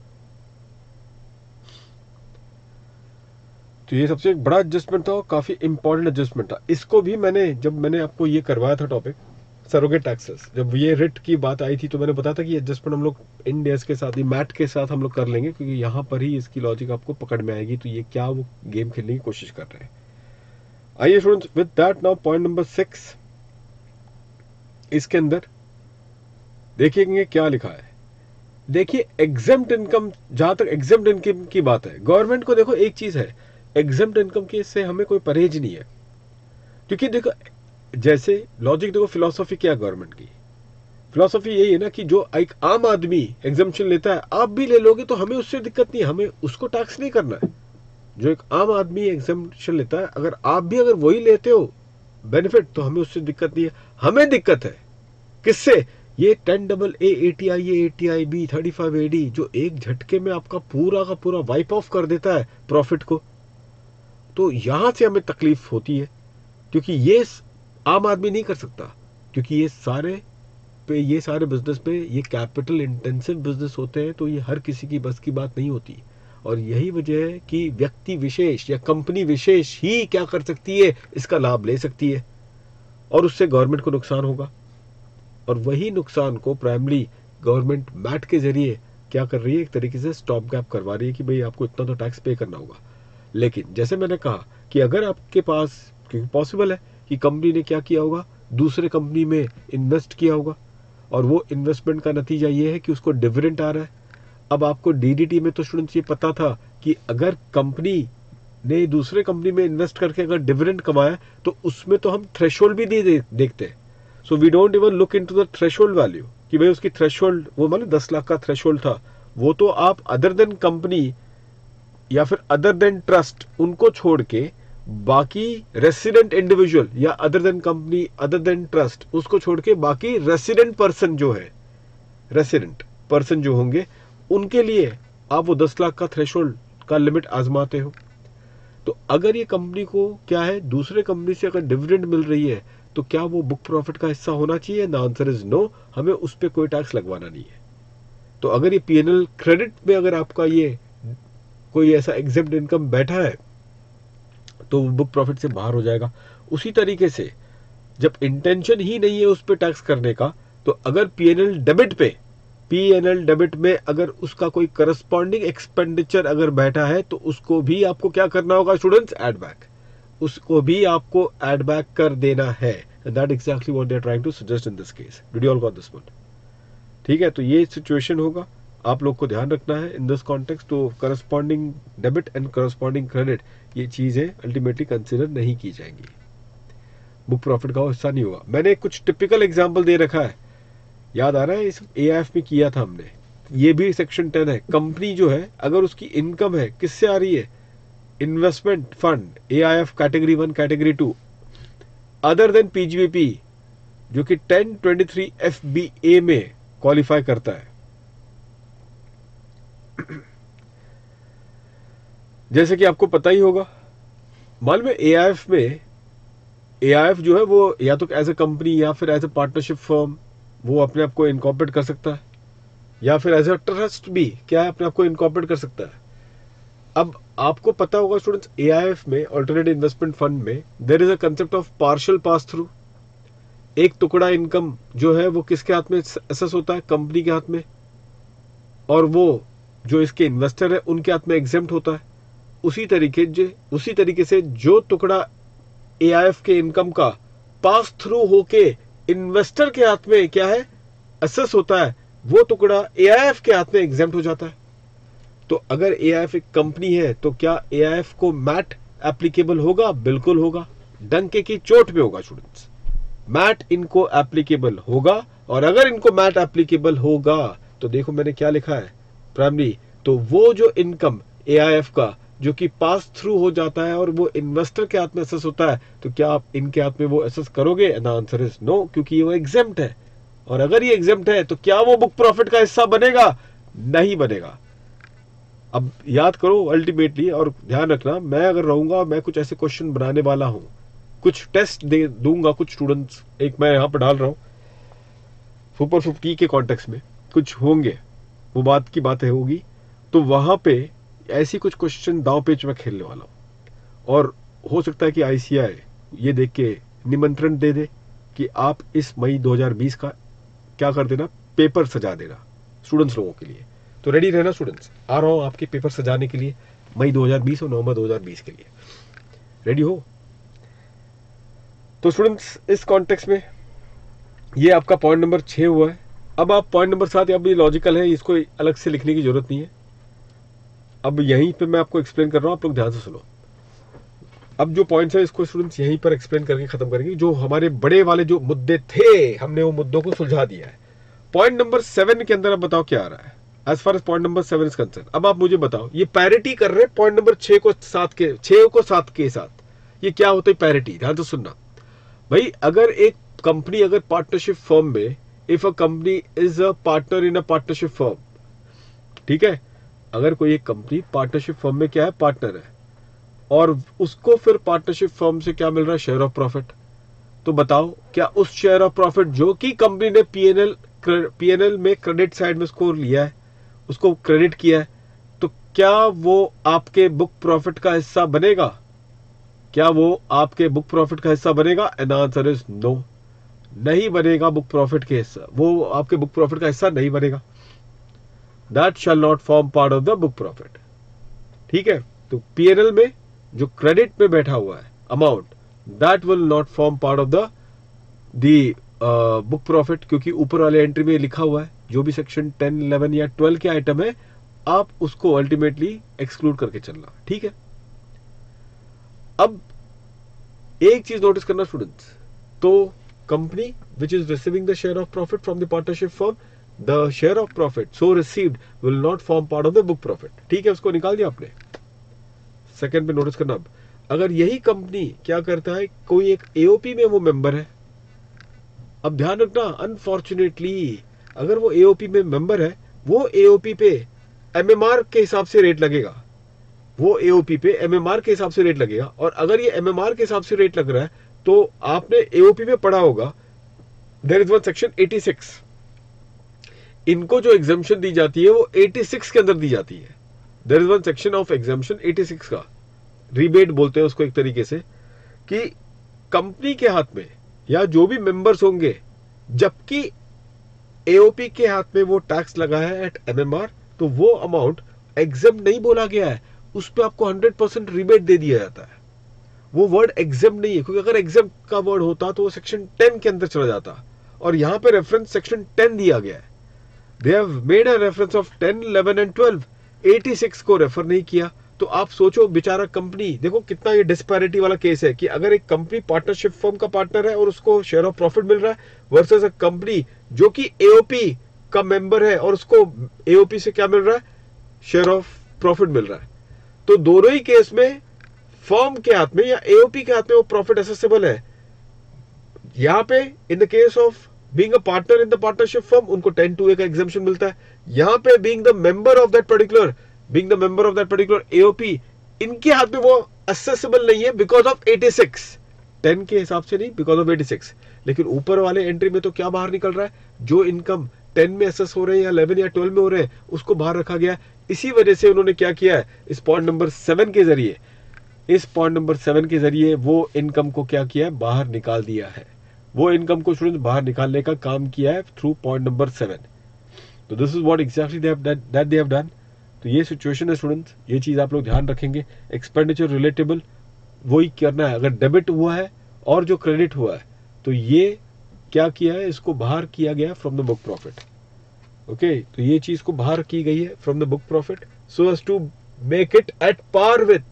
तो ये सबसे एक बड़ा एडजस्टमेंट था और काफी इंपॉर्टेंट एडजस्टमेंट था। इसको भी मैंने, जब मैंने आपको ये करवाया था टॉपिक सरोगेट टैक्सेस, जब ये रिट की बात आई थी तो मैंने बताया था कि एडजस्टमेंट हम लोग इन डेज के साथ ही मैट के साथ हम लोग कर लेंगे, क्योंकि यहाँ पर ही इसकी लॉजिक आपको पकड़ में आएगी। तो ये क्या वो गेम खेलने की कोशिश कर रहे हैं। आइए students, with that now point number six, इसके अंदर देखिए क्या लिखा है। देखिए एग्जेम्प्ट इनकम, जहां तक एग्जेम्प्ट इनकम की बात है, गवर्नमेंट को देखो एक चीज है, एग्जेम्प्ट इनकम के से हमें कोई परहेज नहीं है, क्योंकि देखो जैसे लॉजिक देखो, फिलॉसफी क्या है गवर्नमेंट की, फिलॉसफी यही है ना कि जो एक आम आदमी एग्जेम्पशन लेता है, आप भी ले लोगे तो हमें उससे दिक्कत नहीं है, हमें उसको टैक्स नहीं करना है। जो एक आम आदमी एग्जेम्पशन लेता है, अगर आप भी अगर वही लेते हो बेनिफिट, तो हमें उससे दिक्कत नहीं है। हमें दिक्कत है किससे, ये टेन डबल ए एटीआई, ये ATI B thirty five AD, जो एक झटके में आपका पूरा का पूरा वाइप ऑफ कर देता है प्रॉफिट को। तो यहां से हमें तकलीफ होती है, क्योंकि ये आम आदमी नहीं कर सकता, क्योंकि ये सारे पे ये सारे बिजनेस पे ये कैपिटल इंटेंसिव बिजनेस होते हैं, तो ये हर किसी की बस की बात नहीं होती। और यही वजह है कि व्यक्ति विशेष या कंपनी विशेष ही क्या कर सकती है, इसका लाभ ले सकती है, और उससे गवर्नमेंट को नुकसान होगा। और वही नुकसान को प्राइमरी गवर्नमेंट मैट के जरिए क्या कर रही है, एक तरीके से स्टॉप गैप करवा रही है कि भाई आपको इतना तो टैक्स पे करना होगा। लेकिन जैसे मैंने कहा कि अगर आपके पास, क्योंकि पॉसिबल है कि कंपनी ने क्या किया होगा, दूसरे कंपनी में इन्वेस्ट किया होगा, और वो इन्वेस्टमेंट का नतीजा ये है कि उसको डिविडेंड आ रहा है। अब आपको डीडीटी में तो स्टूडेंट्स ये पता था कि अगर कंपनी ने दूसरे कंपनी में इन्वेस्ट करके अगर डिविडेंड कमाया, तो उसमें तो हम थ्रेशोल्ड भी दे, दे, देखते हैं। So we don't even look into the threshold value कि भाई उसकी थ्रेशोल्ड, वो मान दस लाख का थ्रेशोल्ड था, वो तो आप अदर देन कंपनी या फिर अदर देन ट्रस्ट, उनको छोड़ के बाकी रेसिडेंट इंडिविजुअल या other than company, other than trust, उसको छोड़ के बाकी रेसिडेंट पर्सन जो है, रेसिडेंट पर्सन जो होंगे, उनके लिए आप वो दस लाख का थ्रेशोल्ड का लिमिट आजमाते हो। तो अगर ये कंपनी को क्या है, दूसरे कंपनी से अगर डिविडेंड मिल रही है, तो क्या वो बुक प्रॉफिट का हिस्सा होना चाहिए? द आंसर इज नो, हमें उस पर कोई टैक्स लगवाना नहीं है। तो अगर ये पीएनएल क्रेडिट में अगर आपका ये कोई ऐसा एग्जेम्प्ट इनकम बैठा है, तो वो बुक प्रॉफिट से बाहर हो जाएगा। उसी तरीके से जब इंटेंशन ही नहीं है उस पर टैक्स करने का, तो अगर पीएनएल डेबिट पे, पीएनएल डेबिट में अगर उसका कोई करस्पॉन्डिंग एक्सपेंडिचर अगर बैठा है, तो उसको भी आपको क्या करना होगा स्टूडेंट्स? एड बैक, उसको भी आपको एड बैक कर देना है। That exactly what they are trying to suggest in this case. Did you all got this one? ठीक है, तो ये सिचुएशन होगा, आप लोग को ध्यान रखना है इन दिस कॉन्टेक्स्ट। तो corresponding debit and corresponding credit, ये चीजें अल्टीमेटली कंसिडर नहीं की जाएंगी, बुक प्रॉफिट का हिस्सा नहीं होगा। मैंने कुछ टिपिकल एग्जाम्पल दे रखा है, याद आ रहा है, इस एआईएफ में किया था हमने, ये भी सेक्शन टेन है। कंपनी जो है अगर उसकी इनकम है किससे आ रही है? Investment fund, AIF category one, category two, other than PGBP, जो कि ten twenty three F B A में क्वालिफाई करता है। जैसे कि आपको पता ही होगा, मालूम है एआईएफ में एआईएफ जो है वो या तो एज ए कंपनी या फिर एज ए पार्टनरशिप फर्म वो अपने आप को इनकॉर्पोरेट कर सकता है, या फिर एज ए ट्रस्ट भी क्या है अपने आप को इनकॉर्पोरेट कर सकता है। अब आपको पता होगा स्टूडेंट्स, एआईएफ में, अल्टरनेटिव इन्वेस्टमेंट फंड में, there is a concept of partial pass through. एक टुकड़ा इनकम जो है वो किसके हाथ में असेस होता है? कंपनी के हाथ में, और वो जो इसके इन्वेस्टर है उनके हाथ में एग्जेम्प्ट होता है। उसी तरीके जे उसी तरीके से जो टुकड़ा एआईएफ के इनकम का पास थ्रू होके इन्वेस्टर के हाथ में क्या है असेस होता है, वो टुकड़ा एआईएफ के हाथ में एग्जेम्प्ट हो जाता है। तो अगर एआईएफ एक कंपनी है तो क्या एआईएफ को मैट एप्लीकेबल होगा? बिल्कुल होगा, डंके की चोट पे होगा स्टूडेंट्स, मैट इनको एप्लीकेबल होगा। और अगर इनको मैट एप्लीकेबल होगा तो देखो मैंने क्या लिखा है प्राइमरी, तो वो जो इनकम एआईएफ का जो कि पास थ्रू हो जाता है और वो इन्वेस्टर के हाथ में असेस होता है, तो क्या आप इनके हाथ में वो असेस करोगे? द आंसर इज नो, क्योंकि वो एग्जेम्प्ट है। और अगर ये एग्जेम्प्ट है तो क्या वो बुक प्रॉफिट का हिस्सा बनेगा? नहीं बनेगा। अब याद करो अल्टीमेटली, और ध्यान रखना, मैं अगर रहूंगा मैं कुछ ऐसे क्वेश्चन बनाने वाला हूं, कुछ टेस्ट दे दूंगा कुछ स्टूडेंट्स, एक मैं यहां पर डाल रहा हूं सुपर फिफ्टी के कॉन्टेक्स्ट में कुछ होंगे, वो बात की बातें होगी, तो वहां पे ऐसी कुछ क्वेश्चन दांव पेच में खेलने वाला हूं। और हो सकता है कि आईसीआई ये देख के निमंत्रण दे दे कि आप इस मई दो हज़ार बीस का क्या कर देना, पेपर सजा देना स्टूडेंट्स लोगों के लिए। तो रेडी रहना स्टूडेंट्स, आ रहा हूं आपके पेपर सजाने के लिए मई दो हज़ार बीस और नवंबर दो हज़ार बीस के लिए। रेडी हो? तो स्टूडेंट्स इस कॉन्टेक्स्ट में ये आपका पॉइंट नंबर छह हुआ है। अब आप पॉइंट नंबर सात, अब ये लॉजिकल है, इसको अलग से लिखने की जरूरत नहीं है। अब यहीं पे मैं आपको एक्सप्लेन कर रहा हूं, आप लोग ध्यान से सुनो। अब जो पॉइंट्स है इसको स्टूडेंट्स यहीं पर एक्सप्लेन करके खत्म करेंगे। जो हमारे बड़े वाले जो मुद्दे थे हमने वो मुद्दों को सुलझा दिया है। पॉइंट नंबर सेवन के अंदर अब बताओ क्या आ रहा है as far as point number seven is concern. अब आप मुझे बताओ, ये पैरिटी कर रहे हैं पॉइंट नंबर छह को सात के छह को सात के साथ, ये क्या होता है पैरिटी? ध्यान से सुनना भाई। अगर एक कंपनी अगर पार्टनरशिप फर्म में, if a company is a partner in a partnership firm, ठीक है, अगर कोई एक कंपनी पार्टनरशिप फर्म में क्या है, पार्टनर है, और उसको फिर पार्टनरशिप फर्म से क्या मिल रहा है, शेयर ऑफ प्रॉफिट, तो बताओ क्या उस शेयर ऑफ प्रॉफिट जो कि कंपनी ने पीएनएल पीएनएल में क्रेडिट साइड में उसको लिया है, उसको क्रेडिट किया है, तो क्या वो आपके बुक प्रॉफिट का हिस्सा बनेगा? क्या वो आपके बुक प्रॉफिट का हिस्सा बनेगा? एंड आंसर इज नो, नहीं बनेगा बुक प्रॉफिट के हिस्सा, वो आपके बुक प्रॉफिट का हिस्सा नहीं बनेगा। That shall not form part of the book profit. ठीक है, तो पीएनएल में जो क्रेडिट में बैठा हुआ है amount, that will not form part of the the book profit, क्योंकि ऊपर वाले एंट्री में लिखा हुआ है जो भी सेक्शन टेन इलेवन या ट्वेल्व के आइटम है आप उसको अल्टीमेटली एक्सक्लूड करके चलना। ठीक है, अब एक चीज नोटिस करना स्टूडेंट्स, तो company which is receiving the share of profit from the partnership firm, the share of profit so received will not form part of the book profit. ठीक है, उसको निकाल दिया आपने। सेकंड पे नोटिस करना, अब अगर यही कंपनी क्या करता है, कोई एक एओपी में वो मेंबर है, अब ध्यान रखना अनफॉर्चुनेटली अगर वो एओपी में मेंबर है, वो एओपी पे एमएमआर के हिसाब से रेट लगेगा, वो एओपी पे एमएमआर के हिसाब से रेट लगेगा। और अगर ये एमएमआर के हिसाब से रेट लग रहा है तो आपने एओपी में पढ़ा होगा there is one section eighty six, इनको जो एग्जाम्पशन दी जाती है वो छियासी के अंदर दी जाती है। There is one section of exemption छियासी का, रिबेट बोलते हैं उसको एक तरीके से, कि कंपनी के हाथ में या जो भी मेंबर्स होंगे, जबकि एओपी के हाथ में वो टैक्स लगा है एट एमएमआर, तो वो अमाउंट एग्जेम्प्ट नहीं बोला गया है, उस पर आपको हंड्रेड परसेंट रिबेट दे दिया जाता है। वो वर्ड एग्जेम्प्ट नहीं है, क्योंकि अगर एग्जेम्प्ट का वर्ड होता तो वो सेक्शन टेन के अंदर चला जाता, और यहां पे रेफरेंस सेक्शन टेन दिया गया है। They have made a reference of ten, eleven and twelve, छियासी को रेफर नहीं किया। तो आप सोचो बेचारा कंपनी, देखो कितना ये डिस्पैरिटी वाला केस है कि अगर एक कंपनी पार्टनरशिप फर्म का पार्टनर है और उसको शेयर ऑफ प्रॉफिट मिल रहा है, वर्सेस अ कंपनी जो कि एओपी का मेंबर है और उसको एओपी से क्या मिल रहा है, शेयर ऑफ प्रॉफिट मिल रहा है। तो दोनों ही केस में फर्म के हाथ में या एओपी के हाथ में वो प्रॉफिट असेसेबल है। यहां पे in the case of being a partner in the partnership firm उनको टेन टू ए का एग्जाम्पशन मिलता है। यहां पे being the member of that particular being the member of that particular AOP, इनके हाथ में वो असेसेबल नहीं है बिकॉज ऑफ छियासी। टेन के हिसाब से नहीं, बिकॉज ऑफ एटी सिक्स। लेकिन ऊपर वाले एंट्री में तो क्या बाहर निकल रहा है, जो इनकम टेन में एसेस हो रहे हैं या इलेवन या ट्वेल्व में हो रहे हैं उसको बाहर रखा गया। इसी वजह से उन्होंने क्या किया है, इस पॉइंट नंबर सेवन के जरिए इस पॉइंट नंबर सेवन के जरिए वो इनकम को क्या किया है, बाहर निकाल दिया है। वो इनकम को स्टूडेंट्स बाहर निकालने का काम किया है थ्रू पॉइंट नंबर सेवन। तो this is what exactly that they have done. तो ये सिचुएशन है स्टूडेंट्स, ये चीज आप लोग ध्यान रखेंगे। एक्सपेंडिचर रिलेटेबल वही करना है। अगर डेबिट हुआ है और जो क्रेडिट हुआ है तो ये क्या किया है, इसको बाहर किया गया from the book profit. Okay, तो ये चीज को बाहर की गई है from the book profit so as to make it at par with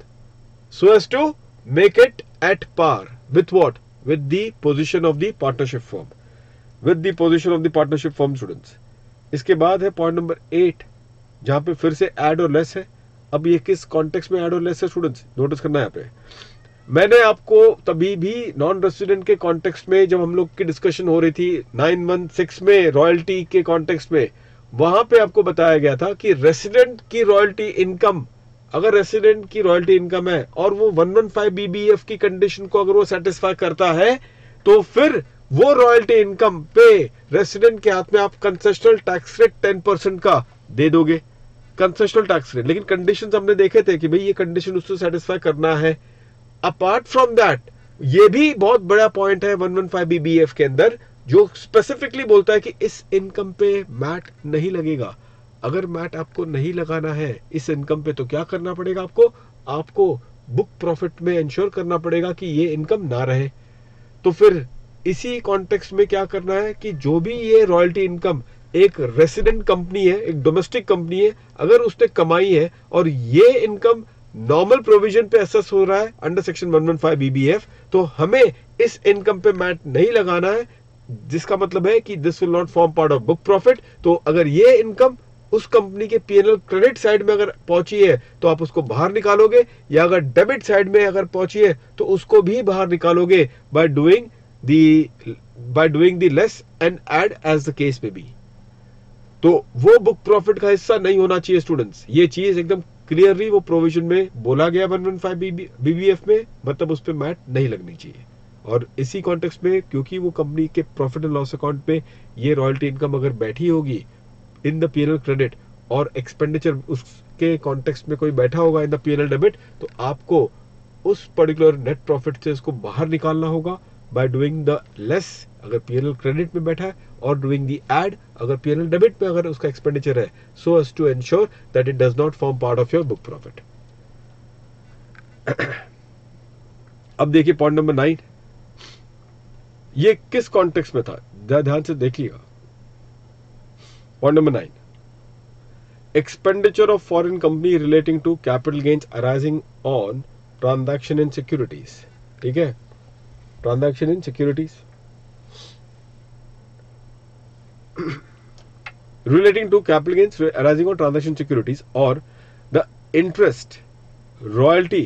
so as to make it at par with what, with the position of the partnership firm, with the position of the partnership firm students। इसके बाद है point number eight, जहां पे फिर से add और less है। अब ये किस कॉन्टेक्स्ट में ऐड और लेस है स्टूडेंट्स, नोटिस करना है यहाँ पे। मैंने आपको तभी भी नॉन रेसिडेंट के कॉन्टेक्स्ट में, जब हम लोग की डिस्कशन हो रही थी नाइन वन सिक्स में रॉयल्टी के कॉन्टेक्स्ट में, वहां पे आपको बताया गया था कि रेसिडेंट की रॉयल्टी इनकम, अगर रेसिडेंट की रॉयल्टी इनकम है और वो वन वन फाइव बीबीएफ की कंडीशन को अगर वो सेटिस्फाई करता है तो फिर वो रॉयल्टी इनकम पे रेसिडेंट के हाथ में आप concessional tax rate ten percent का दे दोगे, कंसेशनल टैक्स रेट। लेकिन कंडीशंस हमने देखे थे कि भाई ये कंडीशन उससे सेटिस्फाई करना है। अपार्ट फ्रॉम दैट, ये भी बहुत बड़ा पॉइंट है वन वन फाइव बीबीएफ के अंदर, जो स्पेसिफिकली बोलता है कि इस इनकम पे मैट नहीं लगेगा। अगर मैट आपको नहीं लगाना है इस इनकम पे तो क्या करना पड़ेगा आपको, आपको बुक प्रॉफिट में इंश्योर करना पड़ेगा कि ये इनकम ना रहे। तो फिर इसी कॉन्टेक्स्ट में क्या करना है कि जो भी ये रॉयल्टी इनकम एक रेसिडेंट कंपनी है, एक डोमेस्टिक कंपनी है, अगर उसने कमाई है और ये इनकम नॉर्मल प्रोविजन पे एसेस हो रहा है under section one one five BBF, तो हमें इस इनकम पे मैट नहीं लगाना है, जिसका मतलब है कि this will not form part of book profit. तो अगर ये इनकम उस कंपनी के पीएनएल क्रेडिट साइड में अगर पहुंची है तो आप उसको बाहर निकालोगे, या अगर डेबिट साइड में अगर पहुंची है तो उसको भी बाहर निकालोगे by doing the by doing the less and add as the case में बी। तो वो बुक प्रॉफिट का हिस्सा नहीं होना चाहिए स्टूडेंट्स। ये चीज एकदम क्लियरली वो प्रोविजन में बोला गया वन वन फाइव बीबीएफ में, मतलब उस पर मैट नहीं लगनी चाहिए। और इसी कॉन्टेक्स्ट में क्योंकि वो कंपनी के प्रॉफिट एंड लॉस अकाउंट पे ये रॉयल्टी इनकम अगर बैठी होगी इन द पीएनएल क्रेडिट और एक्सपेंडिचर उसके कॉन्टेक्स्ट में कोई बैठा होगा इन द पीएनएल डेबिट, तो आपको उस पर्टिकुलर नेट प्रॉफिट से इसको बाहर निकालना होगा बाय डूइंग द लेस अगर पीएनएल क्रेडिट में बैठा है, और डूइंग द ऐड अगर पीएनएल डेबिट में अगर उसका एक्सपेंडिचर है, so as to ensure that it does not form part of your book profit. अब देखिए पॉइंट नंबर नाइन, ये किस कॉन्टेक्स्ट में था, ध्यान से देखिएगा। Point number nine, expenditure of foreign company relating to capital gains arising on transaction in securities. ठीक है, transaction in securities relating to capital gains arising on transaction securities, or the interest, royalty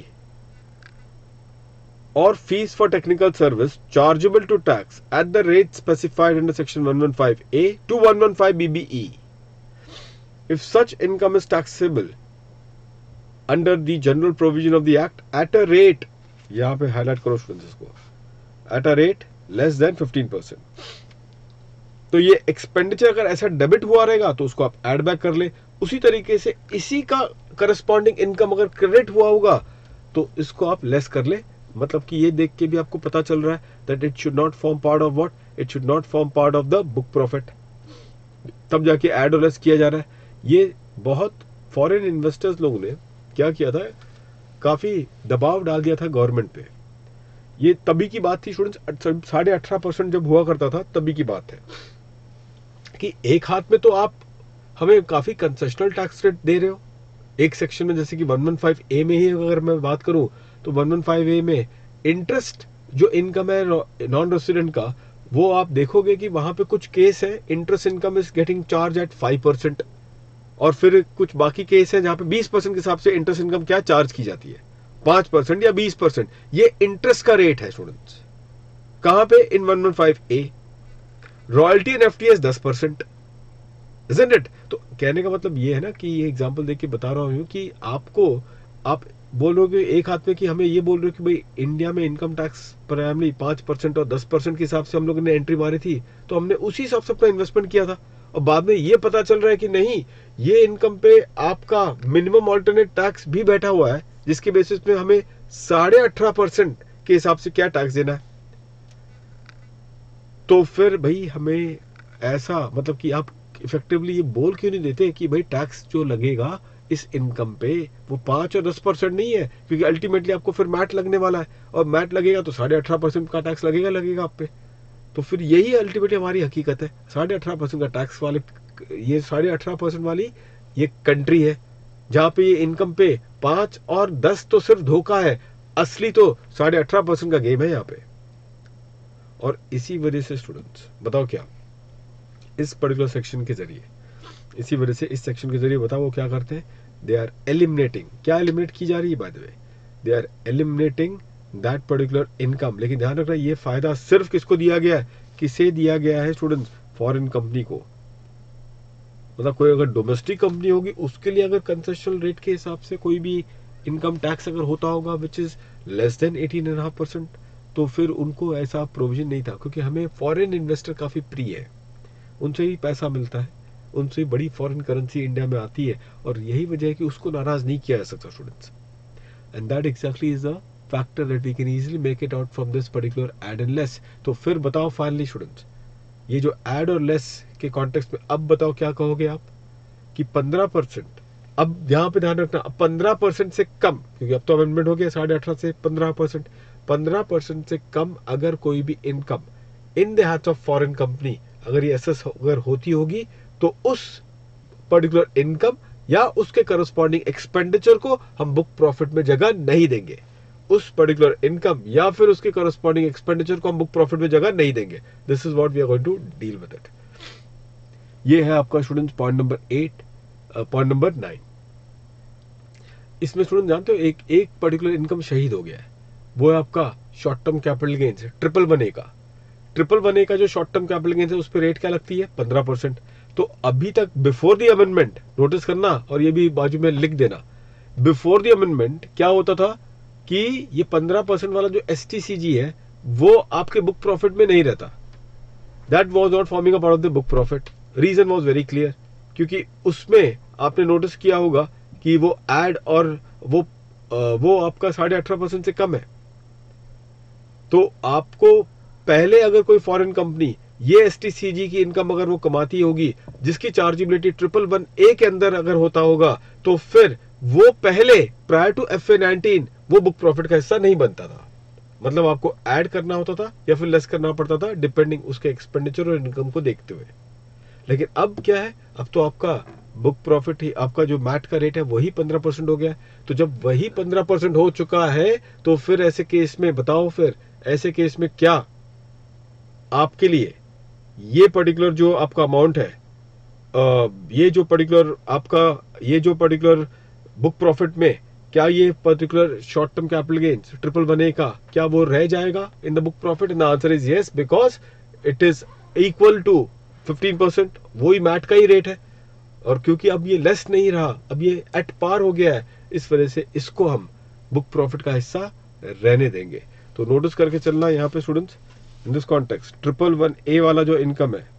or fees for technical service chargeable to tax at the rate specified under section one fifteen A to one fifteen B B E, if such income is taxable under the general provision of the act at a rate, यहाँ पे highlight करो students इसको, at a rate less than fifteen percent। तो ये expenditure अगर ऐसा debit हुआ रहेगा तो उसको आप ऐड बैक कर ले। उसी तरीके से इसी का करस्पॉन्डिंग इनकम अगर क्रेडिट हुआ होगा तो इसको आप लेस कर ले। मतलब कि ये देख के भी आपको पता चल रहा है that it should not form part of what, it should not form part of the book profit. तब जाके ऐड और लेस किया जा रहा है। ये बहुत फॉरेन इन्वेस्टर्स लोगों ने क्या किया था, काफी दबाव डाल दिया था गवर्नमेंट पे। ये तभी की बात थी स्टूडेंट्स, साढ़े अठारह परसेंट जब हुआ करता था तभी की बात है कि एक हाथ में तो आप हमें काफी कंसेशनल टैक्स रेट दे रहे हो एक सेक्शन में, जैसे कि वन फिफ्टीन ए में ही अगर मैं बात करूं तो वन फिफ्टीन ए में इंटरेस्ट जो इनकम है नॉन रेसिडेंट का, वो आप देखोगे कि वहां पे कुछ केस है interest income is getting charge at five percent, और फिर कुछ बाकी केस है जहां पे बीस परसेंट के हिसाब से इंटरेस्ट इनकम क्या चार्ज की जाती है, पांच परसेंट या बीस परसेंट। ये इंटरेस्ट का रेट है स्टूडेंट्स, कहां पे, in one fifteen A. Royalty and FTS दस परसेंट, इजंट इट। तो कहने का मतलब ये है ना कि ये एग्जांपल देके बता रहा हूं कि आपको आप बोल रहे हो कि एक हाथ में कि हमें ये बोल रहे हो कि भाई इंडिया में इनकम टैक्स प्राइमली पांच परसेंट और दस परसेंट के हिसाब से हम लोगों ने एंट्री मारी थी, तो हमने उसी हिसाब से अपना इन्वेस्टमेंट किया था, और बाद में ये पता चल रहा है कि नहीं, ये इनकम पे आपका मिनिमम ऑल्टरनेट टैक्स भी बैठा हुआ है, जिसके बेसिस में हमें साढ़े अठारह परसेंट के हिसाब से क्या टैक्स देना है। तो फिर भाई हमें ऐसा मतलब कि आप इफेक्टिवली ये बोल क्यों नहीं देते कि भाई टैक्स जो लगेगा इस इनकम पे वो पांच और दस परसेंट नहीं है, क्योंकि अल्टीमेटली आपको फिर मैट लगने वाला है, और मैट लगेगा तो साढ़े अठारह परसेंट का टैक्स लगेगा लगेगा आप पे। तो फिर यही अल्टीमेटली हमारी हकीकत है, साढ़े अठारह परसेंट का टैक्स वाले, ये साढ़े अठारह परसेंट वाली ये कंट्री है जहां पे ये इनकम पे पांच और दस तो सिर्फ धोखा है, असली तो साढ़े अठारह परसेंट का गेम है यहाँ पे। और इसी वजह से स्टूडेंट्स बताओ क्या इस पर्टिकुलर सेक्शन के जरिए, इसी वजह से इस सेक्शन के जरिए बताओ वो क्या करते हैं, दे आर एलिमिनेटिंग, क्या एलिमिनेट की जा रही है by the way, they are eliminating that particular income. लेकिन ध्यान रखना ये फायदा सिर्फ किसको दिया गया है, किसे दिया गया है स्टूडेंट्स, फॉरेन कंपनी को। मतलब कोई अगर डोमेस्टिक कंपनी होगी उसके लिए अगर कंसेशनल रेट के हिसाब से कोई भी इनकम टैक्स अगर होता होगा which is less than eighteen and half percent, तो फिर उनको ऐसा प्रोविजन नहीं था, क्योंकि हमें फॉरेन इन्वेस्टर काफी प्रिय है, उनसे ही पैसा मिलता है, उनसे बड़ी फॉरेन करेंसी इंडिया में आती है, और यही वजह है कि उसको नाराज नहीं किया जा सकता students. And that exactly is the factor that we can easily make it out from this particular add and less. तो फिर बताओ फाइनली स्टूडेंट्स, ये जो एड और लेस के कॉन्टेक्स्ट में अब बताओ क्या कहोगे आप कि पंद्रह परसेंट, अब यहाँ पे ध्यान रखना पंद्रह परसेंट से कम, क्योंकि अब तो अमेंडमेंट हो गया साढ़े अठारह से पंद्रह परसेंट, पंद्रह परसेंट से कम अगर कोई भी income in the hands of foreign company अगर ये एसेस अगर होती होगी, तो उस पर्टिकुलर इनकम या उसके करस्पॉन्डिंग एक्सपेंडिचर को हम बुक प्रॉफिट में जगह नहीं देंगे, उस पर्टिकुलर इनकम या फिर उसके करस्पॉन्डिंग एक्सपेंडिचर को हम बुक प्रॉफिट में जगह नहीं देंगे। This is what we are going to deal with it. ये है आपका students point number eight, point number nine. इसमें स्टूडेंट जानते हो एक एक पर्टिकुलर इनकम शहीद हो गया है, वो है आपका short term capital gains, triple one A का। ट्रिपल वन ए का जो शॉर्ट टर्म कैपिटल गेन्स है उस पर रेट क्या लगती है, पंद्रह परसेंट। तो अभी तक बिफोर द अमेंडमेंट नोटिस करना, और ये भी बाजू में लिख देना, बिफोर द अमेंडमेंट क्या होता था कि ये पंद्रह परसेंट वाला जो एस टी सी जी है वो आपके बुक प्रॉफिट में नहीं रहता, that was not forming a part of the book profit. Reason was very clear, क्योंकि उसमें आपने नोटिस किया होगा कि वो एड और वो वो आपका साढ़े अठारह परसेंट से कम है। तो आपको पहले अगर कोई फॉरेन कंपनी ये एस टी सी जी की इनकम अगर वो कमाती होगी जिसकी चार्जेबिलिटी ट्रिपल वन ए के अंदर अगर होता होगा, तो फिर वो पहले prior to F A nineteen वो बुक प्रॉफिट का हिस्सा नहीं बनता था। मतलब आपको ऐड करना होता था या फिर लेस करना पड़ता था डिपेंडिंग उसके एक्सपेंडिचर और इनकम को देखते हुए। लेकिन अब क्या है, अब तो आपका बुक प्रॉफिट ही, आपका जो मैट का रेट है वही पंद्रह परसेंट हो गया। तो जब वही पंद्रह परसेंट हो चुका है, तो फिर ऐसे केस में बताओ, फिर ऐसे केस में क्या आपके लिए ये पर्टिकुलर जो आपका अमाउंट है, आ, ये जो पर्टिकुलर आपका ये जो पर्टिकुलर बुक प्रॉफिट में क्या ये particular short term capital gains triple one A का क्या वो रह जाएगा in the book profit? The answer is yes, because it is equal to fifteen percent, वही मैट का ही रेट है। और क्योंकि अब ये लेस नहीं रहा, अब ये एट पार हो गया है, इस वजह से इसको हम बुक प्रॉफिट का हिस्सा रहने देंगे। तो नोटिस करके चलना यहाँ पे students, in this context triple one A वाला जो इनकम है,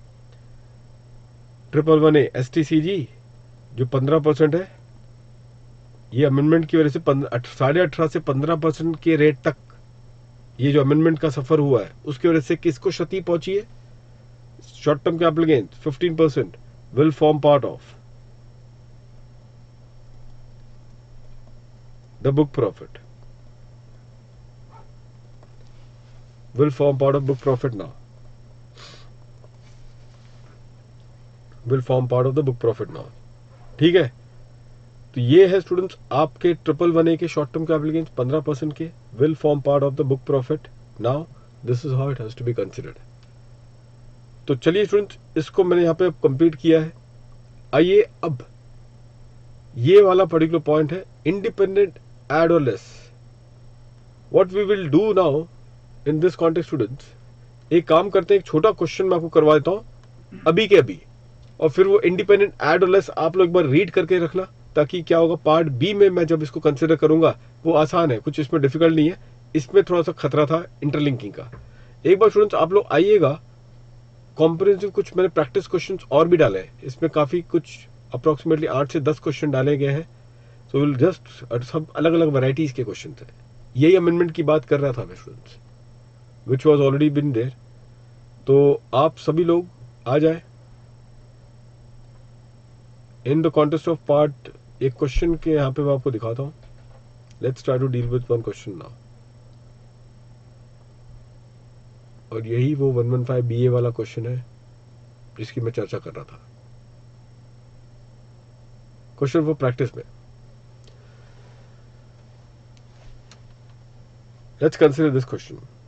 triple one A S T C G जो पंद्रह परसेंट है, ये अमेंडमेंट की वजह से साढ़े अठारह से पंद्रह परसेंट के रेट तक ये जो अमेंडमेंट का सफर हुआ है उसकी वजह से किसको क्षति पहुंची है? Short term capital gain fifteen percent will form part of the book profit, will form part of book profit now, will form part of the book profit now। ठीक है, तो ये है स्टूडेंट्स आपके ट्रिपल वन ए के short term capital gains पंद्रह percent के will form part of the book profit now, this is how it has to be considered। तो चलिए स्टूडेंट्स, इसको मैंने यहाँ पे कंप्लीट किया है। आइए अब ये वाला पर्टिकुलर पॉइंट है इंडिपेंडेंट एड और less. What we will do now in this context students, एक काम करते हैं, एक छोटा क्वेश्चन मैं आपको करवा देता हूं अभी के अभी, और फिर वो इंडिपेंडेंट एड और लेस आप लोग एक बार रीड करके रखना, ताकि क्या होगा, पार्ट बी में मैं जब इसको कंसिडर करूंगा वो आसान है, कुछ इसमें डिफिकल्ट नहीं है। इसमें थोड़ा सा खतरा था इंटरलिंकिंग का। एक बार स्टूडेंट्स आप लोग आइएगा, कॉम्प्रिहेंसिव कुछ मैंने प्रैक्टिस क्वेश्चन और भी डाले हैं, इसमें काफी कुछ अप्रोक्सीमेटली आठ से दस क्वेश्चन डाले गए हैं। सो विल जस्ट, सब अलग अलग वैरायटीज के क्वेश्चन थे। यही अमेंडमेंट की बात कर रहा था मैं students, which was already bin there. तो आप सभी लोग आ जाए in the contest of part. एक क्वेश्चन के यहाँ पे मैं आपको दिखाता हूँ। Let's try to deal with one question now. और यही वो one one five B A वाला क्वेश्चन है जिसकी मैं चर्चा कर रहा था। क्वेश्चन फॉर प्रैक्टिस में, लेट्स कंसिडर दिस क्वेश्चन।